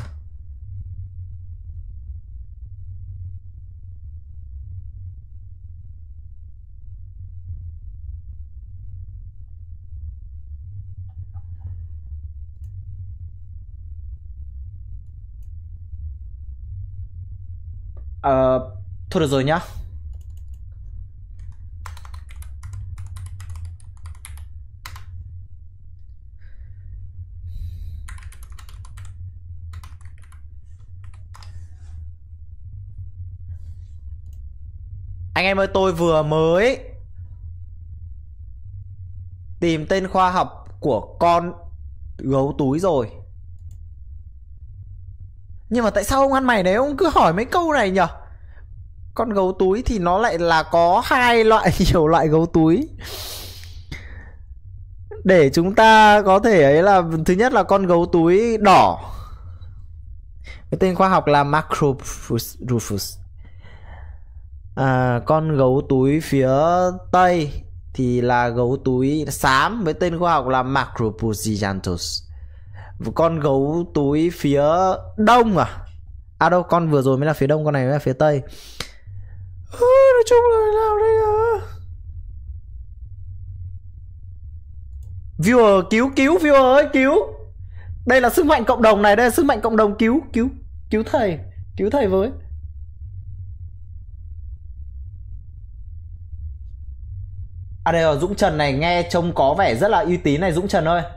Thôi được rồi nhá. Anh em ơi, tôi vừa mới tìm tên khoa học của con gấu túi rồi. Nhưng mà tại sao ông ăn mày đấy ông cứ hỏi mấy câu này nhở? Con gấu túi thì nó lại là có hai loại nhiều loại gấu túi. Để chúng ta có thể ấy là thứ nhất là con gấu túi đỏ. Cái tên khoa học là Macropus. Con gấu túi phía Tây thì là gấu túi xám với tên khoa học là Macropus gigantus. Con gấu túi phía Đông đâu, con vừa rồi mới là phía Đông, con này mới là phía Tây. Nói chung là nào đây Viewer cứu viewer ơi, cứu. Đây là sức mạnh cộng đồng này, đây là sức mạnh cộng đồng, cứu thầy với. Đây rồi, Dũng Trần này nghe trông có vẻ rất là uy tín này, Dũng Trần ơi.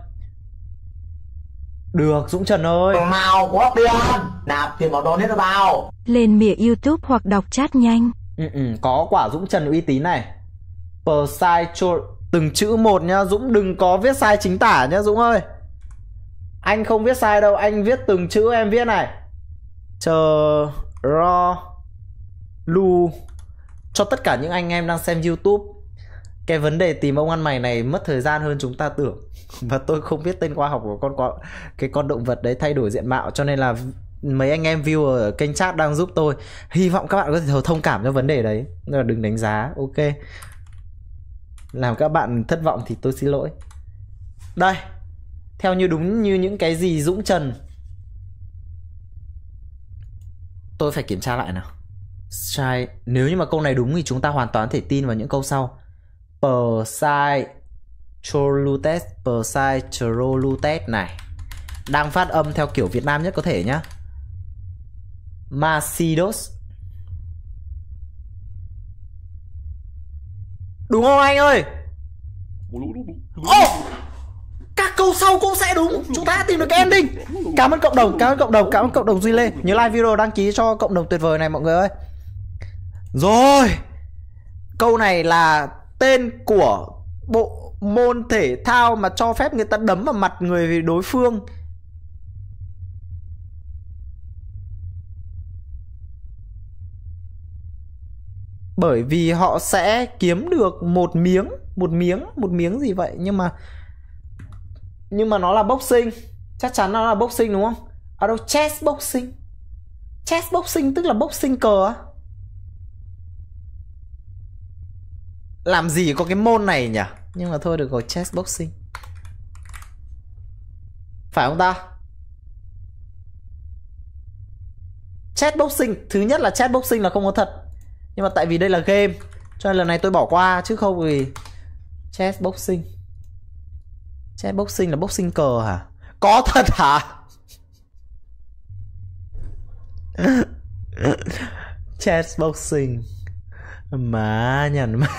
Được, Dũng Trần ơi. Nào có tiền, nạp tiền vào donate vào. Lên mỉa YouTube hoặc đọc chat nhanh. Có quả Dũng Trần uy tín này. Từng chữ một nhá, Dũng đừng có viết sai chính tả nhá Dũng ơi. Anh không viết sai đâu, anh viết từng chữ em viết này. Lu cho tất cả những anh em đang xem YouTube. Cái vấn đề tìm ông ăn mày này mất thời gian hơn chúng ta tưởng. Và tôi không biết tên khoa học của con động vật đấy thay đổi diện mạo, cho nên là mấy anh em viewer ở kênh chat đang giúp tôi. Hy vọng các bạn có thể thông cảm cho vấn đề đấy, nhưng mà đừng đánh giá, ok. Làm các bạn thất vọng thì tôi xin lỗi. Đây, theo như đúng như những cái gì Dũng Trần. Tôi phải kiểm tra lại nào. Sai. Nếu như mà câu này đúng thì chúng ta hoàn toàn có thể tin vào những câu sau. Persaicholutes này. Đang phát âm theo kiểu Việt Nam nhất có thể nhá. Macidos. Đúng không anh ơi? Các câu sau cũng sẽ đúng. Chúng ta đã tìm được cái ending. Cảm ơn cộng đồng, cảm ơn cộng đồng Duy Lê. Nhớ like video, đăng ký cho cộng đồng tuyệt vời này mọi người ơi. Rồi. Câu này là tên của bộ môn thể thao mà cho phép người ta đấm vào mặt người đối phương. Bởi vì họ sẽ kiếm được một miếng gì vậy, nhưng mà nó là boxing, chắc chắn nó là boxing đúng không? Đâu, chess boxing tức là boxing cờ á. Làm gì có cái môn này nhỉ? Nhưng mà thôi được rồi, chess boxing. Phải không ta? Chess boxing, thứ nhất là chess boxing là không có thật. Nhưng mà tại vì đây là game cho nên lần này tôi bỏ qua, chứ không thì chess boxing. Chess boxing là boxing cờ hả? Có thật hả? Chess boxing. Má nhận mà.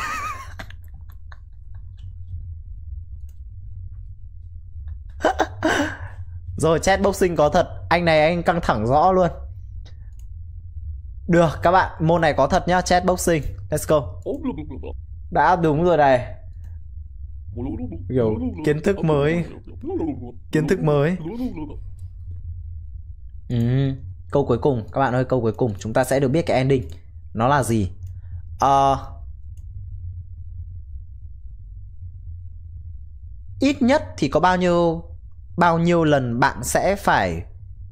Rồi, chess boxing có thật. Anh này anh căng thẳng rõ luôn. Được các bạn, môn này có thật nhá, chess boxing. Let's go. Đã đúng rồi này. Kiểu kiến thức mới. Câu cuối cùng các bạn ơi, câu cuối cùng chúng ta sẽ được biết cái ending nó là gì. Ít nhất thì có bao nhiêu lần bạn sẽ phải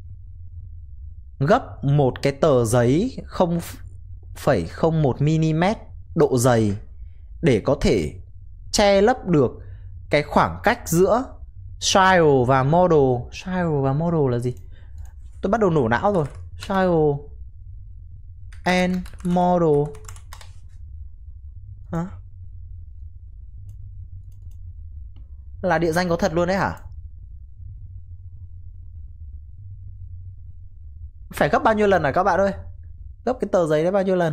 gấp một cái tờ giấy 0,01 mm độ dày để có thể che lấp được cái khoảng cách giữa trial và model. Trial và model là gì? Tôi bắt đầu nổ não rồi. Trial and model. Hả? Là địa danh có thật luôn đấy hả? Phải gấp bao nhiêu lần hả các bạn ơi? Gấp cái tờ giấy đấy bao nhiêu lần?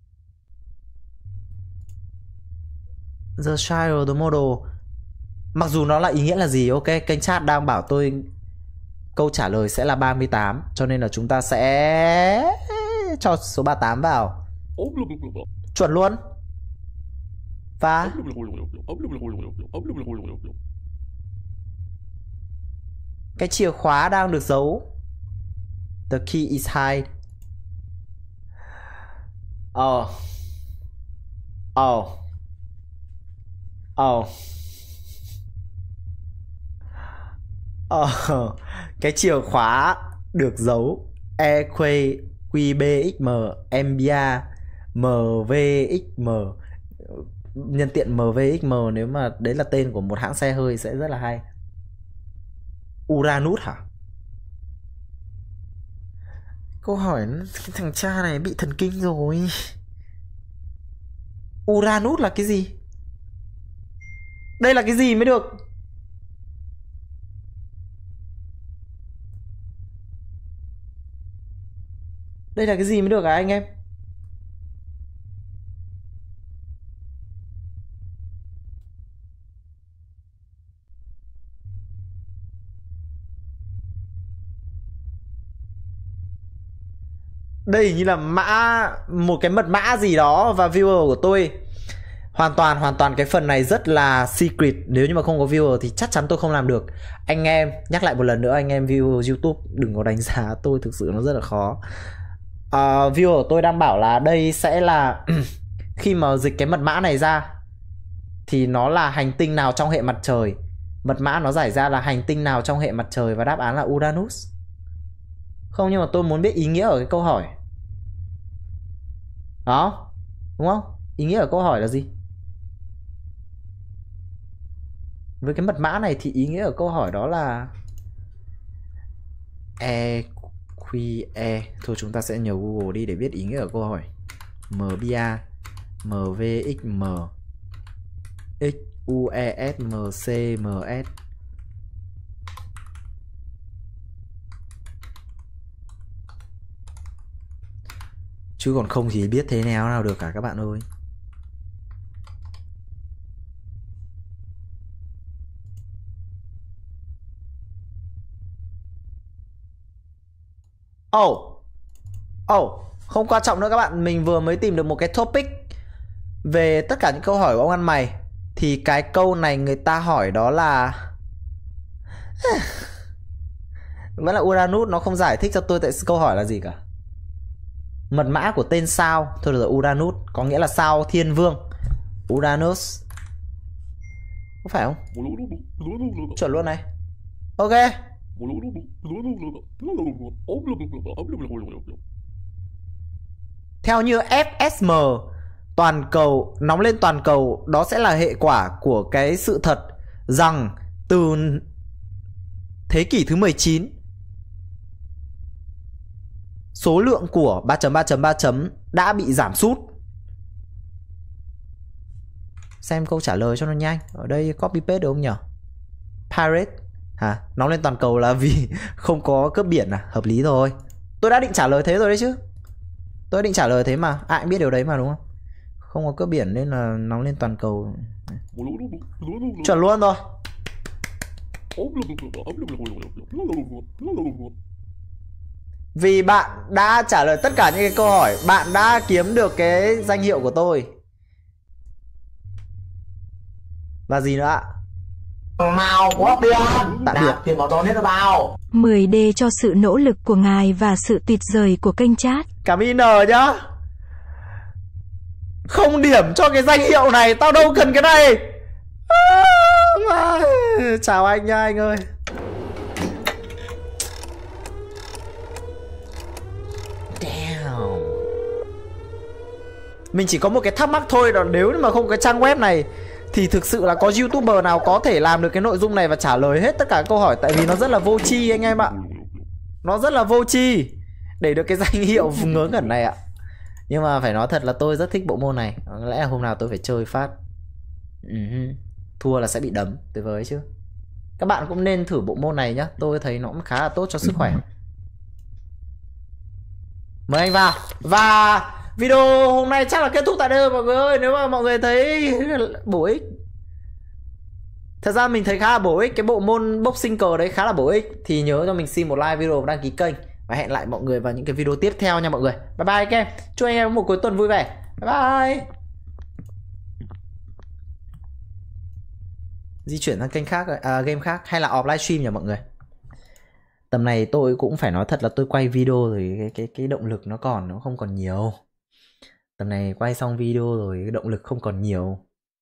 The child, the model. Mặc dù nó là ý nghĩa là gì, ok, kênh chat đang bảo tôi câu trả lời sẽ là 38, cho nên là chúng ta sẽ cho số 38 vào. Chuẩn luôn. Và cái chìa khóa đang được giấu. The key is hide. Oh. Cái chìa khóa được giấu EQBXM MBA MVXM, nhân tiện MVXM nếu mà đấy là tên của một hãng xe hơi sẽ rất là hay. Uranus hả? Câu hỏi cái thằng cha này bị thần kinh rồi. Uranus là cái gì? Đây là cái gì mới được? Đây là cái gì mới được hả anh em? Đây như là một cái mật mã gì đó, và viewer của tôi hoàn toàn cái phần này rất là secret. Nếu như mà không có viewer thì chắc chắn tôi không làm được. Anh em nhắc lại một lần nữa, anh em viewer YouTube đừng có đánh giá tôi, thực sự nó rất là khó. Viewer của tôi đang bảo là đây sẽ là khi mà dịch cái mật mã này ra thì nó là hành tinh nào trong hệ mặt trời. Mật mã nó giải ra là hành tinh nào trong hệ mặt trời, và đáp án là Uranus. Không, nhưng mà tôi muốn biết ý nghĩa ở cái câu hỏi đó, đúng không? Ý nghĩa ở câu hỏi là gì? Với cái mật mã này thì ý nghĩa ở câu hỏi đó là EQE. Thôi chúng ta sẽ nhờ Google đi để biết ý nghĩa ở câu hỏi. MBA MVXM XUESMCMS. Chứ còn không thì biết thế nào được cả các bạn ơi. Không quan trọng nữa các bạn. Mình vừa mới tìm được một cái topic về tất cả những câu hỏi của ông ăn mày. Thì cái câu này người ta hỏi đó là vẫn là Uranus. Nó không giải thích cho tôi tại câu hỏi là gì cả. Mật mã của tên sao. Thôi được rồi, Uranus có nghĩa là sao thiên vương. Uranus có phải không? Chuẩn luôn này. Ok. Theo như FSM, toàn cầu nóng lên toàn cầu đó sẽ là hệ quả của cái sự thật rằng từ thế kỷ thứ 19 số lượng của 3.3.3 đã bị giảm sút. Xem câu trả lời cho nó nhanh. Ở đây copy paste được không nhỉ? Pirate hả? Nóng lên toàn cầu là vì không có cướp biển à? Hợp lý rồi. Tôi đã định trả lời thế rồi đấy chứ. Tôi định trả lời thế mà. Ai cũng biết điều đấy mà đúng không? Không có cướp biển nên là nóng lên toàn cầu. Chuẩn luôn rồi. Vì bạn đã trả lời tất cả những cái câu hỏi, bạn đã kiếm được cái danh hiệu của tôi. Và gì nữa ạ? Màu có tiền. Tạm biệt. Nạp tiền vào donate vào. 10D cho sự nỗ lực của ngài và sự tuyệt vời của kênh chat. Cảm ơn nhá. Không điểm cho cái danh hiệu này, tao đâu cần cái này. Chào anh nha anh ơi. Damn. Mình chỉ có một cái thắc mắc thôi, là nếu mà không có trang web này thì thực sự là có YouTuber nào có thể làm được cái nội dung này và trả lời hết tất cả câu hỏi. Tại vì nó rất là vô tri anh em ạ. Nó rất là vô tri để được cái danh hiệu ngớ ngẩn này ạ. Nhưng mà phải nói thật là tôi rất thích bộ môn này. Có lẽ là hôm nào tôi phải chơi phát. Thua là sẽ bị đấm, tuyệt vời chứ. Các bạn cũng nên thử bộ môn này nhá. Tôi thấy nó cũng khá là tốt cho sức khỏe. Mời anh vào. Và video hôm nay chắc là kết thúc tại đây rồi mọi người ơi. Nếu mà mọi người thấy bổ ích, thật ra mình thấy khá là bổ ích, cái bộ môn boxing cờ đấy khá là bổ ích, thì nhớ cho mình xin một like video và đăng ký kênh. Và hẹn lại mọi người vào những cái video tiếp theo nha mọi người. Bye bye các em. Chúc anh em một cuối tuần vui vẻ. Bye bye. Di chuyển sang kênh khác, game khác hay là off livestream nhỉ mọi người. Tầm này tôi cũng phải nói thật là tôi quay video rồi cái động lực nó không còn nhiều. Tầm này quay xong video rồi cái động lực không còn nhiều.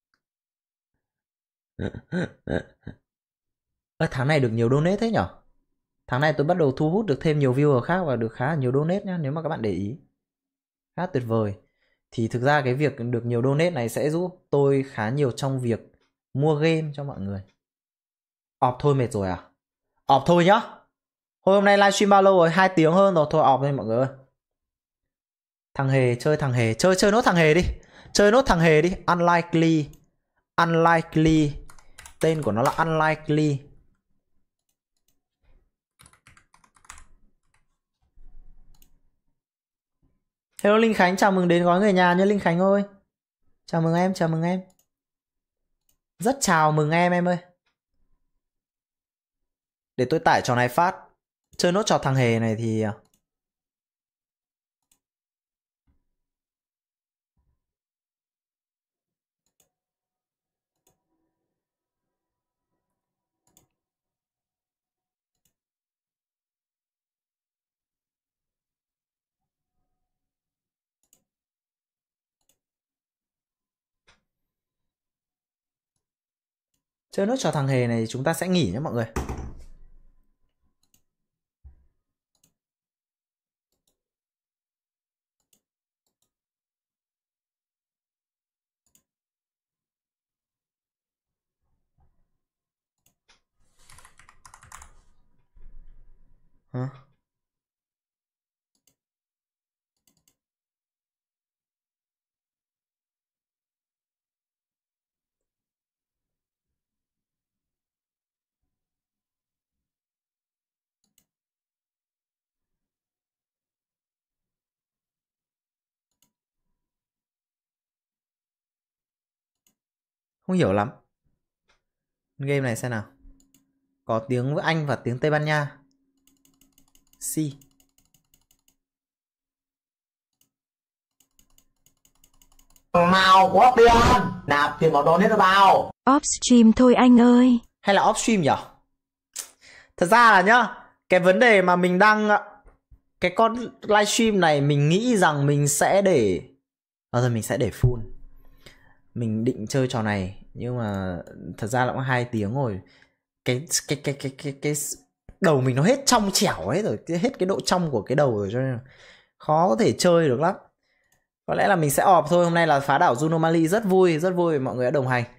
Tháng này được nhiều donate thế nhở? Tháng này tôi bắt đầu thu hút được thêm nhiều viewer khác và được khá là nhiều donate nhá, nếu mà các bạn để ý. Khá tuyệt vời. Thì thực ra cái việc được nhiều donate này sẽ giúp tôi khá nhiều trong việc mua game cho mọi người. Off thôi mệt rồi à? Off thôi nhá. Hôm nay livestream bao lâu rồi? 2 tiếng hơn rồi, thôi off đi mọi người ơi. Thằng Hề, chơi thằng Hề, chơi nốt thằng Hề đi. Chơi nốt thằng Hề đi, unlikely. Unlikely. Tên của nó là unlikely. Hello Linh Khánh, chào mừng đến gói người nhà nha Linh Khánh ơi. Chào mừng em, chào mừng em. Rất chào mừng em ơi. Để tôi tải trò này phát. Chơi nốt trò thằng Hề này thì chơi nốt trò thằng Hề này chúng ta sẽ nghỉ nhé mọi người. Hả? Không hiểu lắm. Game này xem nào. Có tiếng Anh và tiếng Tây Ban Nha. C. Nào có tiền, nạp tiền vào donate vào. Off stream thôi anh ơi. Hay là off stream nhỉ? Thật ra là nhá, cái vấn đề mà mình đang, cái con livestream này mình nghĩ rằng mình sẽ để, rồi mình sẽ để full. Mình định chơi trò này nhưng mà thật ra là cũng 2 tiếng rồi. Cái đầu mình nó hết trong trẻo ấy rồi, hết cái độ trong của cái đầu rồi, cho nên khó có thể chơi được lắm. Có lẽ là mình sẽ off thôi. Hôm nay là phá đảo Junomali, rất vui mọi người đã đồng hành.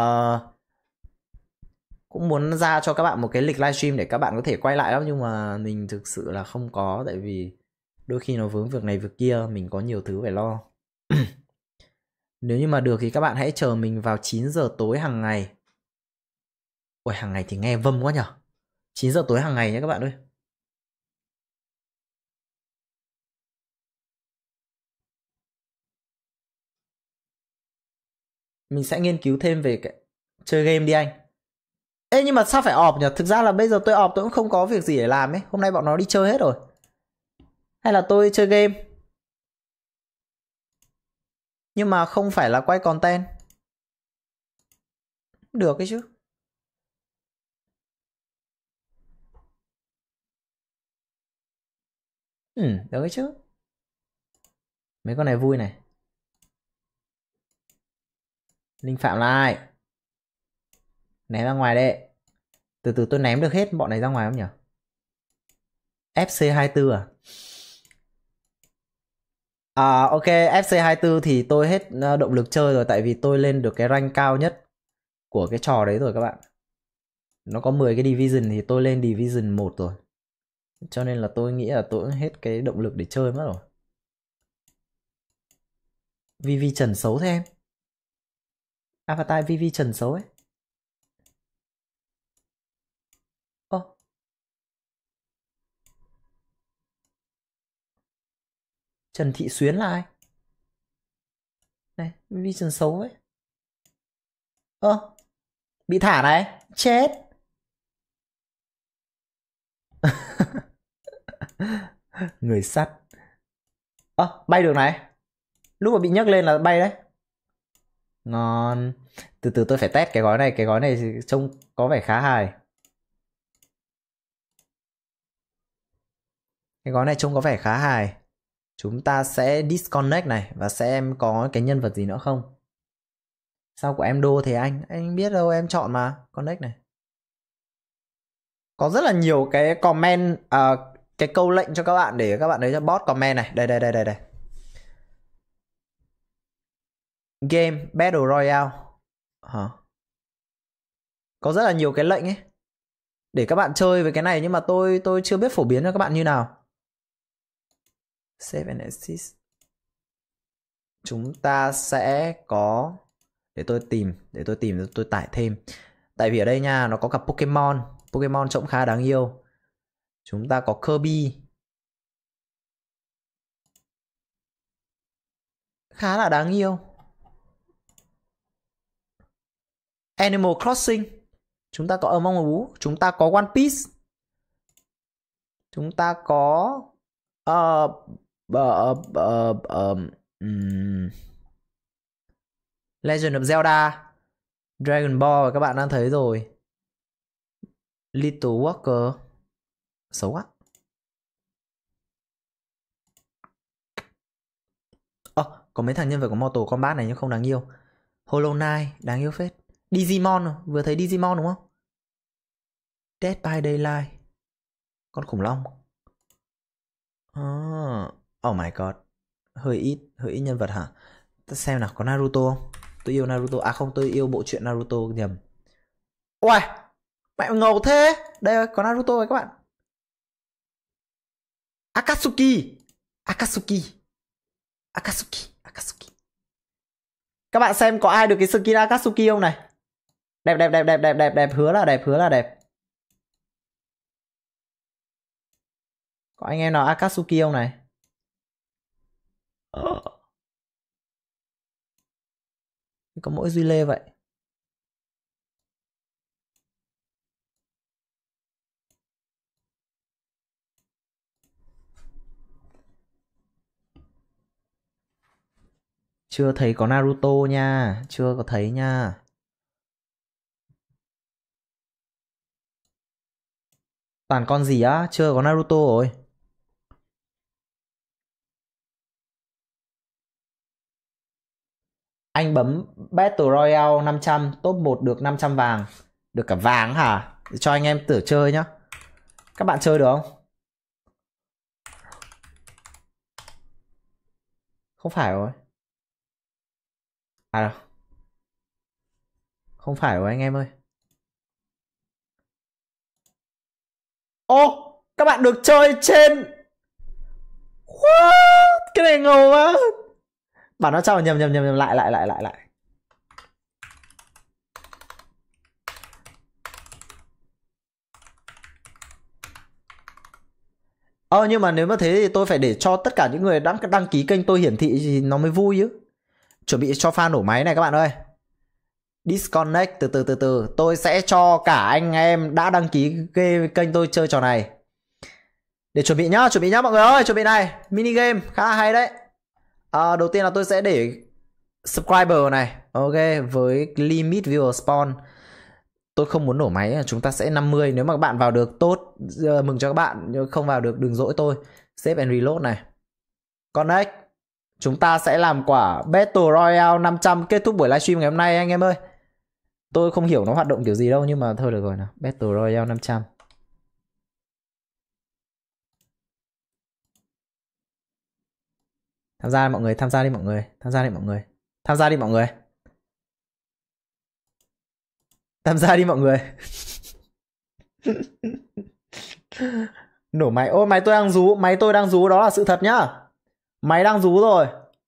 Cũng muốn ra cho các bạn một cái lịch livestream để các bạn có thể quay lại lắm, nhưng mà mình thực sự là không có, tại vì đôi khi nó vướng việc này việc kia, mình có nhiều thứ phải lo. Nếu như mà được thì các bạn hãy chờ mình vào 9 giờ tối hàng ngày. Ôi, hàng ngày thì nghe vâm quá nhở. 9 giờ tối hàng ngày nhé các bạn ơi. Mình sẽ nghiên cứu thêm về cái chơi game đi anh. Ê, nhưng mà sao phải ọp nhỉ? Thực ra là bây giờ tôi ọp tôi cũng không có việc gì để làm ấy. Hôm nay bọn nó đi chơi hết rồi. Hay là tôi chơi game nhưng mà không phải là quay content. Được ấy chứ. Được ấy chứ. Mấy con này vui này. Linh Phạm lại. Ném ra ngoài đấy. Từ từ tôi ném được hết bọn này ra ngoài không nhỉ? FC24 à? Ok, FC24 thì tôi hết động lực chơi rồi, tại vì tôi lên được cái rank cao nhất của cái trò đấy rồi các bạn. Nó có 10 cái division thì tôi lên division 1 rồi. Cho nên là tôi nghĩ là tôi hết cái động lực để chơi mất rồi. VV Trần xấu thế em. Avatar VV Trần xấu ấy. Trần Thị Xuyến là ai? Này, Vision xấu ấy. Bị thả này. Chết. Người sắt. Bay được này. Lúc mà bị nhấc lên là bay đấy. Ngon. Từ từ tôi phải test cái gói này. Cái gói này trông có vẻ khá hài. Cái gói này trông có vẻ khá hài. Chúng ta sẽ disconnect này. Và xem có cái nhân vật gì nữa không. Sao của em đô thế anh biết đâu, em chọn mà. Connect này. Có rất là nhiều cái comment, cái câu lệnh cho các bạn để các bạn ấy cho bot comment này. Đây. Game Battle Royale. Có rất là nhiều cái lệnh ấy để các bạn chơi với cái này, nhưng mà tôi chưa biết phổ biến cho các bạn như nào. Save and exit. Chúng ta sẽ có, để tôi tìm, tôi tải thêm. Tại vì ở đây nha, nó có cả Pokemon trông khá đáng yêu. Chúng ta có Kirby, khá là đáng yêu. Animal Crossing. Chúng ta có Among Us. Chúng ta có One Piece. Chúng ta có Legend of Zelda, Dragon Ball các bạn đang thấy rồi. Little Walker. Xấu quá. Có mấy thằng nhân vật của Mortal Kombat này nhưng không đáng yêu. Hollow Knight đáng yêu phết. Digimon, vừa thấy Digimon đúng không? Dead by Daylight. Con khủng long. Oh my god. Hơi ít nhân vật hả? Ta xem nào, có Naruto không? Tôi yêu Naruto. À không, tôi yêu bộ truyện Naruto nhầm. Ôi, mẹ ngầu thế. Đây có Naruto rồi các bạn. Akatsuki. Các bạn xem có ai được cái skin Akatsuki không này? Đẹp, hứa là đẹp. Có anh em nào Akatsuki không này? Có mỗi Duy Lê vậy. Chưa thấy có Naruto nha. Chưa có thấy nha. Toàn con gì á? Chưa có Naruto rồi. Anh bấm Battle Royale 500, top 1 được 500 vàng. Được cả vàng hả? Để cho anh em thử chơi nhá. Các bạn chơi được không? Không phải rồi. À, không phải rồi anh em ơi. Các bạn được chơi trên. What? Cái này ngầu quá. Bảo nó cho nhầm lại. Nhưng mà nếu mà thế thì tôi phải để cho tất cả những người đăng ký kênh tôi hiển thị thì nó mới vui chứ. Chuẩn bị cho pha nổ máy này các bạn ơi. Disconnect, từ từ. Tôi sẽ cho cả anh em đã đăng ký kênh tôi chơi trò này. Để chuẩn bị nhá mọi người ơi. Chuẩn bị này, mini game khá là hay đấy. Đầu tiên là tôi sẽ để subscriber này. Ok, với limit viewer spawn. Tôi không muốn nổ máy, chúng ta sẽ 50. Nếu mà các bạn vào được tốt, mừng cho các bạn. Nhưng không vào được đừng dỗi tôi. Save and reload này. Connect. Chúng ta sẽ làm quả Battle Royale 500 kết thúc buổi livestream ngày hôm nay anh em ơi. Tôi không hiểu nó hoạt động kiểu gì đâu, nhưng mà thôi được rồi nào. Battle Royale 500. Tham gia đi mọi người. Tham gia đi mọi người. Nổ máy. Máy tôi đang rú, đó là sự thật nhá. Máy đang rú rồi.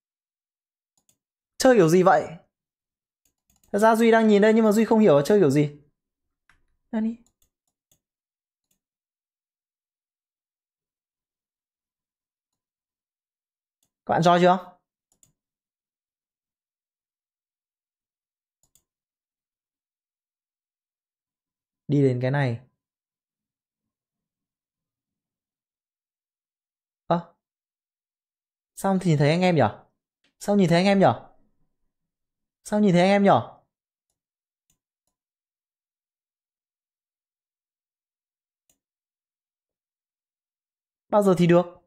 Chơi kiểu gì vậy? Thật ra Duy đang nhìn đây nhưng mà Duy không hiểu là chơi kiểu gì. Nani? Các bạn join chưa? Đi đến cái này. Sao thì nhìn thấy anh em nhỉ? Sao nhìn thấy anh em nhỉ? Sao nhìn thấy anh em nhỉ? Bao giờ thì được?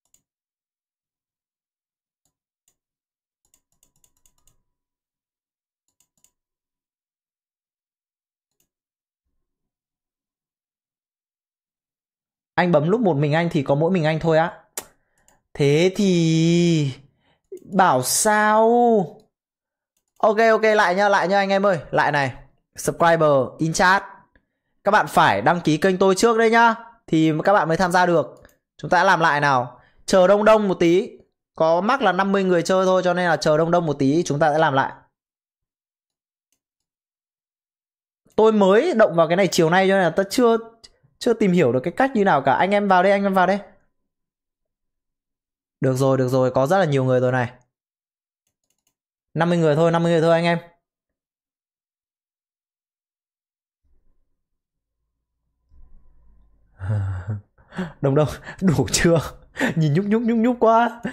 Anh bấm lúc một mình anh thì có mỗi mình anh thôi á. Thế thì bảo sao? Ok lại nha anh em ơi. Lại này. Subscriber in chat. Các bạn phải đăng ký kênh tôi trước đây nhá. Thì các bạn mới tham gia được. Chúng ta làm lại nào. Chờ đông đông một tí. Có mắc là 50 người chơi thôi, cho nên là chờ đông đông một tí chúng ta sẽ làm lại. Tôi mới động vào cái này chiều nay cho nên là tôi chưa tìm hiểu được cái cách như nào cả. Anh em vào đây, anh em vào đây. Được rồi, có rất là nhiều người rồi này. 50 người thôi, 50 người thôi anh em. Đông đông, đủ chưa? Nhìn nhúc nhúc quá.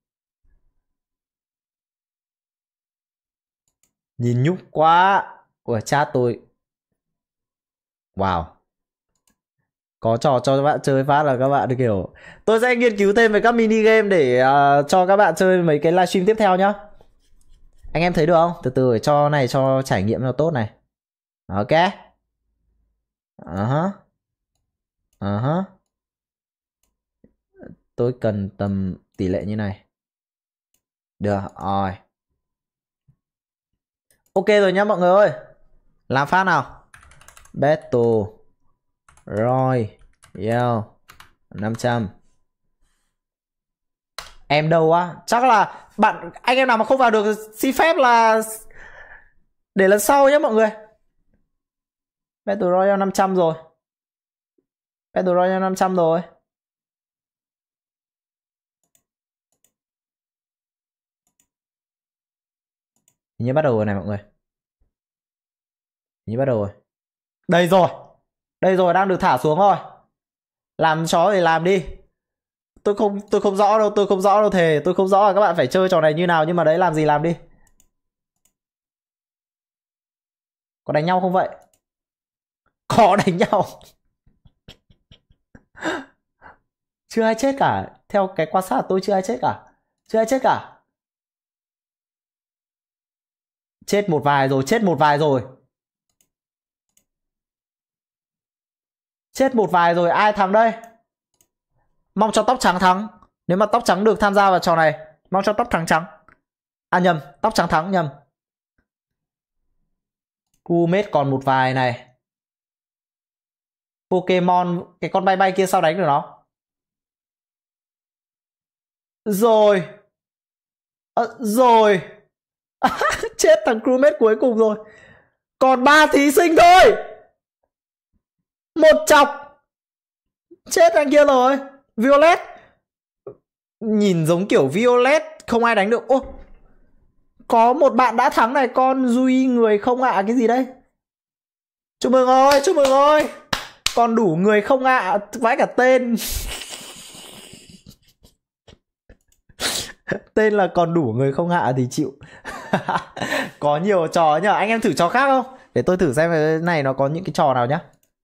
Nhìn nhúc quá. Ủa chat tôi. Wow. Có trò cho các bạn chơi phát là các bạn được kiểu. Tôi sẽ nghiên cứu thêm về các mini game để cho các bạn chơi mấy cái livestream tiếp theo nhá. Anh em thấy được không? Từ từ để cho này cho trải nghiệm nó tốt này. Ok. Tôi cần tầm tỷ lệ như này. Được rồi. Ok rồi nhá mọi người ơi. Làm phát nào. Battle Royale 500. Em đâu á? Chắc là anh em nào mà không vào được xin phép là để lần sau nhé mọi người. Battle Royale 500 rồi. Battle Royale 500 rồi. Hình như bắt đầu rồi này mọi người. Hình như bắt đầu rồi. Đây rồi. Đây rồi, đang được thả xuống rồi. Làm chó thì làm đi. Tôi không rõ đâu, tôi không rõ đâu thề, tôi không rõ là các bạn phải chơi trò này như nào, nhưng mà đấy làm gì làm đi. Có đánh nhau không vậy? Có đánh nhau. Chưa ai chết cả. Theo cái quan sát của tôi chưa ai chết cả. Chưa ai chết cả. Chết một vài rồi, chết một vài rồi. Chết một vài rồi, ai thắng đây? Mong cho tóc trắng thắng. Nếu mà tóc trắng được tham gia vào trò này, mong cho tóc trắng trắng. À nhầm, tóc trắng thắng nhầm. Crewmate còn một vài này. Pokemon, cái con bay bay kia sao đánh được nó? Rồi. Rồi. Chết thằng crewmate cuối cùng rồi. Còn 3 thí sinh thôi. Một chọc. Chết thằng kia rồi. Violet. Nhìn giống kiểu Violet. Không ai đánh được. Ô, có một bạn đã thắng này. Con Duy người không ạ. Cái gì đây? Chúc mừng ơi, chúc mừng ơi. Còn đủ người không ạ. Vãi cả tên. Tên là còn đủ người không hạ thì chịu. Có nhiều trò nhờ. Anh em thử trò khác không? Để tôi thử xem cái này nó có những cái trò nào nhá.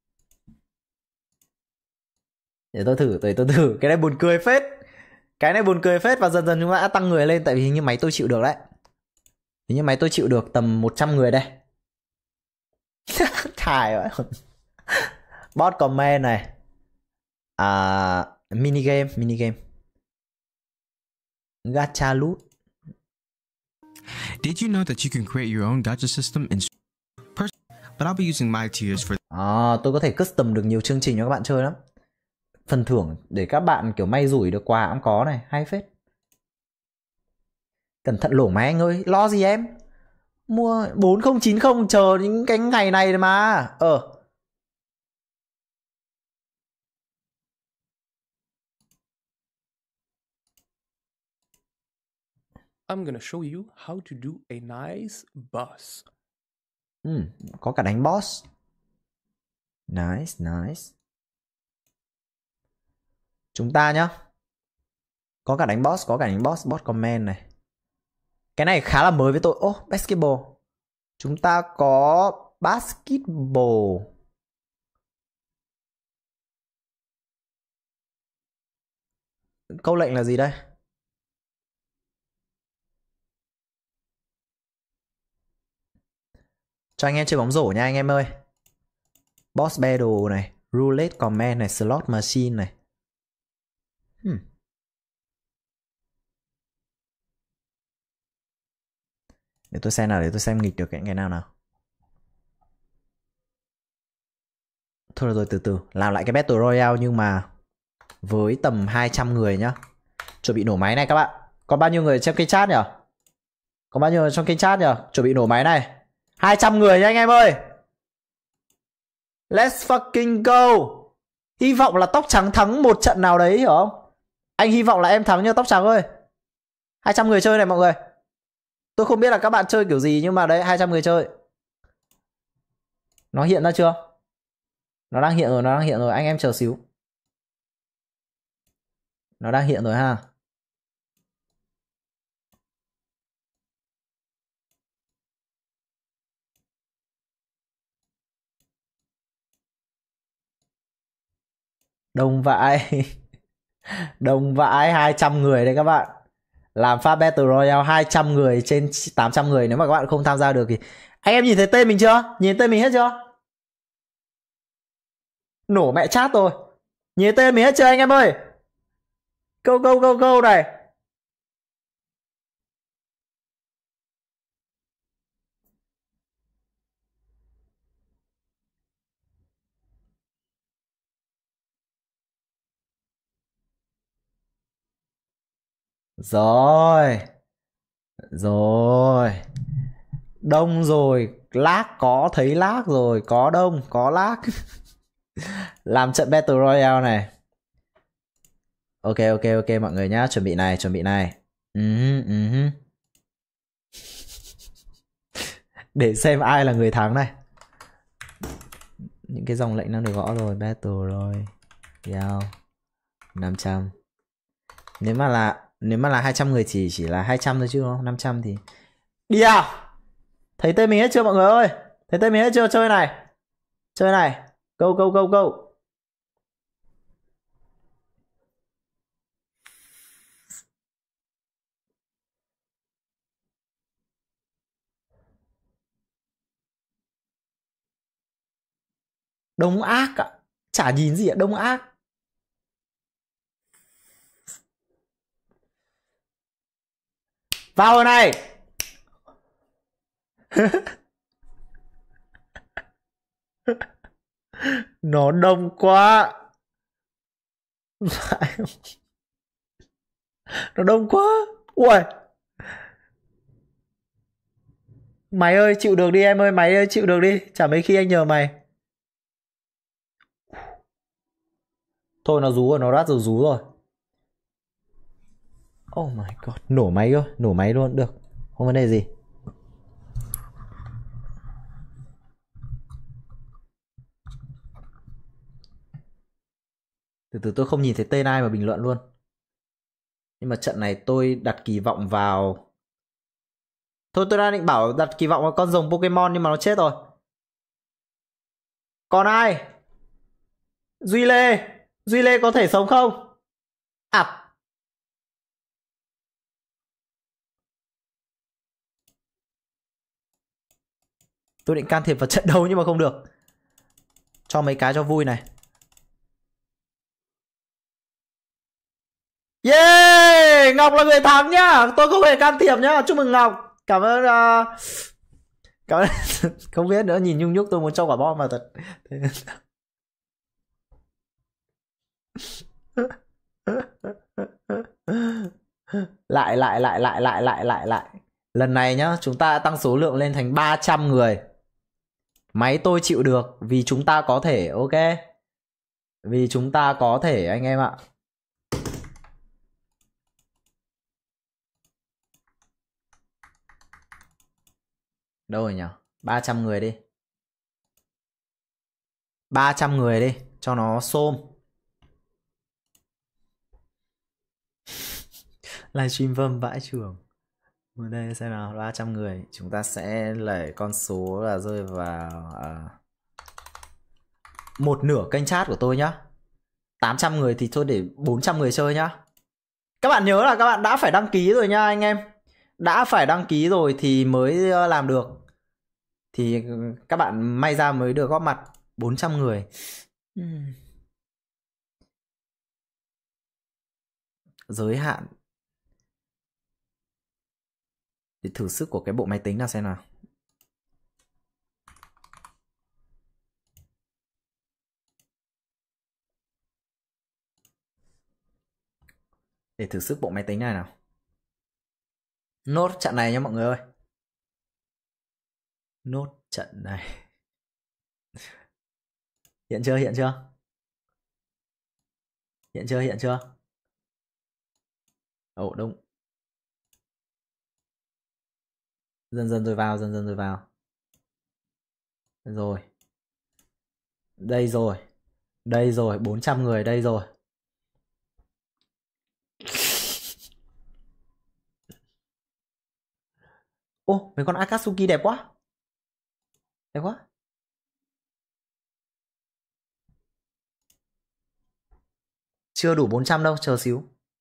Để tôi thử. Cái này buồn cười phết. Cái này buồn cười phết. Và dần dần chúng ta đã tăng người lên. Tại vì hình như máy tôi chịu được đấy. Hình như máy tôi chịu được tầm 100 người đây. Thải vậy. Bot comment này. Mini game. Gacha loot. Did you know that you can create your own gacha system in but I'll be using my tiers for. Tôi có thể custom được nhiều chương trình cho các bạn chơi lắm. Phần thưởng để các bạn kiểu may rủi được quà cũng có này, hay phết. Cẩn thận lổ máy anh ơi, lo gì em. Mua 4090 chờ những cái ngày này mà. I'm gonna show you how to do a nice boss. Có cả đánh boss. Nice, nice. Chúng ta nhá. Có cả đánh boss, boss comment này. Cái này khá là mới với tôi. Basketball. Chúng ta có basketball. Câu lệnh là gì đây? Cho anh em chơi bóng rổ nha anh em ơi. Boss battle này, roulette comment này, slot machine này. Để tôi xem nào, để tôi xem nghịch được cái nào nào. Thôi rồi, từ từ làm lại cái Battle Royale nhưng mà với tầm 200 người nhá. Chuẩn bị nổ máy này các bạn. Có bao nhiêu người trong kênh chat nhỉ? Có bao nhiêu người trong kênh chat nhỉ? Chuẩn bị nổ máy này. 200 người nha anh em ơi. Let's fucking go. Hy vọng là tóc trắng thắng một trận nào đấy, hiểu không? Anh hy vọng là em thắng nha tóc trắng ơi. 200 người chơi này mọi người. Tôi không biết là các bạn chơi kiểu gì nhưng mà đấy 200 người chơi. Nó hiện ra chưa? Nó đang hiện rồi, anh em chờ xíu. Nó đang hiện rồi ha. Đông vãi. Đông vãi 200 người đây các bạn. Làm pha Battle Royale 200 người trên 800 người. Nếu mà các bạn không tham gia được thì anh em nhìn thấy tên mình chưa? Nhìn tên mình hết chưa? Nổ mẹ chat rồi. Nhìn tên mình hết chưa anh em ơi? Go này. Rồi. Đông rồi. Lag có, thấy lag rồi. Có đông, có lag. Làm trận Battle Royale này. Ok mọi người nhá. Chuẩn bị này. Để xem ai là người thắng này. Những cái dòng lệnh đang được gõ rồi. Battle Royale 500. Nếu mà là 200 người chỉ là 200 thôi chứ không? 500 thì đi à? Thấy tên mình hết chưa mọi người ơi? Thấy tên mình hết chưa? Chơi này. Go. Đông ác ạ. Chả nhìn gì ạ, đông ác. Vào rồi này. Nó đông quá. Nó đông quá. Ui. Mày ơi chịu được đi em ơi. Mày ơi chịu được đi. Chả mấy khi anh nhờ mày. Thôi nó rú rồi, nó rát rồi, rú rồi. Oh my god. Nổ máy cơ. Nổ máy luôn. Được. Không vấn đề gì. Từ tôi không nhìn thấy tên ai mà bình luận luôn. Nhưng mà trận này tôi đặt kỳ vọng vào... Thôi tôi đang định bảo đặt kỳ vọng vào con rồng Pokemon nhưng mà nó chết rồi. Còn ai? Duy Lê có thể sống không? À. Tôi định can thiệp vào trận đấu nhưng mà không được. Cho mấy cái cho vui này. Yeah! Ngọc là người thắng nhá. Tôi không hề can thiệp nhá. Chúc mừng Ngọc. Cảm ơn cảm ơn. Không biết nữa, nhìn nhung nhúc tôi muốn cho quả bom mà thật. Lại. Lần này nhá, chúng ta tăng số lượng lên thành 300 người. Máy tôi chịu được vì chúng ta có thể, ok. Vì chúng ta có thể anh em ạ. Đâu rồi nhỉ? 300 người đi. 300 người đi cho nó xôm. Livestream vâm vãi chưởng. Ở đây xem nào, 300 người. Chúng ta sẽ lấy con số là rơi vào một nửa kênh chat của tôi nhá. 800 người thì thôi để 400 người chơi nhá. Các bạn nhớ là các bạn đã phải đăng ký rồi nha anh em. Đã phải đăng ký rồi thì mới làm được. Thì các bạn may ra mới được góp mặt 400 người. Giới hạn. Để thử sức của cái bộ máy tính nào xem nào. Để thử sức bộ máy tính này nào. Nốt trận này nhá mọi người ơi. Nốt trận này. Hiện chưa? Hiện chưa? Hiện chưa? Hiện chưa? Ồ đúng. Dần dần rồi vào, dần dần rồi vào. Rồi. Đây rồi. Đây rồi, 400 người đây rồi. Ô, mấy con Akatsuki đẹp quá. Đẹp quá. Chưa đủ 400 đâu, chờ xíu.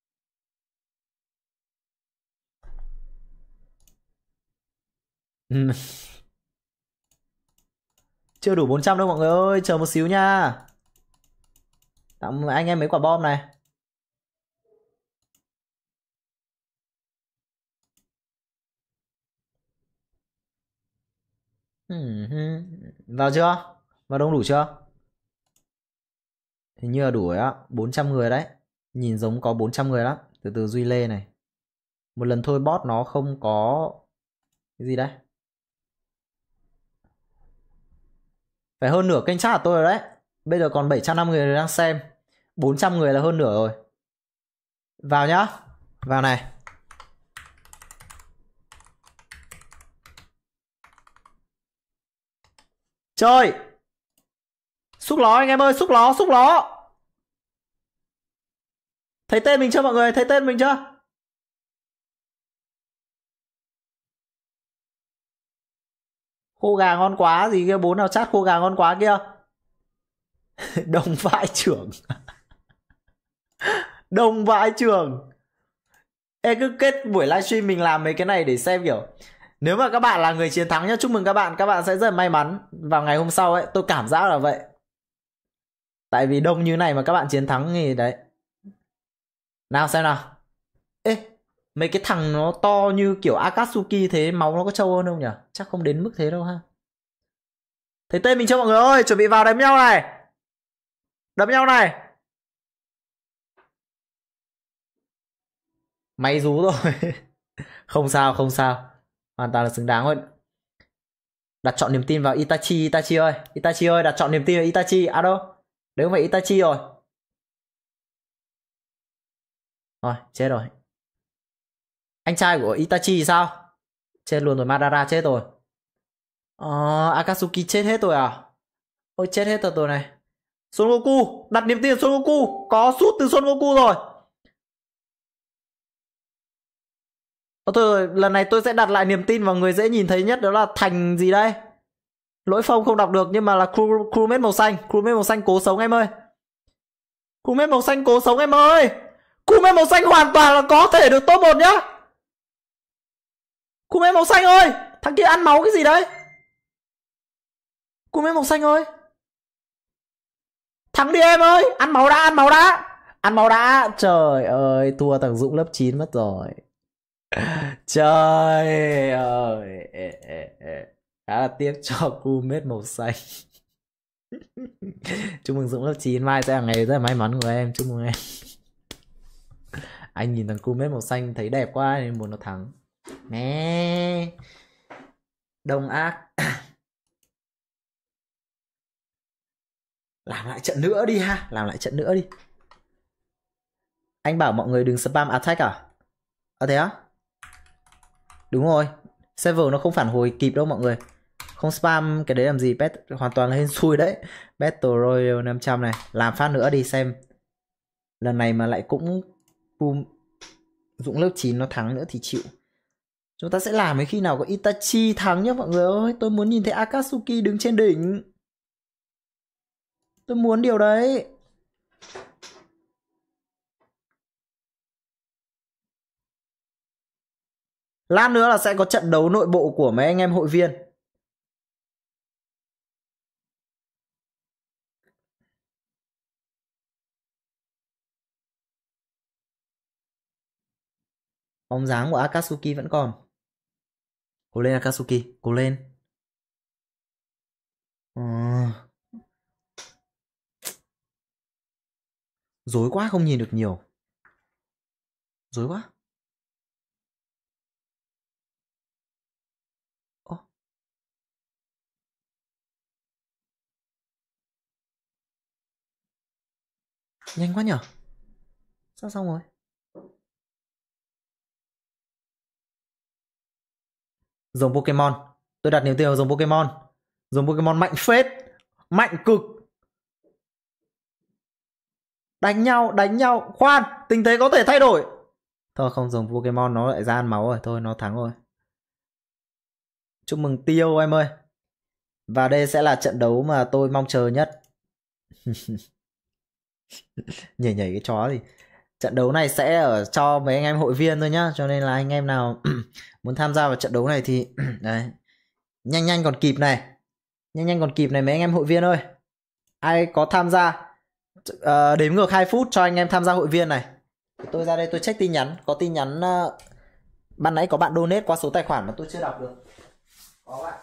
Chưa đủ 400 đâu mọi người ơi, chờ một xíu nha. Tặng anh em mấy quả bom này. Vào chưa? Vào đông đủ chưa? Hình như là đủ rồi á, 400 người đấy. Nhìn giống có 400 người lắm. Từ từ Duy Lê này. Một lần thôi bot nó không có cái gì đấy. Phải hơn nửa kênh chat của tôi rồi đấy. Bây giờ còn 750 người đang xem. 400 người là hơn nửa rồi. Vào nhá. Vào này. Chơi. Xúc ló anh em ơi, xúc ló, xúc ló. Thấy tên mình chưa mọi người? Thấy tên mình chưa? Khô gà ngon quá gì kia, 4 nào chat khô gà ngon quá kia. Đông vãi trưởng. Đông vãi trưởng. Ê cứ kết buổi livestream mình làm mấy cái này để xem kiểu nếu mà các bạn là người chiến thắng nhá, chúc mừng các bạn sẽ rất là may mắn vào ngày hôm sau ấy, tôi cảm giác là vậy. Tại vì đông như này mà các bạn chiến thắng thì đấy. Nào xem nào. Ê, mấy cái thằng nó to như kiểu Akatsuki thế máu nó có trâu hơn không nhỉ? Chắc không đến mức thế đâu ha. Thấy tên mình chưa mọi người ơi, chuẩn bị vào đấm nhau này. Đấm nhau này. May rú rồi. Không sao, không sao. Hoàn toàn là xứng đáng thôi. Đặt chọn niềm tin vào Itachi, Itachi ơi. Itachi ơi, đặt chọn niềm tin vào Itachi. À đâu? Đấy không phải Itachi rồi. Rồi, chết rồi. Anh trai của Itachi thì sao? Chết luôn rồi, Madara chết rồi. Akatsuki chết hết rồi à? Ôi chết hết rồi tôi này. Son Goku, đặt niềm tin vào Son Goku. Có sút từ Son Goku rồi. Thôi lần này tôi sẽ đặt lại niềm tin vào người dễ nhìn thấy nhất, đó là Thành gì đây? Lỗi phông không đọc được nhưng mà là crewmate màu xanh. Crewmate màu xanh cố sống em ơi. Crewmate màu xanh cố sống em ơi. Crewmate màu xanh hoàn toàn là có thể được top 1 nhá. Crewmate màu xanh ơi. Thằng kia ăn máu cái gì đấy? Crewmate màu xanh ơi. Thắng đi em ơi. Ăn máu đã, ăn máu đã. Ăn máu đã. Trời ơi, thua thằng Dũng lớp 9 mất rồi. Trời ơi. Khá là tiếc cho crewmate màu xanh. Chúc mừng Dũng lớp 9. Mai sẽ là ngày rất là may mắn của em. Chúc mừng em. Anh nhìn thằng crewmate màu xanh thấy đẹp quá nên muốn nó thắng. Nè. Đông ác. Làm lại trận nữa đi ha. Làm lại trận nữa đi. Anh bảo mọi người đừng spam attack à? Thế á? Đúng rồi. Server nó không phản hồi kịp đâu mọi người. Không spam cái đấy làm gì, bet hoàn toàn là hên xui đấy. Battle Royale 500 này, làm phát nữa đi xem. Lần này mà lại cũng boom Dũng lớp 9 nó thắng nữa thì chịu. Chúng ta sẽ làm đến khi nào có Itachi thắng nhá mọi người ơi. Tôi muốn nhìn thấy Akatsuki đứng trên đỉnh. Tôi muốn điều đấy. Lát nữa là sẽ có trận đấu nội bộ của mấy anh em hội viên. Bóng dáng của Akatsuki vẫn còn. Cố lên Akatsuki, cố lên. Dối quá không nhìn được nhiều. Dối quá. Nhanh quá nhở. Sao xong rồi? Dòng Pokemon. Tôi đặt niềm tin vào dòng Pokemon. Dòng Pokemon mạnh phết. Mạnh cực. Đánh nhau. Khoan, tình thế có thể thay đổi. Thôi không, dòng Pokemon nó lại ra ăn máu rồi. Thôi nó thắng rồi. Chúc mừng Tiêu em ơi. Và đây sẽ là trận đấu mà tôi mong chờ nhất. nhảy cái chó thì. Trận đấu này sẽ ở cho mấy anh em hội viên thôi nhá. Cho nên là anh em nào muốn tham gia vào trận đấu này thì đấy. Nhanh còn kịp này. Nhanh còn kịp này mấy anh em hội viên ơi. Ai có tham gia đếm ngược 2 phút cho anh em tham gia hội viên này. Tôi ra đây tôi check tin nhắn. Có tin nhắn ban nãy có bạn donate qua số tài khoản mà tôi chưa đọc được. Có bạn.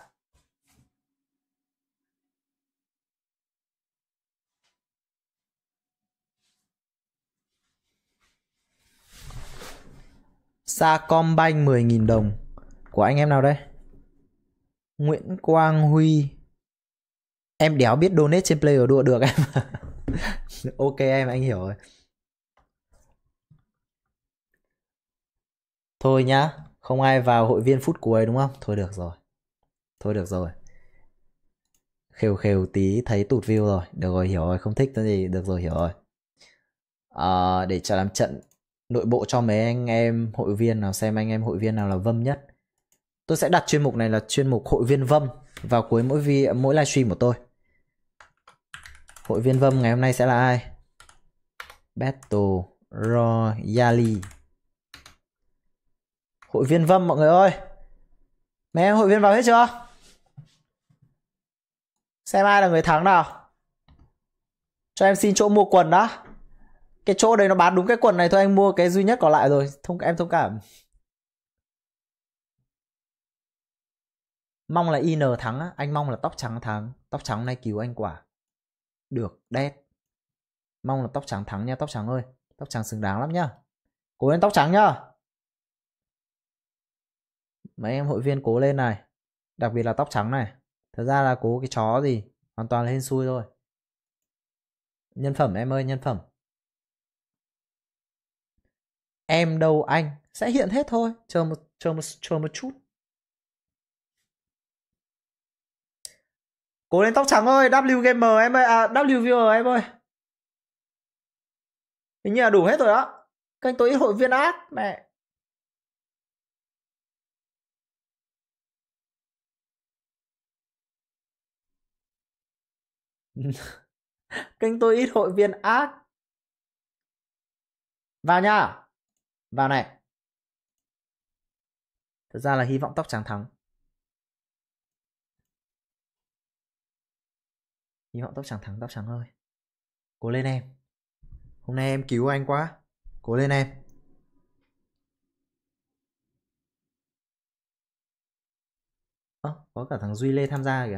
Sacombank 10.000 đồng. Của anh em nào đây? Nguyễn Quang Huy. Em đéo biết donate trên Player đùa được em. Ok em, anh hiểu rồi. Thôi nhá, không ai vào hội viên phút cuối đúng không? Thôi được rồi. Khều tí thấy tụt view rồi. Được rồi, hiểu rồi, không thích cái gì. Được rồi, hiểu rồi. Để cho làm trận nội bộ cho mấy anh em hội viên nào, xem anh em hội viên nào là vâm nhất. Tôi sẽ đặt chuyên mục này là chuyên mục hội viên vâm vào cuối mỗi livestream của tôi. Hội viên vâm ngày hôm nay sẽ là ai? Battle Royale. Hội viên vâm mọi người ơi. Mấy em hội viên vào hết chưa? Xem ai là người thắng nào. Cho em xin chỗ mua quần đã. Cái chỗ đấy nó bán đúng cái quần này thôi, anh mua cái duy nhất còn lại rồi. Em thông cảm. Mong là IN thắng á. Anh mong là tóc trắng thắng. Tóc trắng nay cứu anh quả. Được, đét. Mong là tóc trắng thắng nha, tóc trắng ơi. Tóc trắng xứng đáng lắm nhá. Cố lên tóc trắng nhá. Mấy em hội viên cố lên này. Đặc biệt là tóc trắng này. Thật ra là cố cái chó gì. Hoàn toàn là hên xui thôi. Nhân phẩm em ơi, nhân phẩm. Em đâu anh. Sẽ hiện hết thôi. Chờ một chút. Cố lên tóc trắng ơi. W Gamer em ơi. W Viewer em ơi. Hình như là đủ hết rồi đó. Kênh tôi ít hội viên ác. Mẹ. Kênh tôi ít hội viên ác. Vào nha. Vào này. Thật ra là hy vọng tóc trắng thắng. Hy vọng tóc trắng thắng, tóc trắng ơi. Cố lên em. Hôm nay em cứu anh quá. Cố lên em. Có cả thằng Duy Lê tham gia kìa.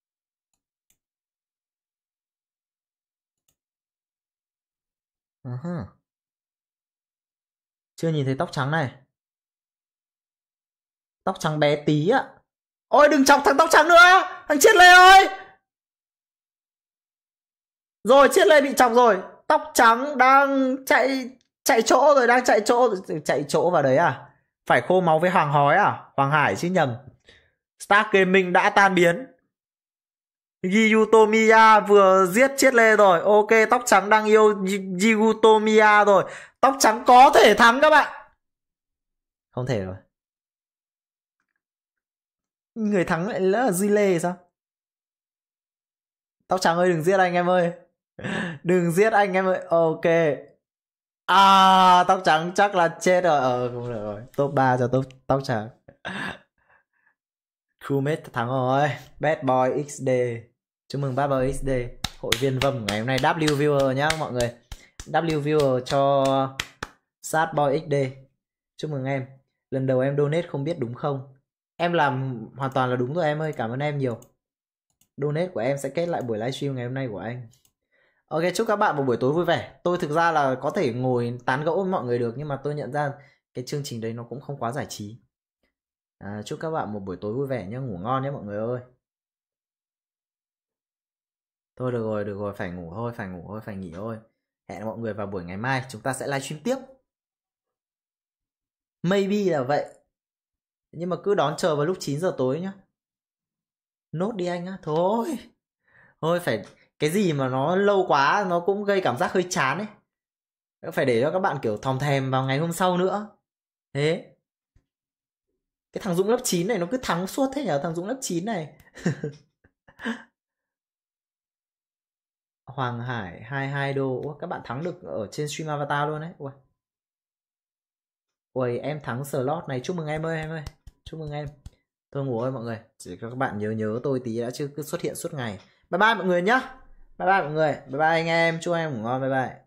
Chưa nhìn thấy tóc trắng này. Tóc trắng bé tí ạ. Ôi đừng chọc thằng tóc trắng nữa. Thằng Chiết Lê ơi. Rồi Chiết Lê bị chọc rồi. Tóc trắng đang chạy chỗ rồi. Chạy chỗ vào đấy à? Phải khô máu với Hoàng Hói à? Hoàng Hải chứ nhầm. Stark Gaming đã tan biến. Gyutomiya vừa giết chết Lê rồi. Ok, tóc trắng đang yêu Gyutomiya rồi. Tóc trắng có thể thắng các bạn. Không thể rồi. Người thắng lại là Duy Lê sao? Tóc trắng ơi đừng giết anh em ơi. Đừng giết anh em ơi. Ok. À, tóc trắng chắc là chết rồi. Không được rồi. Top 3 cho tóc trắng. Crewmate thắng rồi. Bad Boy XD. Chúc mừng Bad Boy XD. Hội viên vâm ngày hôm nay W viewer nhá mọi người. W viewer cho Sad Boy XD. Chúc mừng em. Lần đầu em donate không biết đúng không? Em làm hoàn toàn là đúng rồi em ơi. Cảm ơn em nhiều. Donate của em sẽ kết lại buổi livestream ngày hôm nay của anh. Ok, chúc các bạn một buổi tối vui vẻ. Tôi thực ra là có thể ngồi tán gẫu với mọi người được, nhưng mà tôi nhận ra cái chương trình đấy nó cũng không quá giải trí. Chúc các bạn một buổi tối vui vẻ nhé, ngủ ngon nhé mọi người ơi. Thôi được rồi, phải ngủ thôi, phải nghỉ thôi. Hẹn mọi người vào buổi ngày mai, chúng ta sẽ livestream tiếp. Maybe là vậy. Nhưng mà cứ đón chờ vào lúc 9 giờ tối nhá. Nốt đi anh á, thôi phải cái gì mà nó lâu quá nó cũng gây cảm giác hơi chán ấy. Phải để cho các bạn kiểu thòm thèm vào ngày hôm sau nữa. Thế cái thằng Dũng lớp 9 này nó cứ thắng suốt thế nhở, thằng Dũng lớp 9 này. Hoàng Hải 22 đô. Ủa, các bạn thắng được ở trên stream avatar luôn đấy. Ui, em thắng slot này, chúc mừng em ơi, chúc mừng em. Tôi ngủ ơi mọi người, chỉ các bạn nhớ tôi tí đã chứ cứ xuất hiện suốt ngày. Bye bye mọi người nhá. Bye bye mọi người, bye bye anh em, chúc em ngủ ngon, bye bye.